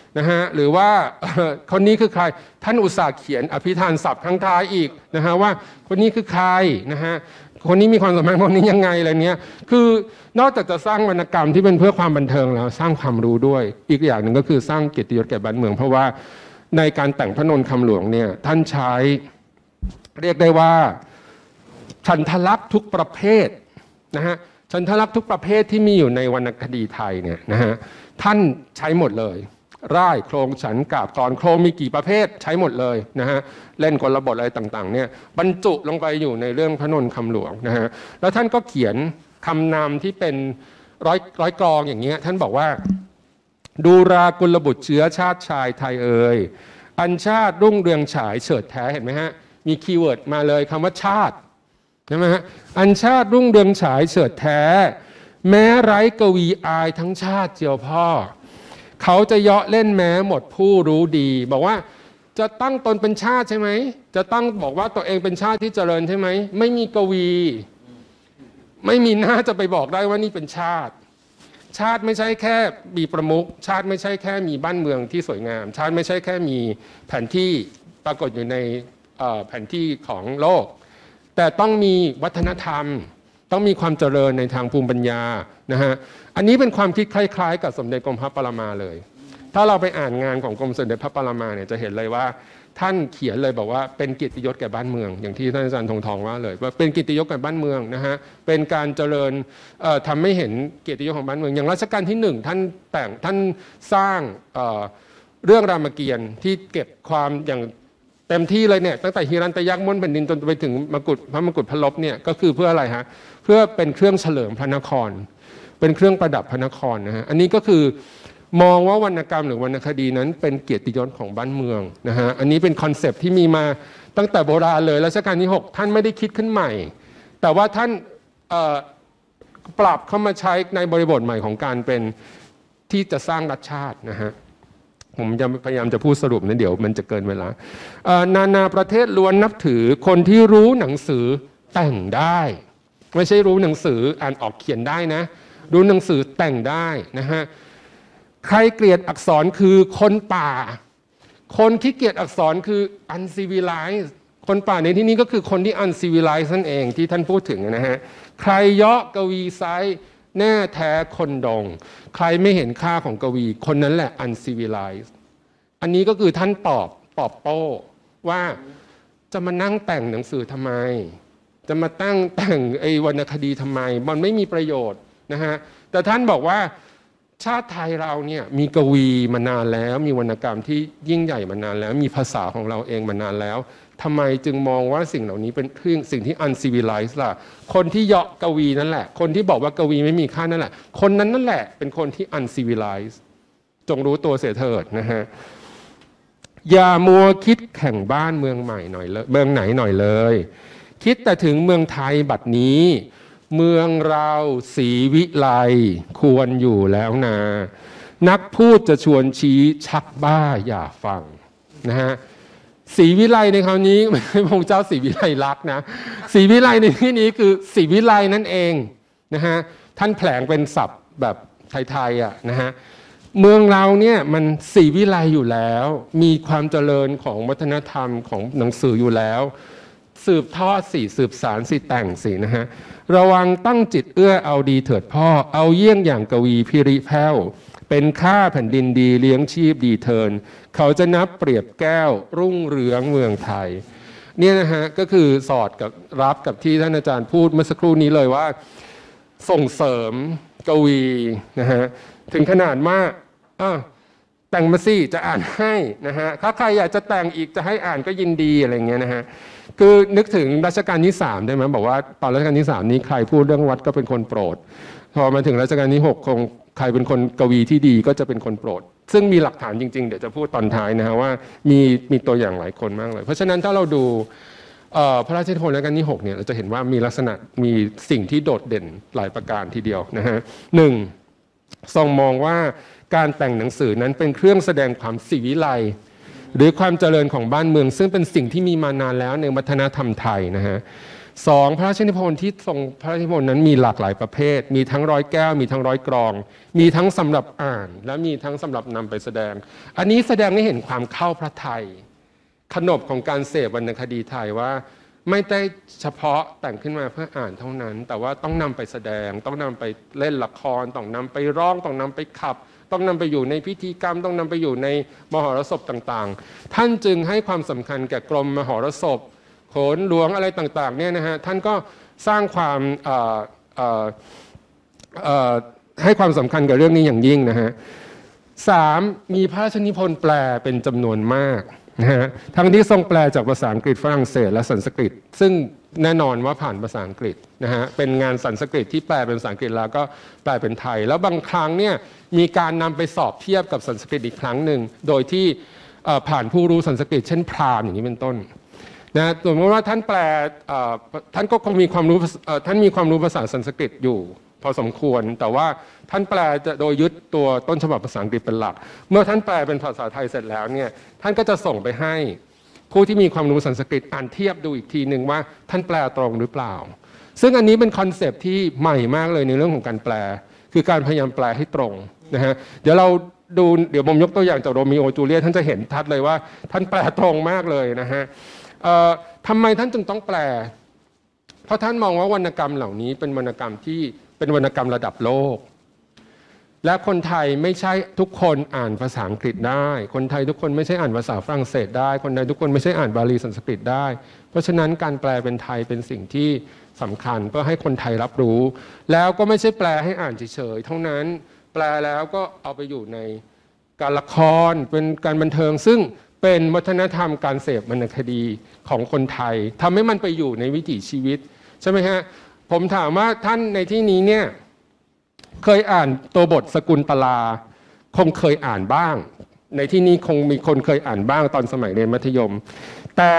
นะฮะหรือว่าคนนี้คือใครท่านอุตส่าห์เขียนอภิธานศัพท์ข้างท้ายอีกนะฮะว่าคนนี้คือใครนะฮะคนนี้มีความสัมพันธ์คนนี้ยังไงอะไรเนี้ยคือนอกจากจะสร้างวรรณกรรมที่เป็นเพื่อความบันเทิงแล้วสร้างความรู้ด้วยอีกอย่างหนึ่งก็คือสร้างเกียรติยศแก่บ้านเมืองเพราะว่าในการแต่งพระนนท์คำหลวงเนี่ยท่านใช้เรียกได้ว่าฉันทลักษณ์ทุกประเภทนะฮะฉันทลักษณ์ทุกประเภทที่มีอยู่ในวรรณคดีไทยเนี่ยนะฮะท่านใช้หมดเลยร่ายโครงฉันกาบกลอนโครงมีกี่ประเภทใช้หมดเลยนะฮะเล่นกลบทอะไรต่างๆเนี่ยบรรจุลงไปอยู่ในเรื่องพระนนท์คำหลวงนะฮะแล้วท่านก็เขียนคำนำที่เป็นร้อยกลองอย่างเงี้ยท่านบอกว่าดูรากุลบุตรเชื้อชาติชายไทยเอ่ยอันชาติรุ่งเรืองฉายเฉิดแท้เห็นไหมฮะมีคีย์เวิร์ดมาเลยคำว่าชาติใช่ไหมฮะอันชาติรุ่งเรืองฉายเฉิดแท้แม้ไร้กวีอายทั้งชาติเจียวพ่อเขาจะเยาะเล่นแม้หมดผู้รู้ดีบอกว่าจะตั้งตนเป็นชาติใช่ไหมจะตั้งบอกว่าตัวเองเป็นชาติที่เจริญใช่ไหมไม่มีกวีไม่มีหน้าจะไปบอกได้ว่านี่เป็นชาติชาติไม่ใช่แค่มีประมุขชาติไม่ใช่แค่มีบ้านเมืองที่สวยงามชาติไม่ใช่แค่มีแผนที่ปรากฏอยู่ในแผนที่ของโลกแต่ต้องมีวัฒนธรรมต้องมีความเจริญในทางภูมิปัญญานะฮะอันนี้เป็นความคิดคล้ายๆกับสมเด็จกรมพระปรมาเลยถ้าเราไปอ่านงานของกรมสมเด็จพระปรมาเนี่ยจะเห็นเลยว่าท่านเขียนเลยบอกว่าเป็นเกียรติยศแก่บ้านเมืองอย่างที่ท่านอาจารย์ธงทองว่าเลยว่าเป็นเกียรติยศแก่บ้านเมืองนะฮะเป็นการเจริญทำให้เห็นเกียรติยศของบ้านเมืองอย่างรัชกาลที่1ท่านสร้างเรื่องรามเกียรติ์ที่เก็บความอย่างเต็มที่เลยเนี่ยตั้งแต่ฮิรันตยักษ์ม้วนแผ่นดินจนไปถึงพระมกุฎพระลบเนี่ยก็คือเพื่ออะไรฮะเพื่อเป็นเครื่องเฉลิมพระนครเป็นเครื่องประดับพระนครนะฮะอันนี้ก็คือมองว่าวรรณกรรมหรือวรรณคดีนั้นเป็นเกียรติยศของบ้านเมืองนะฮะอันนี้เป็นคอนเซปต์ที่มีมาตั้งแต่โบราณเลยรัชกาลที่6ท่านไม่ได้คิดขึ้นใหม่แต่ว่าท่านปรับเข้ามาใช้ในบริบทใหม่ของการเป็นที่จะสร้างรัฐชาตินะฮะผมจะพยายามจะพูดสรุปนะเดี๋ยวมันจะเกินเวลานานาประเทศล้วนนับถือคนที่รู้หนังสือแต่งได้ไม่ใช่รู้หนังสืออ่านออกเขียนได้นะรู้หนังสือแต่งได้นะฮะใครเกลียดอักษรคือคนป่าคนที่เกลียดอักษรคือ uncivilized คนป่าในที่นี้ก็คือคนที่ uncivilized นั่นเองที่ท่านพูดถึงนะฮะใครเยาะกวีไซแน่แท้คนดงใครไม่เห็นค่าของกวีคนนั้นแหละ uncivilized อันนี้ก็คือท่านตอบโต้ว่าจะมานั่งแต่งหนังสือทำไมจะมาแต่งไอ้วรรณคดีทำไมมันไม่มีประโยชน์นะฮะแต่ท่านบอกว่าชาติไทยเราเนี่ยมีกวีมานานแล้วมีวรรณกรรมที่ยิ่งใหญ่มานานแล้วมีภาษาของเราเองมานานแล้วทำไมจึงมองว่าสิ่งเหล่านี้เป็นสิ่งที่ uncivilized ล่ะคนที่เยาะกวีนั่นแหละคนที่บอกว่ากวีไม่มีค่านั่นแหละคนนั้นนั่นแหละเป็นคนที่ uncivilized จงรู้ตัวเสียเถิดนะฮะอย่ามัวคิดแข่งบ้านเมืองใหม่หน่อยเลยเมืองไหนหน่อยเลยคิดแต่ถึงเมืองไทยบัดนี้เมืองเราศรีวิไลควรอยู่แล้วนะนักพูดจะชวนชี้ชักบ้าอย่าฟังนะฮะศรีวิไลในคราวนี้ไม่ใช่พระเจ้าศรีวิไลลักษณ์นะศรีวิไลในที่นี้คือศรีวิไลนั่นเองนะฮะท่านแผลงเป็นศัพท์แบบไทยๆอ่ะนะฮะเมืองเราเนี่ยมันศรีวิไลอยู่แล้วมีความเจริญของวัฒนธรรมของหนังสืออยู่แล้วสืบทอดสิสืบสารสิแต่งสินะฮะระวังตั้งจิตเอื้อเอาดีเถิดพ่อเอาเยี่ยงอย่างกวีพิริแพ้วเป็นข้าแผ่นดินดีเลี้ยงชีพดีเทินเขาจะนับเปรียบแก้วรุ่งเรืองเมืองไทยเนี่ยนะฮะก็คือสอดกับรับกับที่ท่านอาจารย์พูดเมื่อสักครู่นี้เลยว่าส่งเสริมกวีนะฮะถึงขนาดว่าแต่งมาสิจะอ่านให้นะฮะถ้าใครอยากจะแต่งอีกจะให้อ่านก็ยินดีอะไรเงี้ยนะฮะคือนึกถึงรัชกาลที่3ได้ไหมบอกว่าตอนรัชกาลที่3นี้ใครพูดเรื่องวัดก็เป็นคนโปรดพอมาถึงรัชกาลที่6คงใครเป็นคนกวีที่ดีก็จะเป็นคนโปรดซึ่งมีหลักฐานจริงๆเดี๋ยวจะพูดตอนท้ายนะฮะว่ามีตัวอย่างหลายคนมากเลยเพราะฉะนั้นถ้าเราดูพระราชนิพนธ์รัชกาลที่6เนี่ยเราจะเห็นว่ามีลักษณะมีสิ่งที่โดดเด่นหลายประการทีเดียวนะฮะ1ทรงมองว่าการแต่งหนังสือนั้นเป็นเครื่องแสดงความศรีวิไลหรือความเจริญของบ้านเมืองซึ่งเป็นสิ่งที่มีมานานแล้วในวัฒนธรรมไทยนะฮะสองพระราชนิพนธ์ที่ทรงพระราชนิพนธ์นั้นมีหลากหลายประเภทมีทั้งร้อยแก้วมีทั้งร้อยกรองมีทั้งสำหรับอ่านและมีทั้งสำหรับนำไปแสดงอันนี้แสดงให้เห็นความเข้าพระทัยขนบของการเสพวรรณคดีไทยว่าไม่ได้เฉพาะแต่งขึ้นมาเพื่ออ่านเท่านั้นแต่ว่าต้องนำไปแสดงต้องนำไปเล่นละครต้องนำไปร้องต้องนำไปขับต้องนำไปอยู่ในพิธีกรรมต้องนำไปอยู่ในมหรสพต่างๆท่านจึงให้ความสำคัญแก่กรมมหรสพโขนหลวงอะไรต่างๆเนี่ยนะฮะท่านก็สร้างความให้ความสำคัญกับเรื่องนี้อย่างยิ่งนะฮะ3มีพระราชนิพนธ์แปลเป็นจำนวนมากนะฮะทั้งที่ทรงแปลจากภาษาอังกฤษฝรั่งเศสและสันสกฤตซึ่งแน่นอนว่าผ่านภาษาอังกฤษนะฮะเป็นงานสันสกฤตที่แปลเป็นภาษาอังกฤษแล้วก็แปลเป็นไทยแล้วบางครั้งเนี่ยมีการนำไปสอบเทียบกับสันสกฤตอีกครั้งหนึ่งโดยที่ผ่านผู้รู้สันสกฤตเช่นพราหมณ์อย่างนี้เป็นต้นนะสมมติว่าท่านแปลท่านก็คงมีความรู้ท่านมีความรู้ภาษาสันสกฤตอยู่พอสมควรแต่ว่าท่านแปลจะโดยยึดตัวต้นฉบับภาษาอังกฤษเป็นหลักเมื่อท่านแปลเป็นภาษาไทยเสร็จแล้วเนี่ยท่านก็จะส่งไปให้ผู้ที่มีความรู้สันสกฤตอ่านเทียบดูอีกทีหนึ่งว่าท่านแปลตรงหรือเปล่าซึ่งอันนี้เป็นคอนเซปต์ที่ใหม่มากเลยในเรื่องของการแปลคือการพยายามแปลให้ตรงนะฮะเดี๋ยวผมยกตัวอย่างจากโรมิโอจูเลียตท่านจะเห็นชัดเลยว่าท่านแปลตรงมากเลยนะฮะทำไมท่านจึงต้องแปลเพราะท่านมองว่าวรรณกรรมเหล่านี้เป็นวรรณกรรมที่เป็นวรรณกรรมระดับโลกและคนไทยไม่ใช่ทุกคนอ่านภาษาอังกฤษได้คนไทยทุกคนไม่ใช่อ่านภาษาฝรั่งเศสได้คนไทยทุกคนไม่ใช่อ่านบาลีสันสกฤตได้เพราะฉะนั้นการแปลเป็นไทยเป็นสิ่งที่สำคัญเพื่อให้คนไทยรับรู้แล้วก็ไม่ใช่แปลให้อ่านเฉยๆเท่านั้นแปลแล้วก็เอาไปอยู่ในการละครเป็นการบันเทิงซึ่งเป็นวัฒนธรรมการเสพวรรณคดีของคนไทยทำให้มันไปอยู่ในวิถีชีวิตใช่ไหมฮะผมถามว่าท่านในที่นี้เนี่ยเคยอ่านตัวบทสกุลตลาคงเคยอ่านบ้างในที่นี้คงมีคนเคยอ่านบ้างตอนสมัยเรียนมัธยมแต่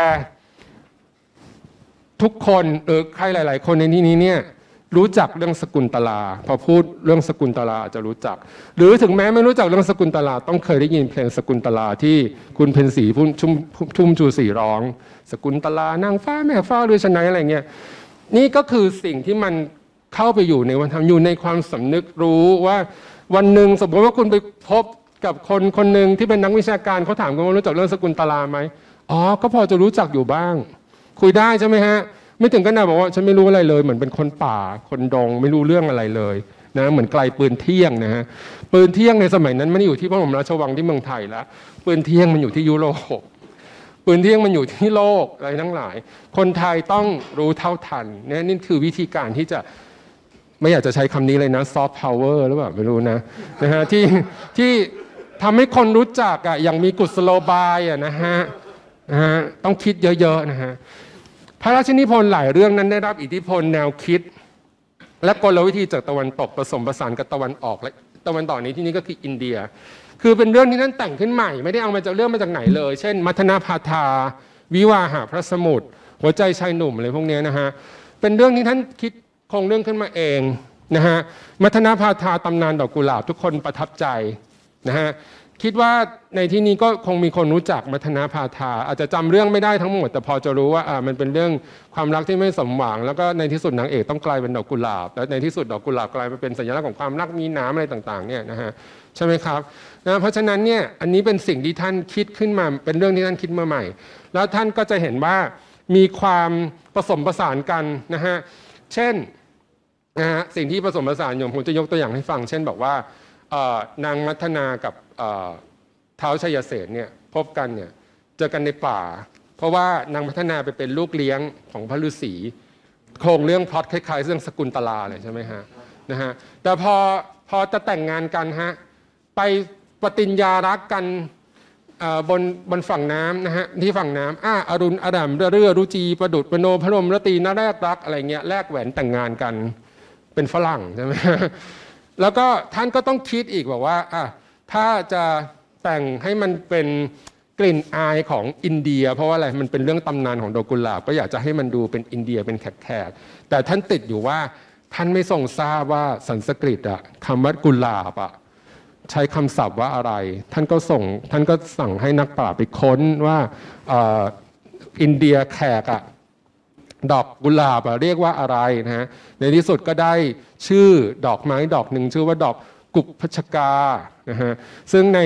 ทุกคนใครหลายๆคนในที่นี้เนี่ยรู้จักเรื่องสกุลตลาพอพูดเรื่องสกุลตลาจะรู้จักหรือถึงแม้ไม่รู้จักเรื่องสกุลตลาต้องเคยได้ยินเพลงสกุลตลาที่คุณเพ็ญศรีชุ่มชูศรีร้องสกุลตลานางฟ้าแม่ฟ้าเรือชนัยอะไรเงี้ยนี่ก็คือสิ่งที่มันเข้าไปอยู่ในวัฒนธรรมอยู่ในความสำนึกรู้ว่าวันหนึ่งสมมติว่าคุณไปพบกับคนคนหนึ่งที่เป็นนักวิชาการเขาถามกันว่ารู้จักเรื่องสกุลตลาไหมอ๋อก็พอจะรู้จักอยู่บ้างคุยได้ใช่ไหมฮะไม่ถึงขนาดบอกว่าฉันไม่รู้อะไรเลยเหมือนเป็นคนป่าคนดงไม่รู้เรื่องอะไรเลยนะเหมือนไกลปืนเที่ยงนะฮะปืนเที่ยงในสมัยนั้นไม่ได้อยู่ที่พระบรมราชวังที่เมืองไทยแล้วปืนเที่ยงมันอยู่ที่ยุโรปปืนเที่ยงมันอยู่ที่โลกอะไรทั้งหลายคนไทยต้องรู้เท่าทันนี่คือวิธีการที่จะไม่อยากจะใช้คำนี้เลยนะซอฟต์พาวเวอร์หรือเปล่าไม่รู้นะฮะที่ทำให้คนรู้จักอ่ะอย่างมีกุศโลบายอ่ะนะฮะต้องคิดเยอะๆนะฮะพระราชนิพนธ์หลายเรื่องนั้นได้รับอิทธิพลแนวคิดและกลวิธีจากตะวันตกผสมผสานกับตะวันออกและตะวันตกนี้ที่นี่ก็คืออินเดียคือเป็นเรื่องที่ท่านแต่งขึ้นใหม่ไม่ได้เอามาจากเรื่องมาจากไหนเลยเช่นมัทนาพาทาวิวาหะพระสมุทรหัวใจชายหนุ่มอะไรพวกนี้นะฮะเป็นเรื่องที่ท่านคิดโครงเรื่องขึ้นมาเองนะฮะมัทนาพาทาตำนานดอกกุหลาบทุกคนประทับใจนะฮะคิดว่าในที่นี้ก็คงมีคนรู้จักมัทนาพาทาอาจจะจำเรื่องไม่ได้ทั้งหมดแต่พอจะรู้ว่ามันเป็นเรื่องความรักที่ไม่สมหวังแล้วก็ในที่สุดนางเอกต้องกลายเป็นดอกกุหลาบแล้วในที่สุดดอกกุหลาบกลายมาเป็นสัญลักษณ์ของความรักมีน้ำอะไรต่างๆเนี่ยนะฮะใช่ไหมครับนะเพราะฉะนั้นเนี่ยอันนี้เป็นสิ่งที่ท่านคิดขึ้นมาเป็นเรื่องที่ท่านคิดมาใหม่แล้วท่านก็จะเห็นว่ามีความผสมผสานกันนะฮะเช่นนะฮะสิ่งที่ผสมผสานอยู่ผมจะยกตัวอย่างให้ฟังเช่นบอกว่านางมัทนากับท้าวชัยเสนเนี่ยพบกันเนี่ยเจอกันในป่าเพราะว่านางมัทนาไปเป็นลูกเลี้ยงของพระฤาษีโครงเรื่องพล็อตคล้ายๆเรื่องสกุลตลาเลยใช่ไหมฮะนะฮะแต่พอจะแต่งงานกันฮะไปปฏิญญารักกันบนฝั่งน้ำนะฮะที่ฝั่งน้ำอรุณอดัมเรื่อรุจีประดุจประโนพระรมรตีนแรกรักอะไรเงี้ยแลกแหวนแต่งงานกันเป็นฝรั่งใช่ไหมแล้วก็ท่านก็ต้องคิดอีกบอกว่าถ้าจะแต่งให้มันเป็นกลิ่นอายของอินเดียเพราะว่าอะไรมันเป็นเรื่องตำนานของดอกกุหลาบก็อยากจะให้มันดูเป็นอินเดียเป็นแขกๆแต่ท่านติดอยู่ว่าท่านไม่ทรงทราบว่าสันสกฤตคำว่ากุหลาบใช้คำศัพท์ว่าอะไรท่านก็สั่งให้นักปราชญ์ไปค้นว่าอินเดียแขกดอกกุหลาบเรียกว่าอะไรนะฮะในที่สุดก็ได้ชื่อดอกไม้ดอกหนึ่งชื่อว่าดอกกุพชกานะฮะซึ่งใน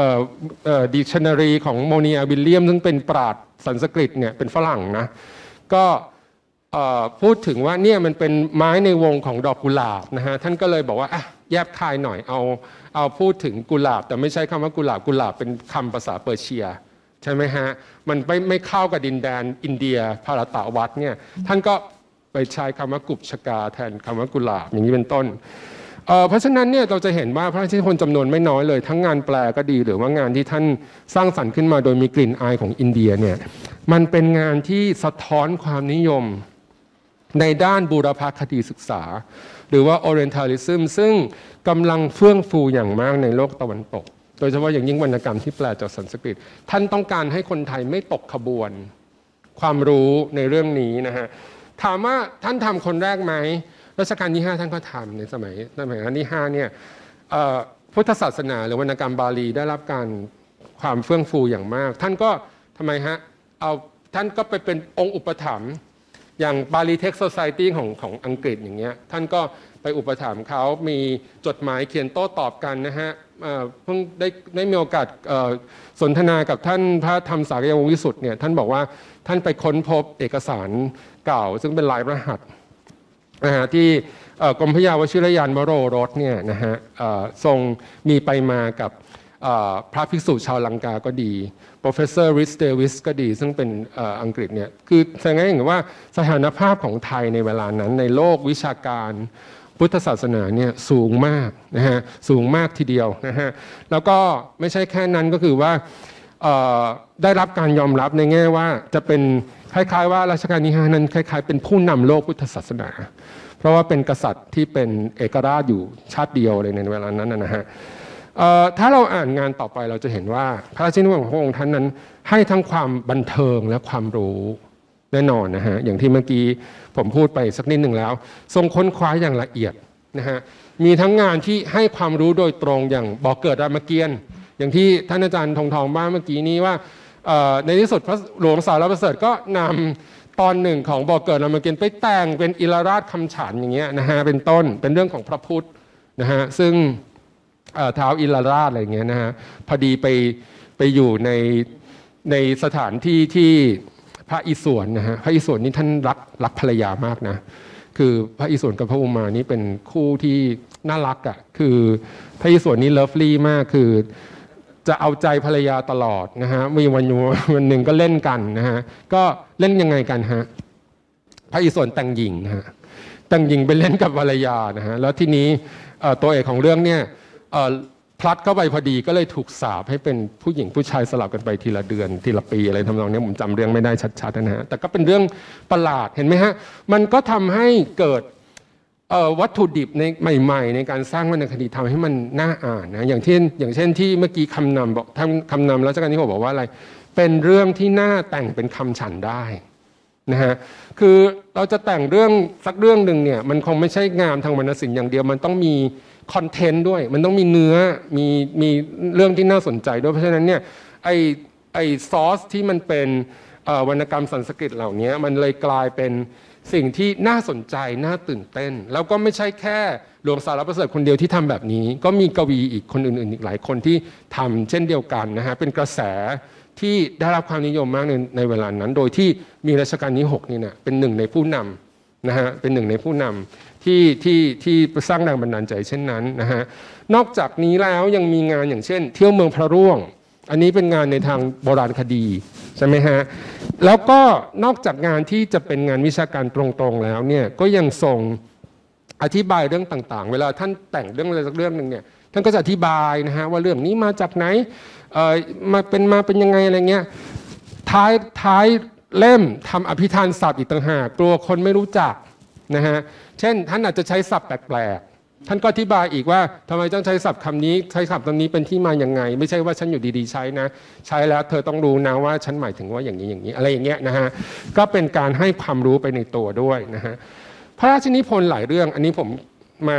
dictionary ของโมเนียวิลเลียมซึ่งเป็นปราชญ์สันสกฤตเนี่ยเป็นฝรั่งนะก็พูดถึงว่าเนี่ยมันเป็นไม้ในวงของดอกกุหลาบนะฮะท่านก็เลยบอกว่าแยบคายหน่อยเอาพูดถึงกุหลาบแต่ไม่ใช่คำว่ากุหลาบเป็นคำภาษาเปอร์เซียใช่ไหมฮะมันไม่เข้ากับดินแดนอินเดียภารตะวัตเนี่ยท่านก็ไปใช้คำว่ากุพชกาแทนคำว่ากุหลาบอย่างนี้เป็นต้นเพราะฉะนั้นเนี่ยเราจะเห็นว่าพระราชนิพนธ์จำนวนไม่น้อยเลยทั้งงานแปลก็ดีหรือว่างานที่ท่านสร้างสรรค์ขึ้นมาโดยมีกลิ่นอายของอินเดียเนี่ยมันเป็นงานที่สะท้อนความนิยมในด้านบูรพคติศึกษาหรือว่า Orientalism ซึ่งกำลังเฟื่องฟูอย่างมากในโลกตะวันตกโดยเฉพาะอย่างยิ่งวรรณกรรมที่แปลจากสันสกฤตท่านต้องการให้คนไทยไม่ตกขบวนความรู้ในเรื่องนี้นะฮะถามว่าท่านทำคนแรกไหมรัชกาลที่ 5ท่านก็ทำในสมัยรัชกาลที่5เนี่ยพุทธศาสนาหรือวรรณกรรมบาลีได้รับการความเฟื่องฟูอย่างมากท่านก็ทำไมฮะท่านก็ไปเป็นองค์อุปถัมภ์อย่างบาลีเท็กซ์โซไซตี้ของอังกฤษอย่างเงี้ยท่านก็ไปอุปถัมภ์เขามีจดหมายเขียนโต้ตอบกันนะฮะเพิ่งได้มีโอกาสสนทนากับท่านพระธรรมสากยวงศ์วิสุทธิ์เนี่ยท่านบอกว่าท่านไปค้นพบเอกสารเก่าซึ่งเป็นลายพระหัตถ์ที่กรมพระยาวชิรยานวโรรสเนี่ยนะฮะทรงมีไปมากับพระภิกษุชาวลังกาก็ดี Professor Rhys Davies ก็ดีซึ่งเป็นอังกฤษเนี่ยคือแสดงให้เห็นว่าสถานภาพของไทยในเวลานั้นในโลกวิชาการพุทธศาสนาเนี่ยสูงมากนะฮะสูงมากทีเดียวนะฮะแล้วก็ไม่ใช่แค่นั้นก็คือว่าได้รับการยอมรับในแง่ว่าจะเป็นคล้ายๆว่ารัชกาลที่ 5นั้นคล้ายๆเป็นผู้นำโลกพุทธศาสนาเพราะว่าเป็นกษัตริย์ที่เป็นเอกราชอยู่ชาติเดียวเลยในเวลานั้นนะฮะถ้าเราอ่านงานต่อไปเราจะเห็นว่าพระราชนิพนธ์ของพระองค์ท่านนั้นให้ทั้งความบันเทิงและความรู้แน่นอนนะฮะอย่างที่เมื่อกี้ผมพูดไปสักนิดหนึ่งแล้วทรงค้นคว้าอย่างละเอียดนะฮะมีทั้งงานที่ให้ความรู้โดยตรงอย่างบ่อเกิดรามเกียรติ์อย่างที่ท่านอาจารย์ทองบ้าเมื่อกี้นี้ว่าในที่สุดพระหลวงสารประเสริฐก็นำตอนหนึ่งของบ่อเกิดรามเกียรติ์ไปแต่งเป็นอิลราชคำฉันอย่างเงี้ยนะฮะเป็นต้นเป็นเรื่องของพระพุทธนะฮะซึ่งท้าวอิลราชอะไรเงี้ยนะฮะพอดีไปอยู่ในสถานที่ที่พระอิศวรนะฮะพระอิศวรนี่ท่านรักภรรยามากนะคือพระอิศวรกับพระอุมานี่เป็นคู่ที่น่ารักอ่ะคือพระอิศวรนี่เลิฟลี่มากคือจะเอาใจภรรยาตลอดนะฮะมีวันหนึ่งก็เล่นกันนะฮะก็เล่นยังไงกันฮะพระอิศวรแต่งหญิงนะฮะแต่งหญิงไปเล่นกับภรรยานะฮะแล้วทีนี้ตัวเอกของเรื่องเนี่ยพลัดเข้าไปพอดีก็เลยถูกสาปให้เป็นผู้หญิงผู้ชายสลับกันไปทีละเดือนทีละปีอะไรทำนองนี้ผมจำเรื่องไม่ได้ชัดๆนะฮะแต่ก็เป็นเรื่องประหลาดเห็นไหมฮะมันก็ทำให้เกิดวัตถุดิบในใหม่ๆในการสร้างวรรณคดีทำให้มันน่าอ่านนะอย่างเช่นที่เมื่อกี้คำนำบอกท่านคำนำรัชกาลที่ 6บอกว่าอะไรเป็นเรื่องที่น่าแต่งเป็นคำฉันได้นะฮะคือเราจะแต่งเรื่องสักเรื่องหนึ่งเนี่ยมันคงไม่ใช่งามทางวรรณศิลป์อย่างเดียวมันต้องมีคอนเทนต์ด้วยมันต้องมีเนื้อมีเรื่องที่น่าสนใจด้วยเพราะฉะนั้นเนี่ยไอซอสที่มันเป็นวรรณกรรมสันสกฤตเหล่านี้มันเลยกลายเป็นสิ่งที่น่าสนใจน่าตื่นเต้นแล้วก็ไม่ใช่แค่หลวงสารประเสริฐคนเดียวที่ทำแบบนี้ก็มีกวีอีกคนอื่นๆอีกหลายคนที่ทำเช่นเดียวกันนะฮะเป็นกระแสที่ได้รับความนิยมมากในเวลานั้นโดยที่มีรัชกาลที่ 6นี่เนี่ยเป็นหนึ่งในผู้นำนะฮะเป็นหนึ่งในผู้นำที่สร้างแรงบันดาลใจเช่นนั้นนะฮะนอกจากนี้แล้วยังมีงานอย่างเช่นเที่ยวเมืองพระร่วงอันนี้เป็นงานในทางโบราณคดีใช่ไหมฮะแล้วก็นอกจากงานที่จะเป็นงานวิชาการตรงๆแล้วเนี่ยก็ยังทรงอธิบายเรื่องต่างๆเวลาท่านแต่งเรื่องอะไรสักเรื่องหนึ่งเนี่ยท่านก็จะอธิบายนะฮะว่าเรื่องนี้มาจากไหนมาเป็นยังไงอะไรเงี้ยท้ายเล่มทำอภิธานศัพท์อีกต่างหากกลัวคนไม่รู้จักนะฮะเช่นท่านอาจจะใช้ศัพท์แปลกๆท่านก็อธิบายอีกว่าทำไมต้องใช้ศัพท์คำนี้ใช้ศัพท์คำนี้เป็นที่มาอย่างไงไม่ใช่ว่าฉันอยู่ดีๆใช้นะใช้แล้วเธอต้องรู้นะว่าฉันหมายถึงว่าอย่างนี้อะไรอย่างเงี้ยนะฮะก็เป็นการให้ความรู้ไปในตัวด้วยนะฮะพระราชนิพนธ์หลายเรื่องอันนี้ผมมา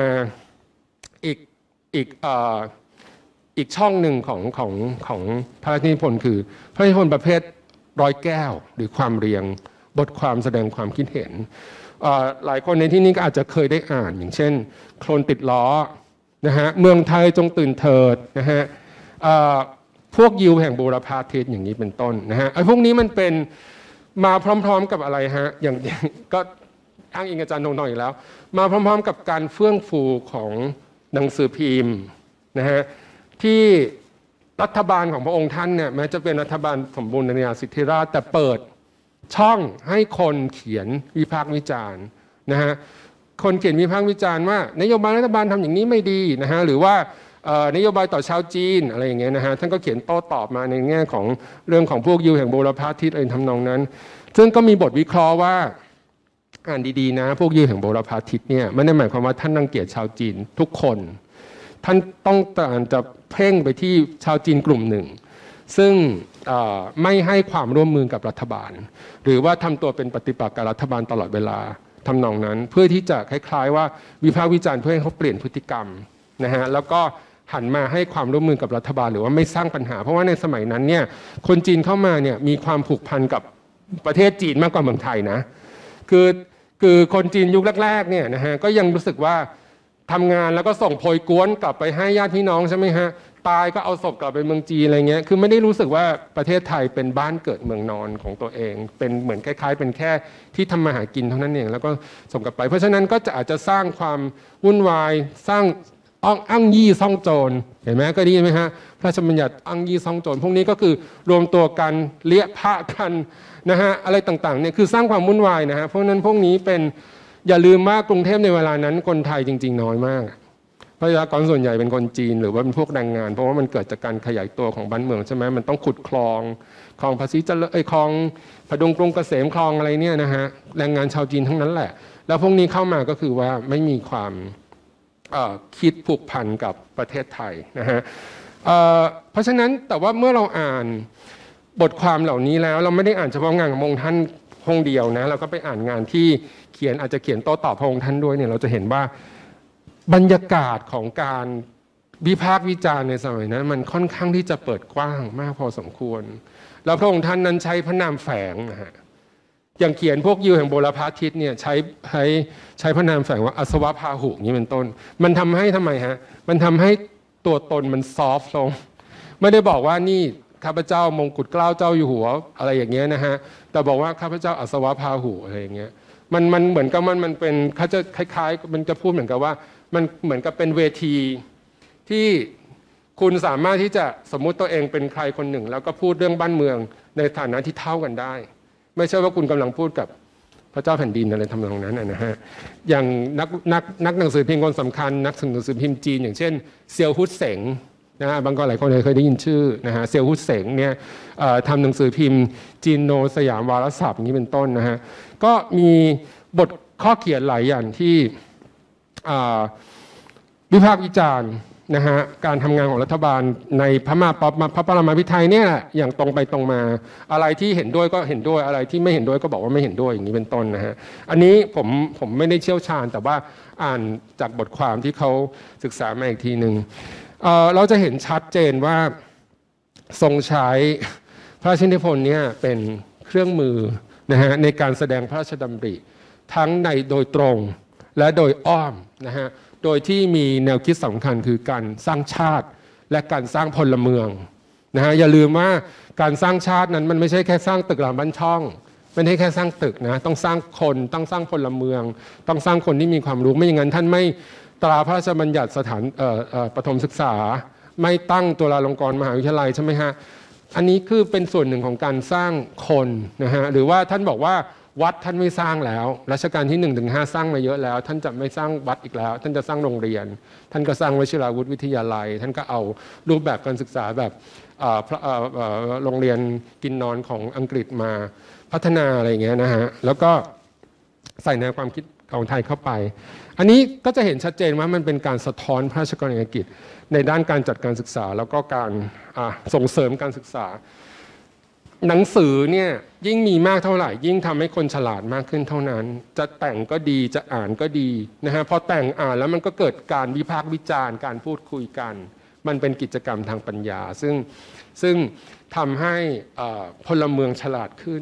อีกช่องหนึ่งของพระราชนิพนธ์คือพระราชนิพนธ์ประเภทร้อยแก้วหรือความเรียงบทความแสดงความคิดเห็นหลายคนในที่นี้ก็อาจจะเคยได้อ่านอย่างเช่นโคลนติดล้อนะฮะเมืองไทยจงตื่นเถิดนะฮะพวกยิวแห่งบูรพาทิตย์อย่างนี้เป็นต้นนะฮะไอ้พวกนี้มันเป็นมาพร้อมๆกับอะไรฮะอย่างก็อ้างอิงอาจารย์นงอีกแล้วมาพร้อมๆกับการเฟื่องฟูของหนังสือพิมพ์นะฮะที่รัฐบาลของพระองค์ท่านเนี่ยแม้จะเป็นรัฐบาลสมบูรณาญาสิทธิราชย์แต่เปิดช่องให้คนเขียนวิพากษ์วิจารณ์นะฮะคนเขียนวิพากษ์วิจารณ์ว่านโยบายรัฐบาลทำอย่างนี้ไม่ดีนะฮะหรือว่านโยบายต่อชาวจีนอะไรอย่างเงี้ยนะฮะท่านก็เขียนโต้ตอบมาในแง่ของเรื่องของพวกยิวแห่งบูรพาทิตย์อะไรทำนองนั้นซึ่งก็มีบทวิเคราะห์ว่าอ่านดีๆนะพวกยิวแห่งบูรพาทิตย์เนี่ยไม่ได้หมายความว่าท่านรังเกียจชาวจีนทุกคนท่านต้องการจะเพ่งไปที่ชาวจีนกลุ่มหนึ่งซึ่งไม่ให้ความร่วมมือกับรัฐบาลหรือว่าทำตัวเป็นปฏิปักษ์กับรัฐบาลตลอดเวลาทำนองนั้นเพื่อที่จะคล้ายๆว่าวิพากษ์วิจารณ์เพื่อให้เขาเปลี่ยนพฤติกรรมนะฮะแล้วก็หันมาให้ความร่วมมือกับรัฐบาลหรือว่าไม่สร้างปัญหาเพราะว่าในสมัยนั้นเนี่ยคนจีนเข้ามาเนี่ยมีความผูกพันกับประเทศจีนมากกว่าเมืองไทยนะคือคนจีนยุคแรกๆเนี่ยนะฮะก็ยังรู้สึกว่าทำงานแล้วก็ส่งโพยกวนกลับไปให้ญาติพี่น้องใช่ไหมฮะตายก็เอาศพกลับไปเมืองจีนอะไรเงี้ยคือไม่ได้รู้สึกว่าประเทศไทยเป็นบ้านเกิดเมืองนอนของตัวเองเป็นเหมือนคล้ายๆเป็นแค่ที่ทำมาหากินเท่านั้นเองแล้วก็ส่งกลับไปเพราะฉะนั้นก็อาจจะสร้างความวุ่นวายสร้างอ้างยี่ซ่องโจรเห็นไหมก็ดีไหมฮะพระราชบัญญัติอ้างยี่ซ่องโจรพวกนี้ก็คือรวมตัวกันเลี้ยพระกันนะฮะอะไรต่างๆเนี่ยคือสร้างความวุ่นวายนะฮะเพราะนั้นพวกนี้เป็นอย่าลืมว่ากรุงเทพในเวลานั้นคนไทยจริงๆน้อยมากประชากรส่วนใหญ่เป็นคนจีนหรือว่าเป็นพวกแรงงานเพราะว่ามันเกิดจากการขยายตัวของบ้านเมืองใช่ไหมมันต้องขุดคลองภาษีเจริญคลองพดุงกรุงเกษมคลองอะไรเนี่ยนะฮะแรงงานชาวจีนทั้งนั้นแหละแล้วพวกนี้เข้ามาก็คือว่าไม่มีความคิดผูกพันกับประเทศไทยนะฮะเพราะฉะนั้นแต่ว่าเมื่อเราอ่านบทความเหล่านี้แล้วเราไม่ได้อ่านเฉพาะงานของพระองค์ท่านพงเดียวนะเราก็ไปอ่านงานที่เขียนอาจจะเขียนโต้ตอบพระองค์ท่านด้วยเนี่ยเราจะเห็นว่าบรรยากาศของการวิพากษ์วิจารณ์ในสมัยนั้นมันค่อนข้างที่จะเปิดกว้างมากพอสมควรแล้วพระองค์ท่านนั้นใช้พระนามแฝงนะฮะอย่างเขียนพวกยิวแห่งบูรพาทิตย์เนี่ยใช้พระนามแฝงว่าอสวพาหุอย่างนี้เป็นต้นมันทำให้ทำไมฮะมันทำให้ตัวตนมันซอฟต์ลงไม่ได้บอกว่านี่ข้าพเจ้ามงกุฎเกล้าเจ้าอยู่หัวอะไรอย่างเงี้ยนะฮะแต่บอกว่าข้าพเจ้าอสวพาหุอะไรอย่างเงี้ยมันเหมือนกับมันเป็นเขาจะคล้ายๆมันจะพูดเหมือนกับว่ามันเหมือนกับเป็นเวทีที่คุณสามารถที่จะสมมุติตัวเองเป็นใครคนหนึ่งแล้วก็พูดเรื่องบ้านเมืองในฐานะที่เท่ากันได้ไม่ใช่ว่าคุณกำลังพูดกับพระเจ้าแผ่นดินอะไรทำนองนั้นนะฮะอย่างนักหนังสือพิมพ์คนสำคัญนักหนังสือพิมพ์จีนอย่างเช่นเซียวฮุดเสงนะฮะบางคนหลายคนเคยได้ยินชื่อนะฮะเซียวฮุดเสงเนี่ยทำหนังสือพิมพ์จีนโนสยามวารสพอย่างนี้เป็นต้นนะฮะก็มีบทข้อเขียนหลายอย่างที่วิพากษ์วิจารณ์นะฮะการทำงานของรัฐบาลในพระปรมาภิไธยเนี่ยอย่างตรงไปตรงมาอะไรที่เห็นด้วยก็เห็นด้วยอะไรที่ไม่เห็นด้วยก็บอกว่าไม่เห็นด้วยอย่างนี้เป็นต้นนะฮะอันนี้ผมไม่ได้เชี่ยวชาญแต่ว่าอ่านจากบทความที่เขาศึกษามาอีกทีหนึ่งเราจะเห็นชัดเจนว่าทรงใช้พระราชนิพนธ์เนี่ยเป็นเครื่องมือนะฮะในการแสดงพระราชดำริทั้งในโดยตรงและโดยอ้อมนะฮะโดยที่มีแนวคิดสำคัญคือการสร้างชาติและการสร้างพลเมืองนะฮะอย่าลืมว่าการสร้างชาตินั้นมันไม่ใช่แค่สร้างตึกรามบ้านช่องไม่ใช่แค่สร้างตึกนะต้องสร้างคนต้องสร้างพลเมืองต้องสร้างคนที่มีความรู้ไม่อย่างนั้นท่านไม่ตราพระราชบัญญัติสถานประถมศึกษาไม่ตั้งจุฬาลงกรณ์มหาวิทยาลัยใช่ไหมฮะอันนี้คือเป็นส่วนหนึ่งของการสร้างคนนะฮะหรือว่าท่านบอกว่าวัดท่านไม่สร้างแล้วรัชกาลที่ 1-5 สร้างมาเยอะแล้วท่านจะไม่สร้างวัดอีกแล้วท่านจะสร้างโรงเรียนท่านก็สร้างวชิราวุธวิทยาลัยท่านก็เอารูปแบบการศึกษาแบบโรงเรียนกินนอนของอังกฤษมาพัฒนาอะไรอย่างเงี้ยนะฮะแล้วก็ใส่แนวความคิดของไทยเข้าไปอันนี้ก็จะเห็นชัดเจนว่ามันเป็นการสะท้อนพระราชกรณียกิจในด้านการจัดการศึกษาแล้วก็การส่งเสริมการศึกษาหนังสือเนี่ยยิ่งมีมากเท่าไหร่ยิ่งทำให้คนฉลาดมากขึ้นเท่านั้นจะแต่งก็ดีจะอ่านก็ดีนะฮะพอแต่งอ่านแล้วมันก็เกิดการวิพากษ์วิจารณ์การพูดคุยกันมันเป็นกิจกรรมทางปัญญาซึ่งทำให้พลเมืองฉลาดขึ้น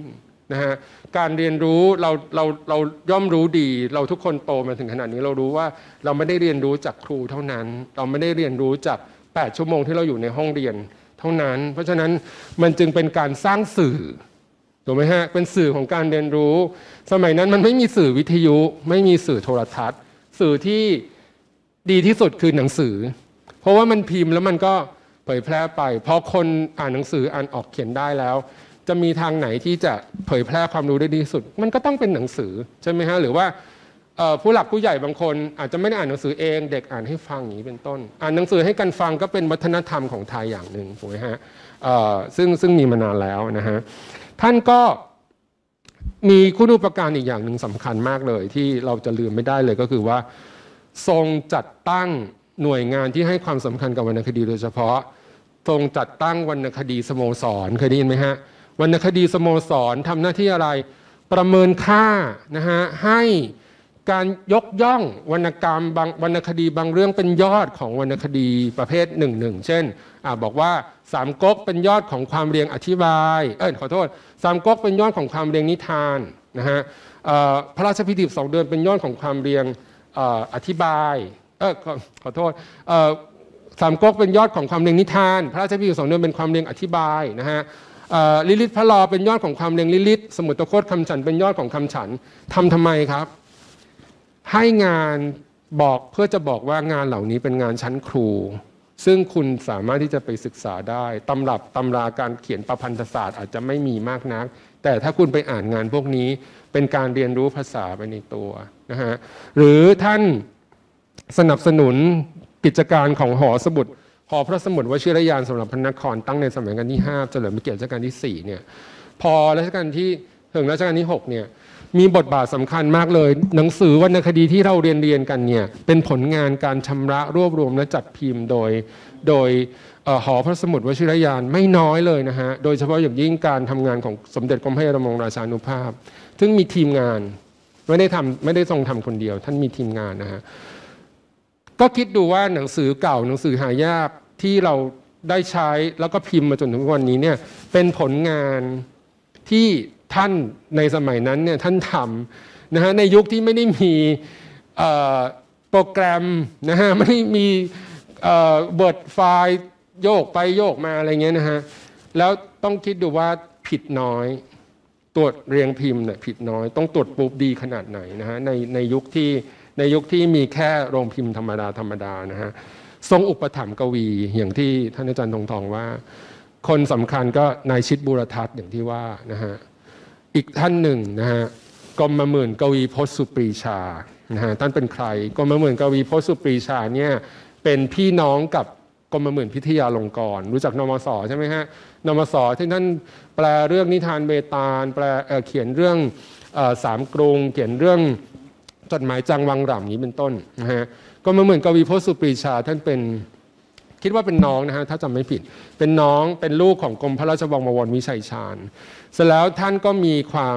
นะฮะการเรียนรู้เราย่อมรู้ดีเราทุกคนโตมาถึงขนาดนี้เรารู้ว่าเราไม่ได้เรียนรู้จากครูเท่านั้นเราไม่ได้เรียนรู้จาก8 ชั่วโมงที่เราอยู่ในห้องเรียนเท่านั้นเพราะฉะนั้นมันจึงเป็นการสร้างสื่อถูกไหมฮะเป็นสื่อของการเรียนรู้สมัยนั้นมันไม่มีสื่อวิทยุไม่มีสื่อโทรทัศน์สื่อที่ดีที่สุดคือหนังสือเพราะว่ามันพิมพ์แล้วมันก็เผยแพร่ไปพอคนอ่านหนังสืออ่านออกเขียนได้แล้วจะมีทางไหนที่จะเผยแพร่ความรู้ได้ดีที่สุดมันก็ต้องเป็นหนังสือใช่ไหมฮะหรือว่าผู้หลักผู้ใหญ่บางคนอาจจะไม่ได้อ่านหนังสือเองเด็กอ่านให้ฟังอย่างนี้เป็นต้นอ่านหนังสือให้กันฟังก็เป็นวัฒนธรรมของไทยอย่างหนึ่งถูกไหมฮะซึ่งมีมานานแล้วนะฮะท่านก็มีคุณูปการอีกอย่างหนึ่งสำคัญมากเลยที่เราจะลืมไม่ได้เลยก็คือว่าทรงจัดตั้งหน่วยงานที่ให้ความสำคัญกับวรรณคดีโดยเฉพาะทรงจัดตั้งวรรณคดีสโมสรเคยได้ยินไหมฮะวรรณคดีสโมสรทำหน้าที่อะไรประเมินค่านะฮะให้การยกย่องวรรณกรรมบางวรรณคดีบางเรื่องเป็นยอดของวรรณคดีประเภท1 เช่นบอกว่าสามก๊กเป็นยอดของความเรียงอธิบายขอโทษสามก๊กเป็นยอดของความเรียงนิทานนะฮะพระราชพิธี2 เดือนเป็นยอดของความเรียงอธิบายขอโทษสามก๊กเป็นยอดของความเรียงนิทานพระราชพิธี2 เดือนเป็นความเรียงอธิบายนะฮะลิลิตพระลอเป็นยอดของความเรียงลิลิตสมุตตโคตคำฉันเป็นยอดของคำฉันทำไมครับให้งานบอกเพื่อจะบอกว่างานเหล่านี้เป็นงานชั้นครูซึ่งคุณสามารถที่จะไปศึกษาได้ตำรับตำราการเขียนประพันธศาสตร์อาจจะไม่มีมากนักแต่ถ้าคุณไปอ่านงานพวกนี้เป็นการเรียนรู้ภาษาไปในตัวนะฮะหรือท่านสนับสนุนกิจการของหอพระสมุดวชิรยานสำหรับพระนครตั้งในสมัยรัชกาลที่5เฉลิมพระเกียรติรัชกาลที่4เนี่ยพอรัชกาลที่ถึงรัชกาลที่6เนี่ยมีบทบาทสำคัญมากเลยหนังสือวรรณคดีที่เราเรียนกันเนี่ยเป็นผลงานการชำระรวบรวมและจัดพิมพ์โดยหอพระสมุดวชิรยานไม่น้อยเลยนะฮะโดยเฉพาะอย่างยิ่งการทำงานของสมเด็จกรมพระยาดำรงราชานุภาพซึ่งมีทีมงานไม่ได้ทรงทำคนเดียวท่านมีทีมงานนะฮะก็คิดดูว่าหนังสือเก่าหนังสือหายากที่เราได้ใช้แล้วก็พิมพ์มาจนถึงวันนี้เนี่ยเป็นผลงานที่ท่านในสมัยนั้นเนี่ยท่านทำนะฮะในยุคที่ไม่ได้มีโปรแกรมนะฮะไม่ได้มีเบิร์ดไฟล์โยกไปโยกมาอะไรเงี้ยนะฮะแล้วต้องคิดดูว่าผิดน้อยตรวจเรียงพิมพ์เนี่ยผิดน้อยต้องตรวจปุ๊บดีขนาดไหนนะฮะในยุคที่มีแค่โรงพิมพ์ธรรมดานะฮะทรงอุปถัมภ์กวีอย่างที่ท่านอาจารย์ทองว่าคนสำคัญก็นายชิดบูรทัศน์อย่างที่ว่านะฮะอีกท่านหนึ่งนะฮะกรมหมื่นกวีพจน์สุปรีชานะฮะท่านเป็นใครกรมหมื่นกวีพจน์สุปรีชาเนี่ยเป็นพี่น้องกับกรมหมื่นพิทยาลงกรณ์รู้จักนมส.ใช่ไหมฮะนมส.ที่ท่านแปลเรื่องนิทานเบตาลเขียนเรื่องสามกรุงเขียนเรื่องจดหมายจังวังหร่ำนี้เป็นต้นนะฮะกรมหมื่นกวีพจน์สุปรีชาท่านเป็นคิดว่าเป็นน้องนะฮะถ้าจำไม่ผิดเป็นน้องเป็นลูกของกรมพระราชวังบวรวิชัยชาญเสร็จแล้วท่านก็มีความ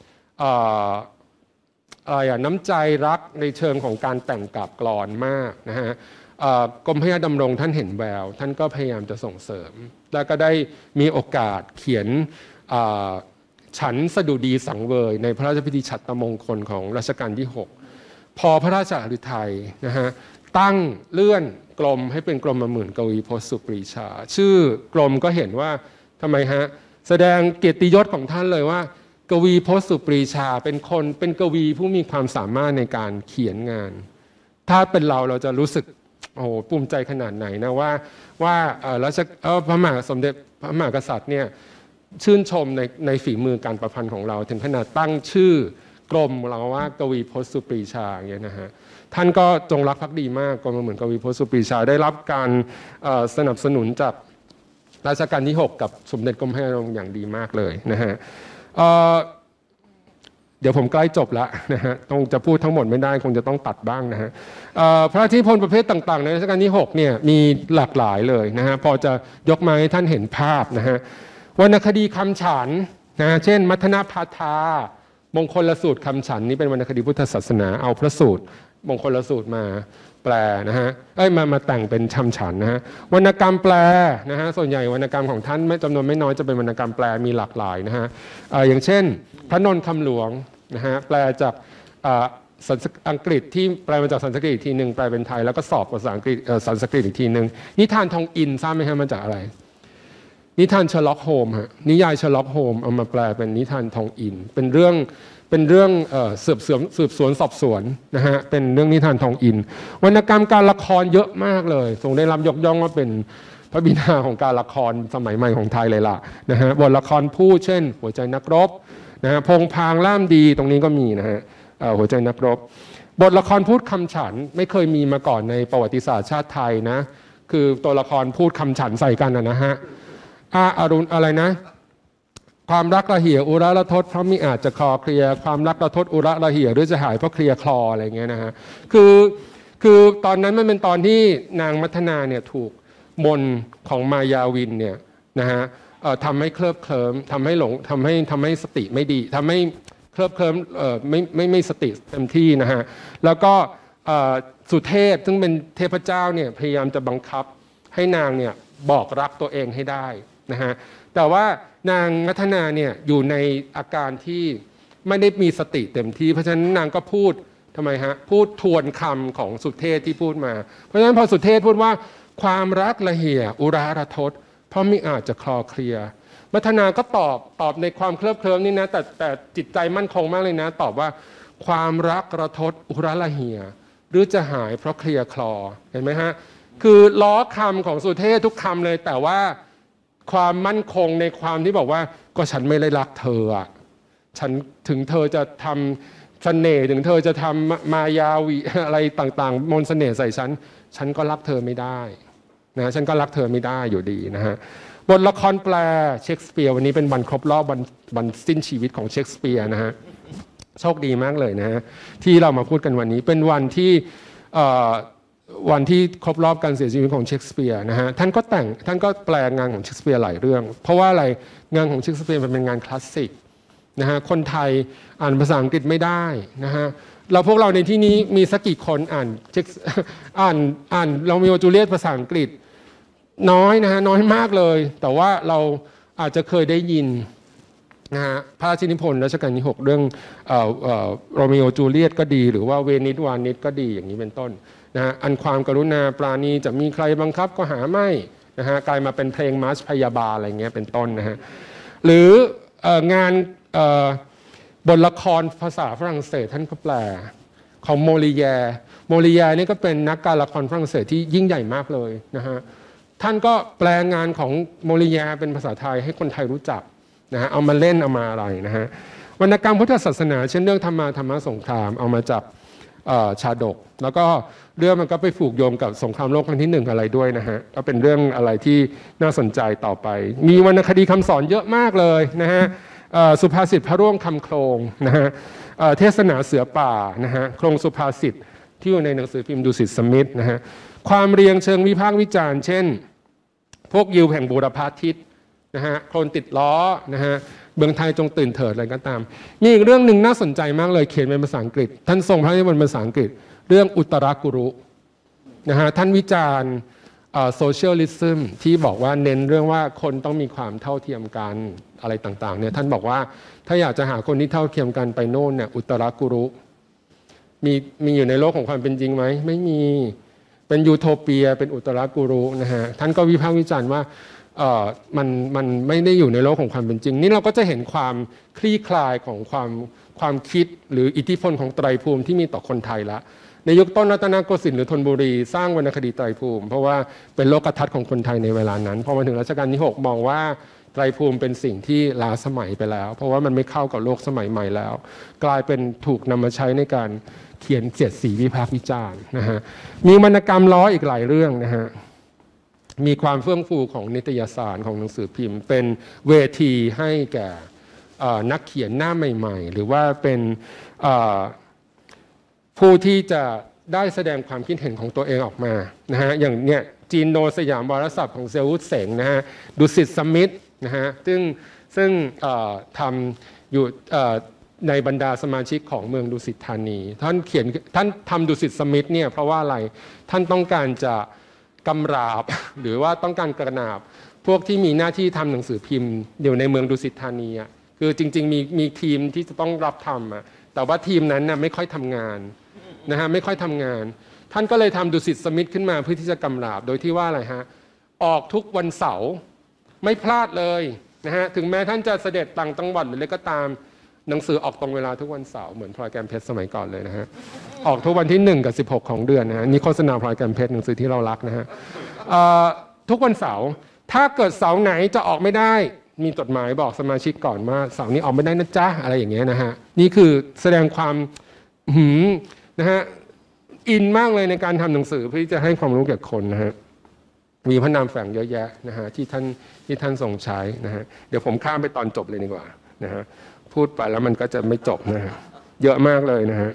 น้ำใจรักในเชิงของการแต่งกาบกลอนมากนะฮะกรมพระยาดำรงท่านเห็นแววท่านก็พยายามจะส่งเสริมแล้วก็ได้มีโอกาสเขียนฉันสดุดีสังเวยในพระราชพิธีฉัตรมงคลของรัชกาลที่6พอพระราชฤทัยนะฮะตั้งเลื่อนกรมให้เป็นกรมหมื่นกวีพจน์สุปรีชาชื่อกรมก็เห็นว่าทำไมฮะแสดงเกียรติยศของท่านเลยว่ากวีพจน์สุปรีชาเป็นกวีผู้มีความสามารถในการเขียนงานถ้าเป็นเราจะรู้สึกโอ้โหภูมิใจขนาดไหนนะว่าพระมหาสมเด็จพระมหากษัตริย์เนี่ยชื่นชมในฝีมือการประพันธ์ของเราถึงขนาดตั้งชื่อกรมเราว่ากวีพจน์สุปรีชาอย่างเงี้ยนะฮะท่านก็จงรักภักดีมากกรมหมื่นกวีพจน์สุปรีชาได้รับการสนับสนุนจากรัชกาลที่6กับสมเด็จกรมพระยาดำรงอย่างดีมากเลยนะฮะเดี๋ยวผมใกล้จบแล้วนะฮะต้องจะพูดทั้งหมดไม่ได้คงจะต้องตัดบ้างนะฮะพระราชนิพนธ์ประเภทต่างๆในรัชกาลที่6เนี่ยมีหลากหลายเลยนะฮะพอจะยกมาให้ท่านเห็นภาพนะฮะวรรณคดีคำฉันนะเช่นมัทนาพาทามงคลสูตรคำฉันนี่เป็นวรรณคดีพุทธศาสนาเอาพระสูตรมงคลสูตรมาแปลนะฮะมาแต่งเป็นชำฉันนะฮะวรรณกรรมแปลนะฮะส่วนใหญ่วรรณกรรมของท่านไม่จำนวนไม่น้อยจะเป็นวรรณกรรมแปลมีหลากหลายนะฮะอย่างเช่นพระนนท์คำหลวงนะฮะแปลจากอังกฤษที่แปลมาจากสันสกฤตอีกทีหนึ่งแปลเป็นไทยแล้วก็สอบภาษาอังกฤษสันสกฤตอีกทีหนึ่งนิทานทองอินทราบไหมฮะมาจากอะไรนิทานเชอร์ล็อกโฮมฮะนิยายเชอร์ล็อกโฮมเอามาแปลเป็นนิทานทองอินเป็นเรื่องสืบสวนสอบสวนนะฮะเป็นเรื่องนิทานทองอินวรรณกรรมการละครเยอะมากเลยทรงได้รับยกย่องว่าเป็นพระบิดาของการละครสมัยใหม่ของไทยเลยล่ะนะฮะบทละครพูดเช่นหัวใจนักรบนะฮะพงพางล่ามดีตรงนี้ก็มีนะฮะหัวใจนักรบบทละครพูดคำฉันไม่เคยมีมาก่อนในประวัติศาสตร์ชาติไทยนะคือตัวละครพูดคำฉันใส่กันนะฮะอรุณอะไรนะความรักระเหี่ยอุระระทดเพราะมิอาจจะคลอเคลียความรักระทดอุระระเหี่ยหรือจะหายเพราะเคลียคลออะไรเงี้ยนะฮะคือตอนนั้นมันเป็นตอนที่นางมัทนาเนี่ยถูกมนของมายาวินเนี่ยนะฮะทำให้เคลิบเคลิ้มทำให้หลงทำให้สติไม่ดีทำให้เคลิบเคลิ้มไม่สติเต็มที่นะฮะแล้วก็สุเทพซึ่งเป็นเทพเจ้าเนี่ยพยายามจะบังคับให้นางเนี่ยบอกรักตัวเองให้ได้นะฮะแต่ว่านางมัทนาเนี่ยอยู่ในอาการที่ไม่ได้มีสติเต็มที่เพราะฉะนั้นนางก็พูดทำไมฮะพูดทวนคำของสุเทพที่พูดมาเพราะฉะนั้นพอสุเทพพูดว่าความรักระเหี่ยอุราระทดเพราะมิอาจจะคลอเคลียมัทนาก็ตอบในความเคลิบเคลิ้มนี่นะแต่จิตใจมั่นคงมากเลยนะตอบว่าความรักระทดอุราระเหี่ยหรือจะหายเพราะเคลียคลอเห็นไหมฮะคือล้อคำของสุเทพทุกคำเลยแต่ว่าความมั่นคงในความที่บอกว่าก็ฉันไม่ได้รักเธออ่ะฉันถึงเธอจะทำเสน่ห์ถึงเธอจะทำมายาวิอะไรต่างๆมนต์เสน่ห์ใส่ฉันก็รักเธอไม่ได้นะฉันก็รักเธอไม่ได้อยู่ดีนะฮะบทละครแปลเชคสเปียร์วันนี้เป็นวันครบรอบวันสิ้นชีวิตของเชคสเปียร์นะฮะโชคดีมากเลยนะฮะที่เรามาพูดกันวันนี้เป็นวันที่ครบรอบการเสียชีวิตของเชคสเปียร์นะฮะท่านก็แปลงานของเชคสเปียร์หลายเรื่องเพราะว่าอะไรงานของเชคสเปียร์มันเป็นงานคลาสสิกนะฮะคนไทยอ่านภาษาอังกฤษไม่ได้นะฮะพวกเราในที่นี้มีสักกี่คนอ่านโรมิโอจูเลียตภาษาอังกฤษน้อยนะฮะน้อยมากเลยแต่ว่าเราอาจจะเคยได้ยินนะฮะพระราชนิพนธ์รัชกาลที่6เรื่องโรมิโอจูเลียตก็ดีหรือว่าเวนิสวานิสก็ดีอย่างนี้เป็นต้นนะฮะอันความกรุณาปราณีจะมีใครบังคับก็หาไม่นะฮะกลายมาเป็นเพลงมาร์ชพยาบาลอะไรเงี้ยเป็นต้นนะฮะหรืองานบทละครภาษาฝรั่งเศสท่านก็แปลของโมลิแยร์นี่ก็เป็นนักการละครฝรั่งเศสที่ยิ่งใหญ่มากเลยนะฮะท่านก็แปลงานของโมลิแยร์เป็นภาษาไทยให้คนไทยรู้จักนะฮะเอามาเล่นเอามาอะไรนะฮะวรรณกรรมพุทธศาสนาเช่นเรื่องธรรมะสงครามเอามาจากชาดกแล้วก็เรื่องมันก็ไปผูกโยงกับสงครามโลกครั้งที่1อะไรด้วยนะฮะก็เป็นเรื่องอะไรที่น่าสนใจต่อไปมีวรรณคดีคำสอนเยอะมากเลยนะฮะสุภาษิตพระร่วงคำโครงนะฮะเทศนาเสือป่านะฮะโครงสุภาษิตที่อยู่ในหนังสือพิมพ์ดุสิตสมิธนะฮะความเรียงเชิงวิพากษ์วิจารณ์เช่นพวกยิวแห่งบูรพาทิตนะฮะโคลนติดล้อนะฮะเมืองไทยจงตื่นเถิดอะไรก็ตามมีอีกเรื่องหนึ่งน่าสนใจมากเลยเขียนเป็นภาษาอังกฤษท่านทรงพระนิพนธ์ภาษาอังกฤษเรื่องอุตรากุรุนะฮะท่านวิจารณ์โซเชียลิซึมที่บอกว่าเน้นเรื่องว่าคนต้องมีความเท่าเทียมกันอะไรต่างๆเนี่ยท่านบอกว่าถ้าอยากจะหาคนที่เท่าเทียมกันไปโน่นเนี่ยอุตรากุรุมีอยู่ในโลกของความเป็นจริงไหมไม่มีเป็นยูโทเปียเป็นอุตรากุรุนะฮะท่านก็วิพากษ์วิจารณ์ว่ามันไม่ได้อยู่ในโลกของความเป็นจริงนี่เราก็จะเห็นความคลี่คลายของความคิดหรืออิทธิพลของไตรภูมิที่มีต่อคนไทยละในยุคต้นรัตนโกสินทร์หรือธนบุรีสร้างวรรณคดีไตรภูมิเพราะว่าเป็นโลกทัศน์ของคนไทยในเวลานั้นพอมาถึงรัชกาลที่6มองว่าไตรภูมิเป็นสิ่งที่ล้าสมัยไปแล้วเพราะว่ามันไม่เข้ากับโลกสมัยใหม่แล้วกลายเป็นถูกนำมาใช้ในการเขียนเสียดสีวิพากษ์วิจารณ์นะฮะมีวรรณกรรมล้ออีกหลายเรื่องนะฮะมีความเฟื่องฟูของนิตยสารของหนังสือพิมพ์เป็นเวทีให้แก่นักเขียนหน้าใหม่ๆหรือว่าเป็นผู้ที่จะได้แสดงความคิดเห็นของตัวเองออกมานะฮะอย่างเนี่ยจีนโนสยามวารสพของเซลวุฒเสงนะฮะดุสิตสมิธนะฮะซึ่งทำอยู่ในบรรดาสมาชิกของเมืองดุสิตธานีท่านทำดุสิตสมิธเนี่ยเพราะว่าอะไรท่านต้องการจะกำราบ หรือว่าต้องการกระนาบพวกที่มีหน้าที่ทำหนังสือพิมพ์อยู่ในเมืองดุสิตธานีคือจริงๆมีทีมที่จะต้องรับทำแต่ว่าทีมนั้นไม่ค่อยทำงานนะฮะไม่ค่อยทำงานท่านก็เลยทำดุสิตสมิธขึ้นมาเพื่อที่จะกำราบโดยที่ว่าอะไรฮะออกทุกวันเสาร์ไม่พลาดเลยนะฮะถึงแม้ท่านจะเสด็จต่างจังหวัดหรืออะไรก็ตามหนังสือออกตรงเวลาทุกวันเสาร์เหมือนพลอยแกมเพชรสมัยก่อนเลยนะฮะออกทุกวันที่1กับ16ของเดือนนะฮะนี่โฆษณาพลอยแกมเพชรหนังสือที่เรารักนะฮะทุกวันเสาร์ถ้าเกิดเสาร์ไหนจะออกไม่ได้มีจดหมายบอกสมาชิกก่อนว่าเสาร์นี้ออกไม่ได้นะจ๊ะอะไรอย่างเงี้ยนะฮะนี่คือแสดงความนะฮะอินมากเลยในการทำหนังสือเพื่อที่จะให้ความรู้แก่คนนะฮะมีพระนามแฝงเยอะแยะนะฮะที่ท่านทรงใช้นะฮะเดี๋ยวผมข้ามไปตอนจบเลยดีกว่านะฮะพูดไปแล้วมันก็จะไม่จบนะฮะเยอะมากเลยนะฮะ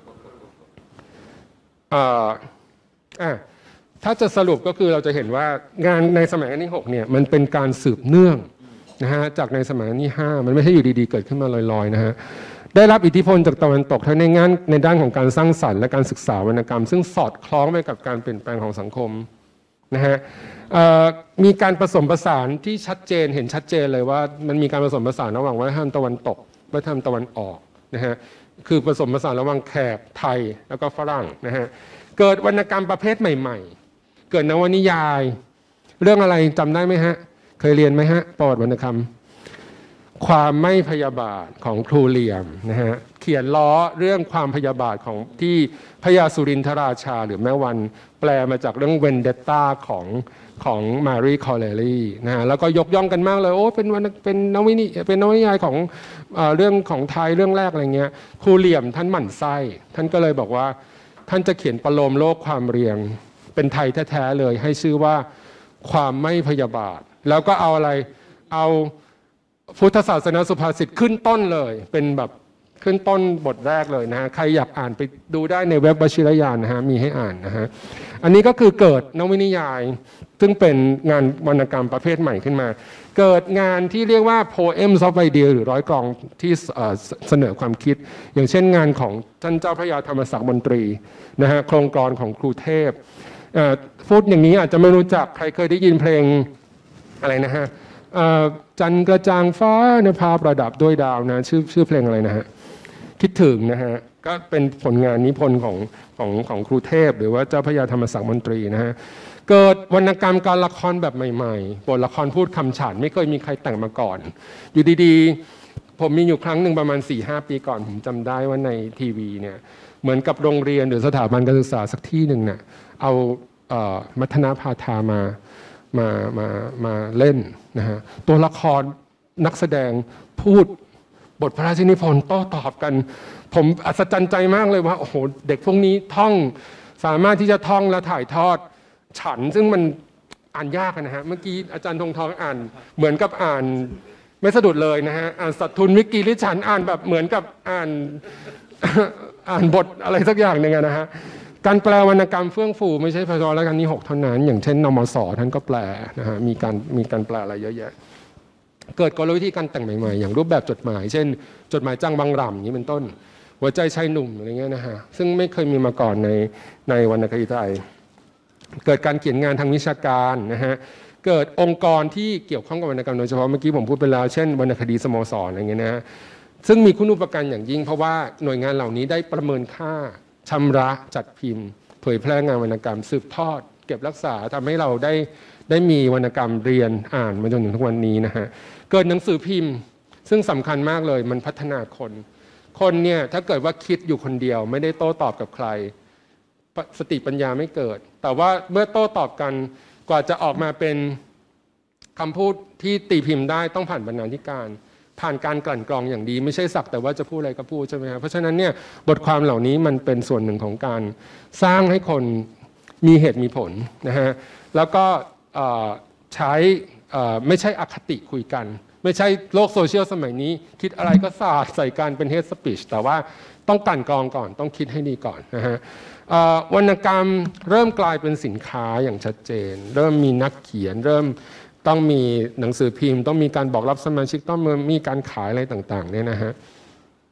ถ้าจะสรุปก็คือเราจะเห็นว่างานในสมัยรัชกาลที่6เนี่ยมันเป็นการสืบเนื่องนะฮะจากในสมัยรัชกาลที่5มันไม่ใช่อยู่ดีๆเกิดขึ้นมาลอยๆนะฮะได้รับอิทธิพลจากตะวันตกทั้งในด้านของการสร้างสรรค์และการศึกษาวรรณกรรมซึ่งสอดคล้องไปกับการเปลี่ยนแปลงของสังคมนะฮะมีการผสมผสานที่ชัดเจนเห็นชัดเจนเลยว่ามันมีการผสมผสานระหว่างวัฒนธรรมตะวันตกวัฒนธรรมตะวันออกนะฮะคือผสมผสานระหว่างแขกไทยแล้วก็ฝรั่งนะฮะเกิดวรรณกรรมประเภทใหม่ๆเกิดนวนิยายเรื่องอะไรจำได้ไหมฮะเคยเรียนไหมฮะประวัติวรรณกรรมความไม่พยาบาทของครูเหลี่ยมนะฮะเขียนล้อเรื่องความพยาบาทของที่พญาสุรินทราชาหรือแม่วันแปลมาจากเรื่องเวนเดตตาของมารีคอเลรี่นะฮะแล้วก็ยกย่องกันมากเลยโอ้เป็นนวนิยายของเรื่องของไทยเรื่องแรกอะไรเงี้ยครูเหลี่ยมท่านหมั่นไส้ท่านก็เลยบอกว่าท่านจะเขียนประโลมโลกความเรียงเป็นไทยแท้ๆเลยให้ชื่อว่าความไม่พยาบาทแล้วก็เอาอะไรเอาพุทธศาสนาสุภาษิตขึ้นต้นเลยเป็นแบบขึ้นต้นบทแรกเลยนะฮะใครอยากอ่านไปดูได้ในเว็บวชิรยานนะฮะมีให้อ่านนะฮะอันนี้ก็คือเกิดนวนิยายซึ่งเป็นงานวรรณกรรมประเภทใหม่ขึ้นมาเกิดงานที่เรียกว่า Poems of Idea หรือร้อยกลองที่เสนอความคิดอย่างเช่นงานของท่านเจ้าพระยาธรรมศักดิ์มนตรีนะฮะโครงกลอนของครูเทพพูดอย่างนี้อาจจะไม่รู้จักใครเคยได้ยินเพลงอะไรนะฮะจันทร์กระจ่างฟ้านภาประดับด้วยดาวนะชื่อเพลงอะไรนะฮะคิดถึงนะฮะก็เป็นผลงานนิพนธ์ของครูเทพหรือว่าเจ้าพระยาธรรมศักดิ์มนตรีนะฮะเกิดวรรณกรรมการละครแบบใหม่ๆบทละครพูดคำฉันไม่เคยมีใครแต่งมาก่อนอยู่ดีๆผมมีอยู่ครั้งหนึ่งประมาณ 4-5 ปีก่อนผมจำได้ว่าในทีวีเนี่ยเหมือนกับโรงเรียนหรือสถาบันการศึกษาสักที่หนึ่งเนี่ยเอามัทนาพาธามาเล่นนะฮะตัวละครนักแสดงพูดบทพระราชนิพนธ์โต้ตอบกันผมอัศจรรย์ใจมากเลยว่าโอ้โหเด็กพวกนี้ท่องสามารถที่จะท่องและถ่ายทอดฉันซึ่งมันอ่านยากนะฮะเมื่อกี้อาจารย์ธงทองอ่านเหมือนกับอ่านไม่สะดุดเลยนะฮะอ่านสัตทุนวิกีลิฉันอ่านแบบเหมือนกับอ่านบทอะไรสักอย่างหนึ่งนะฮะการแปลวรรณกรรมเฟื่องฟูไม่ใช่เฉพาะรัชกาลที่6เท่านั้นอย่างเช่นนมส.ท่านก็แปลนะฮะมีการแปลอะไรเยอะแยะเกิดกลวิธีการแต่งใหม่ๆอย่างรูปแบบจดหมายเช่นจดหมายจ้างบางรำนี้เป็นต้นหัวใจชายหนุ่มอะไรเงี้ยนะฮะซึ่งไม่เคยมีมาก่อนในวรรณคดีไทยเกิดการเขียนงานทางวิชาการนะฮะเกิดองค์กรที่เกี่ยวข้องกับวรรณกรรมโดยเฉพาะเมื่อกี้ผมพูดไปแล้วเช่นวรรณคดีสโมสรอะไรเงี้ยนะฮะซึ่งมีคุณูปการอย่างยิ่งเพราะว่าหน่วยงานเหล่านี้ได้ประเมินค่าชำระจัดพิมพ์เผยแพร่งานวรรณกรรมสืบทอดเก็บรักษาทำให้เราได้มีวรรณกรรมเรียนอ่านมาจนถึงทุกวันนี้นะฮะเกิดหนังสือพิมพ์ซึ่งสำคัญมากเลยมันพัฒนาคนเนี่ยถ้าเกิดว่าคิดอยู่คนเดียวไม่ได้โต้ตอบกับใครสติปัญญาไม่เกิดแต่ว่าเมื่อโต้ตอบกันกว่าจะออกมาเป็นคำพูดที่ตีพิมพ์ได้ต้องผ่านบรรณาธิการผ่านการกลั่นกรองอย่างดีไม่ใช่สักแต่ว่าจะพูดอะไรก็พูดใช่ไหมครับเพราะฉะนั้นเนี่ยบทความเหล่านี้มันเป็นส่วนหนึ่งของการสร้างให้คนมีเหตุมีผลนะฮะแล้วก็ใช้ไม่ใช่อคติคุยกันไม่ใช่โลกโซเชียลสมัยนี้คิดอะไรก็สาดใส่การเป็นเฮดสปีชแต่ว่าต้องกลั่นกรองก่อนต้องคิดให้ดีก่อนนะฮะวรรณกรรมเริ่มกลายเป็นสินค้าอย่างชัดเจนเริ่มมีนักเขียนเริ่มต้องมีหนังสือพิมพ์ต้องมีการบอกรับสมาชิกต้องมีการขายอะไรต่างๆเนี่ยนะฮะ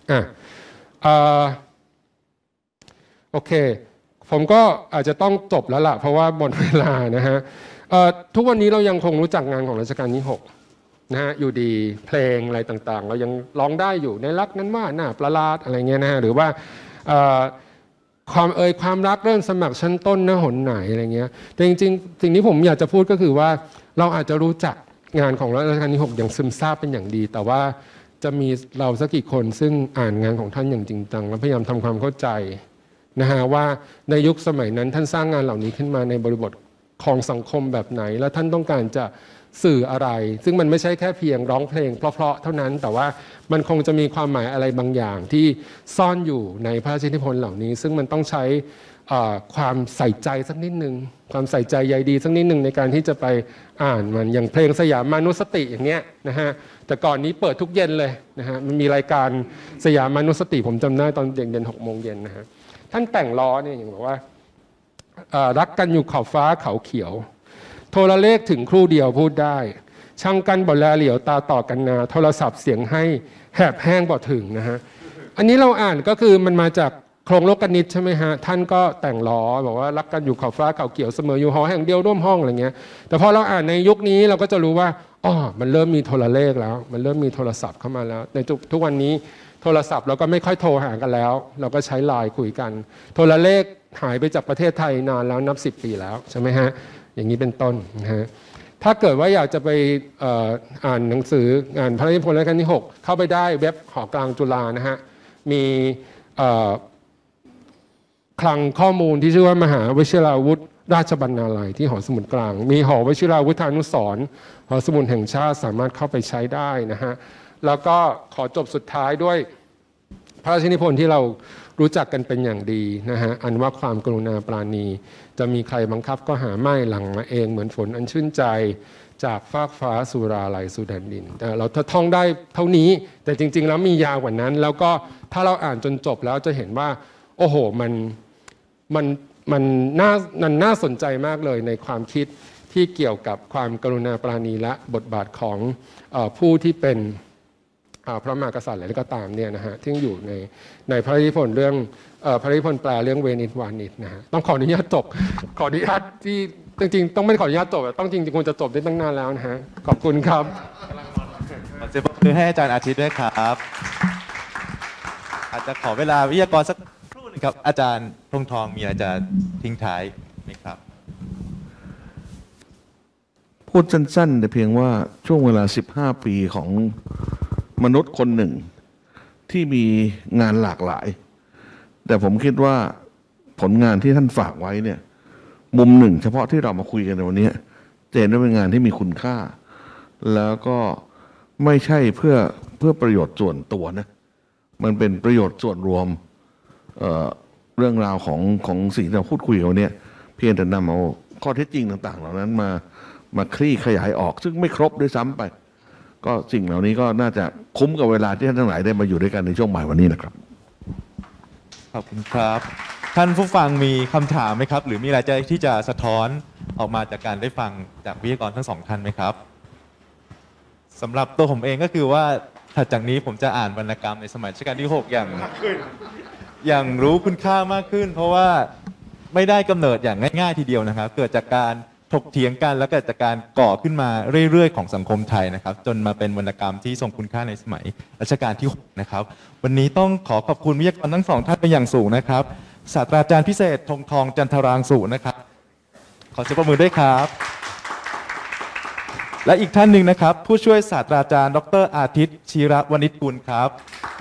อ่ะโอเคผมก็อาจจะต้องจบแล้วล่ะเพราะว่าหมดเวลานะฮะทุกวันนี้เรายังคงรู้จักงานของรัชกาลที่6นะฮะอยู่ดีเพลงอะไรต่างๆเรายังร้องได้อยู่ในรักนั้นว่าหน้าประหลาดอะไรเงี้ยนะฮะหรือว่าความรักเริ่มสมัครชั้นต้นนะหนไหนอะไรเงี้ยแต่จริงๆสิ่งที่ผมอยากจะพูดก็คือว่าเราอาจจะรู้จักงานของรัชกาลที่6อย่างซึมซาบเป็นอย่างดีแต่ว่าจะมีเราสักกี่คนซึ่งอ่านงานของท่านอย่างจริงจังและพยายามทำความเข้าใจนะฮะว่าในยุคสมัยนั้นท่านสร้างงานเหล่านี้ขึ้นมาในบริบทของสังคมแบบไหนและท่านต้องการจะสื่ออะไรซึ่งมันไม่ใช่แค่เพียงร้องเพลงเพราะๆเท่านั้นแต่ว่ามันคงจะมีความหมายอะไรบางอย่างที่ซ่อนอยู่ในพระราชนิพนธ์เหล่านี้ซึ่งมันต้องใช้ความใส่ใจสักนิดนึงความใส่ใจใยดีสักนิดนึงในการที่จะไปอ่านมันอย่างเพลงสยามมานุสติอย่างเงี้ยนะฮะแต่ก่อนนี้เปิดทุกเย็นเลยนะฮะมันมีรายการสยามมานุสติผมจำได้ตอนเย็น6 โมงเย็นนะฮะท่านแต่งล้อเนี่ยอย่างบอกว่ารักกันอยู่ขอบฟ้าเขาเขียวโทรเลขถึงครู่เดียวพูดได้ช่างกันบ่แลเหลียวตาต่อกันนาโทรศัพท์เสียงให้แหบแห้งบ่ถึงนะฮะอันนี้เราอ่านก็คือมันมาจากโครงโลกนิตใช่ไหมฮะท่านก็แต่งล้อบอกว่ารักกันอยู่ขอบฟ้าเขาเขียวเสมออยู่หอแห่งเดียวร่วมห้องอะไรเงี้ยแต่พอเราอ่านในยุคนี้เราก็จะรู้ว่าอ๋อมันเริ่มมีโทรเลขแล้วมันเริ่มมีโทรศัพท์เข้ามาแล้วในทุกวันนี้โทรศัพท์เราก็ไม่ค่อยโทรหากันแล้วเราก็ใช้ไลน์คุยกันโทรเลขหายไปจากประเทศไทยนานแล้วนับ10 ปีแล้วใช่ไหมฮะอย่างนี้เป็นต้นนะฮะถ้าเกิดว่าอยากจะไปอ่านหนังสืองานพระราชนิพนธ์รัชกาลที่ 6เข้าไปได้เว็บหอกลางจุฬานะฮะมีคลังข้อมูลที่ชื่อว่ามหาวชิราวุธราชบรรณาลัยที่หอสมุดกลางมีหอวชิราวุธานุสรณ์หอสมุดแห่งชาติสามารถเข้าไปใช้ได้นะฮะแล้วก็ขอจบสุดท้ายด้วยพระราชนิพนธ์ที่เรารู้จักกันเป็นอย่างดีนะฮะอันว่าความกรุณาปราณีจะมีใครบังคับก็หาไม่หลั่งมาเองเหมือนฝนอันชื่นใจจากฟากฟ้าสุราไหลสู่แผ่นดินแต่เราท่องได้เท่านี้แต่จริงๆแล้วมียาวกว่านั้นแล้วก็ถ้าเราอ่านจนจบแล้วจะเห็นว่าโอ้โหมันน่าสนใจมากเลยในความคิดที่เกี่ยวกับความกรุณาปราณีและบทบาทของผู้ที่เป็นพระมหากษัตริย์อะไรก็ตามเนี่ยนะฮะที่อยู่ในพระราชนิพนธ์เรื่องพระราชนิพนธ์แปลเรื่องเวนิสวานิสนะฮะต้องขออนุญาตจบขออนุญาตที่จริงๆต้องไม่ขออนุญาตจบต้องจริงๆควรจะจบได้ตั้งนานแล้วนะฮะขอบคุณครับขอเสียงปรบมือให้อาจารย์อาทิตย์ด้วยครับอาจจะขอเวลาวิทยากรสักครู่นึงครับอาจารย์ธงทองมีอะไรจะทิ้งท้ายไหมครับพูดสั้นๆแต่เพียงว่าช่วงเวลา15 ปีของมนุษย์คนหนึ่งที่มีงานหลากหลายแต่ผมคิดว่าผลงานที่ท่านฝากไว้เนี่ยมุมหนึ่งเฉพาะที่เรามาคุยกันในวันนี้เจนว่าเป็นงานที่มีคุณค่าแล้วก็ไม่ใช่เพื่อประโยชน์ส่วนตัวนะมันเป็นประโยชน์ส่วนรวมเรื่องราวของสิ่งที่เราพูดคุยกันวันนี้เพียงแต่นำเอาข้อเท็จจริงต่างๆเหล่านั้นมาคลี่ขยายออกซึ่งไม่ครบด้วยซ้ำไปก็สิ่งเหล่านี้ก็น่าจะคุ้มกับเวลาที่ท่านทั้งหลายได้มาอยู่ด้วยกันในช่วงบ่ายวันนี้นะครับขอบคุณครับท่านผู้ฟังมีคำถามไหมครับหรือมีอะไรที่จะสะท้อนออกมาจากการได้ฟังจากวิทยากรทั้ง2 ท่านไหมครับสำหรับตัวผมเองก็คือว่าถัดจากนี้ผมจะอ่านวรรณกรรมในสมัยรัชกาลที่ 6อย่างรู้คุณค่ามากขึ้นเพราะว่าไม่ได้กำเนิดอย่างง่ายๆทีเดียวนะครับเกิดจากการถกเถียงกันแล้วเกิดจากการก่อขึ้นมาเรื่อยๆของสังคมไทยนะครับจนมาเป็นวรรณกรรมที่ทรงคุณค่าในสมัยรัชกาลที่ 6นะครับวันนี้ต้องขอบคุณวิทยากรทั้ง2 ท่านเป็นอย่างสูงนะครับศาสตราจารย์พิเศษธงทองจันทรางสุนะครับขอเสียงปรบมือด้วยครับและอีกท่านหนึ่งนะครับผู้ช่วยศาสตราจารย์ดร.อาทิตย์ชีรวณิชกุลครับ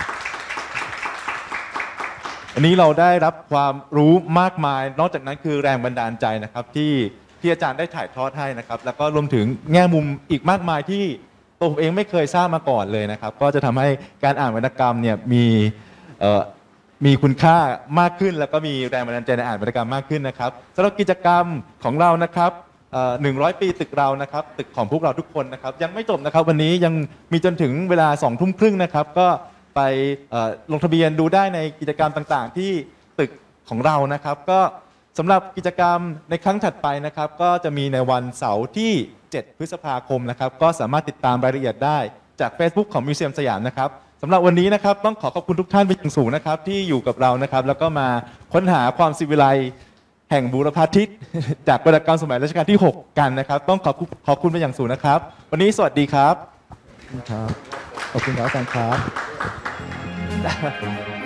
อันนี้เราได้รับความรู้มากมายนอกจากนั้นคือแรงบันดาลใจนะครับที่อาจารย์ได้ถ่ายทอดให้นะครับแล้วก็รวมถึงแง่มุมอีกมากมายที่ตัวผมเองไม่เคยทราบมาก่อนเลยนะครับก็จะทำให้การอ่านวรรณกรรมเนี่ยมีคุณค่ามากขึ้นแล้วก็มีแรงบันดาลใจในอ่านวรรณกรรมมากขึ้นนะครับสำหรับกิจกรรมของเรานะครับ100 ปีตึกเรานะครับตึกของพวกเราทุกคนนะครับยังไม่จบนะครับวันนี้ยังมีจนถึงเวลา20:30 น.นะครับก็ไปลงทะเบียนดูได้ในกิจกรรมต่างๆที่ตึกของเรานะครับก็สำหรับกิจกรรมในครั้งถัดไปนะครับก็จะมีในวันเสาร์ที่7 พฤษภาคมนะครับก็สามารถติดตามรายละเอียดได้จาก Facebook ของมิวเซียมสยามนะครับสำหรับวันนี้นะครับต้องขอบคุณทุกท่านเป็นอย่างสูงนะครับที่อยู่กับเรานะครับแล้วก็มาค้นหาความศิวิไลซ์แห่งบูรพาทิต จากวรรณกรรมสมัยรัชกาลที่ 6 กันนะครับต้องขอบคุณเป็นอย่างสูงนะครับ วันนี้สวัสดีครับขอบคุณครับอาจารย์ครับ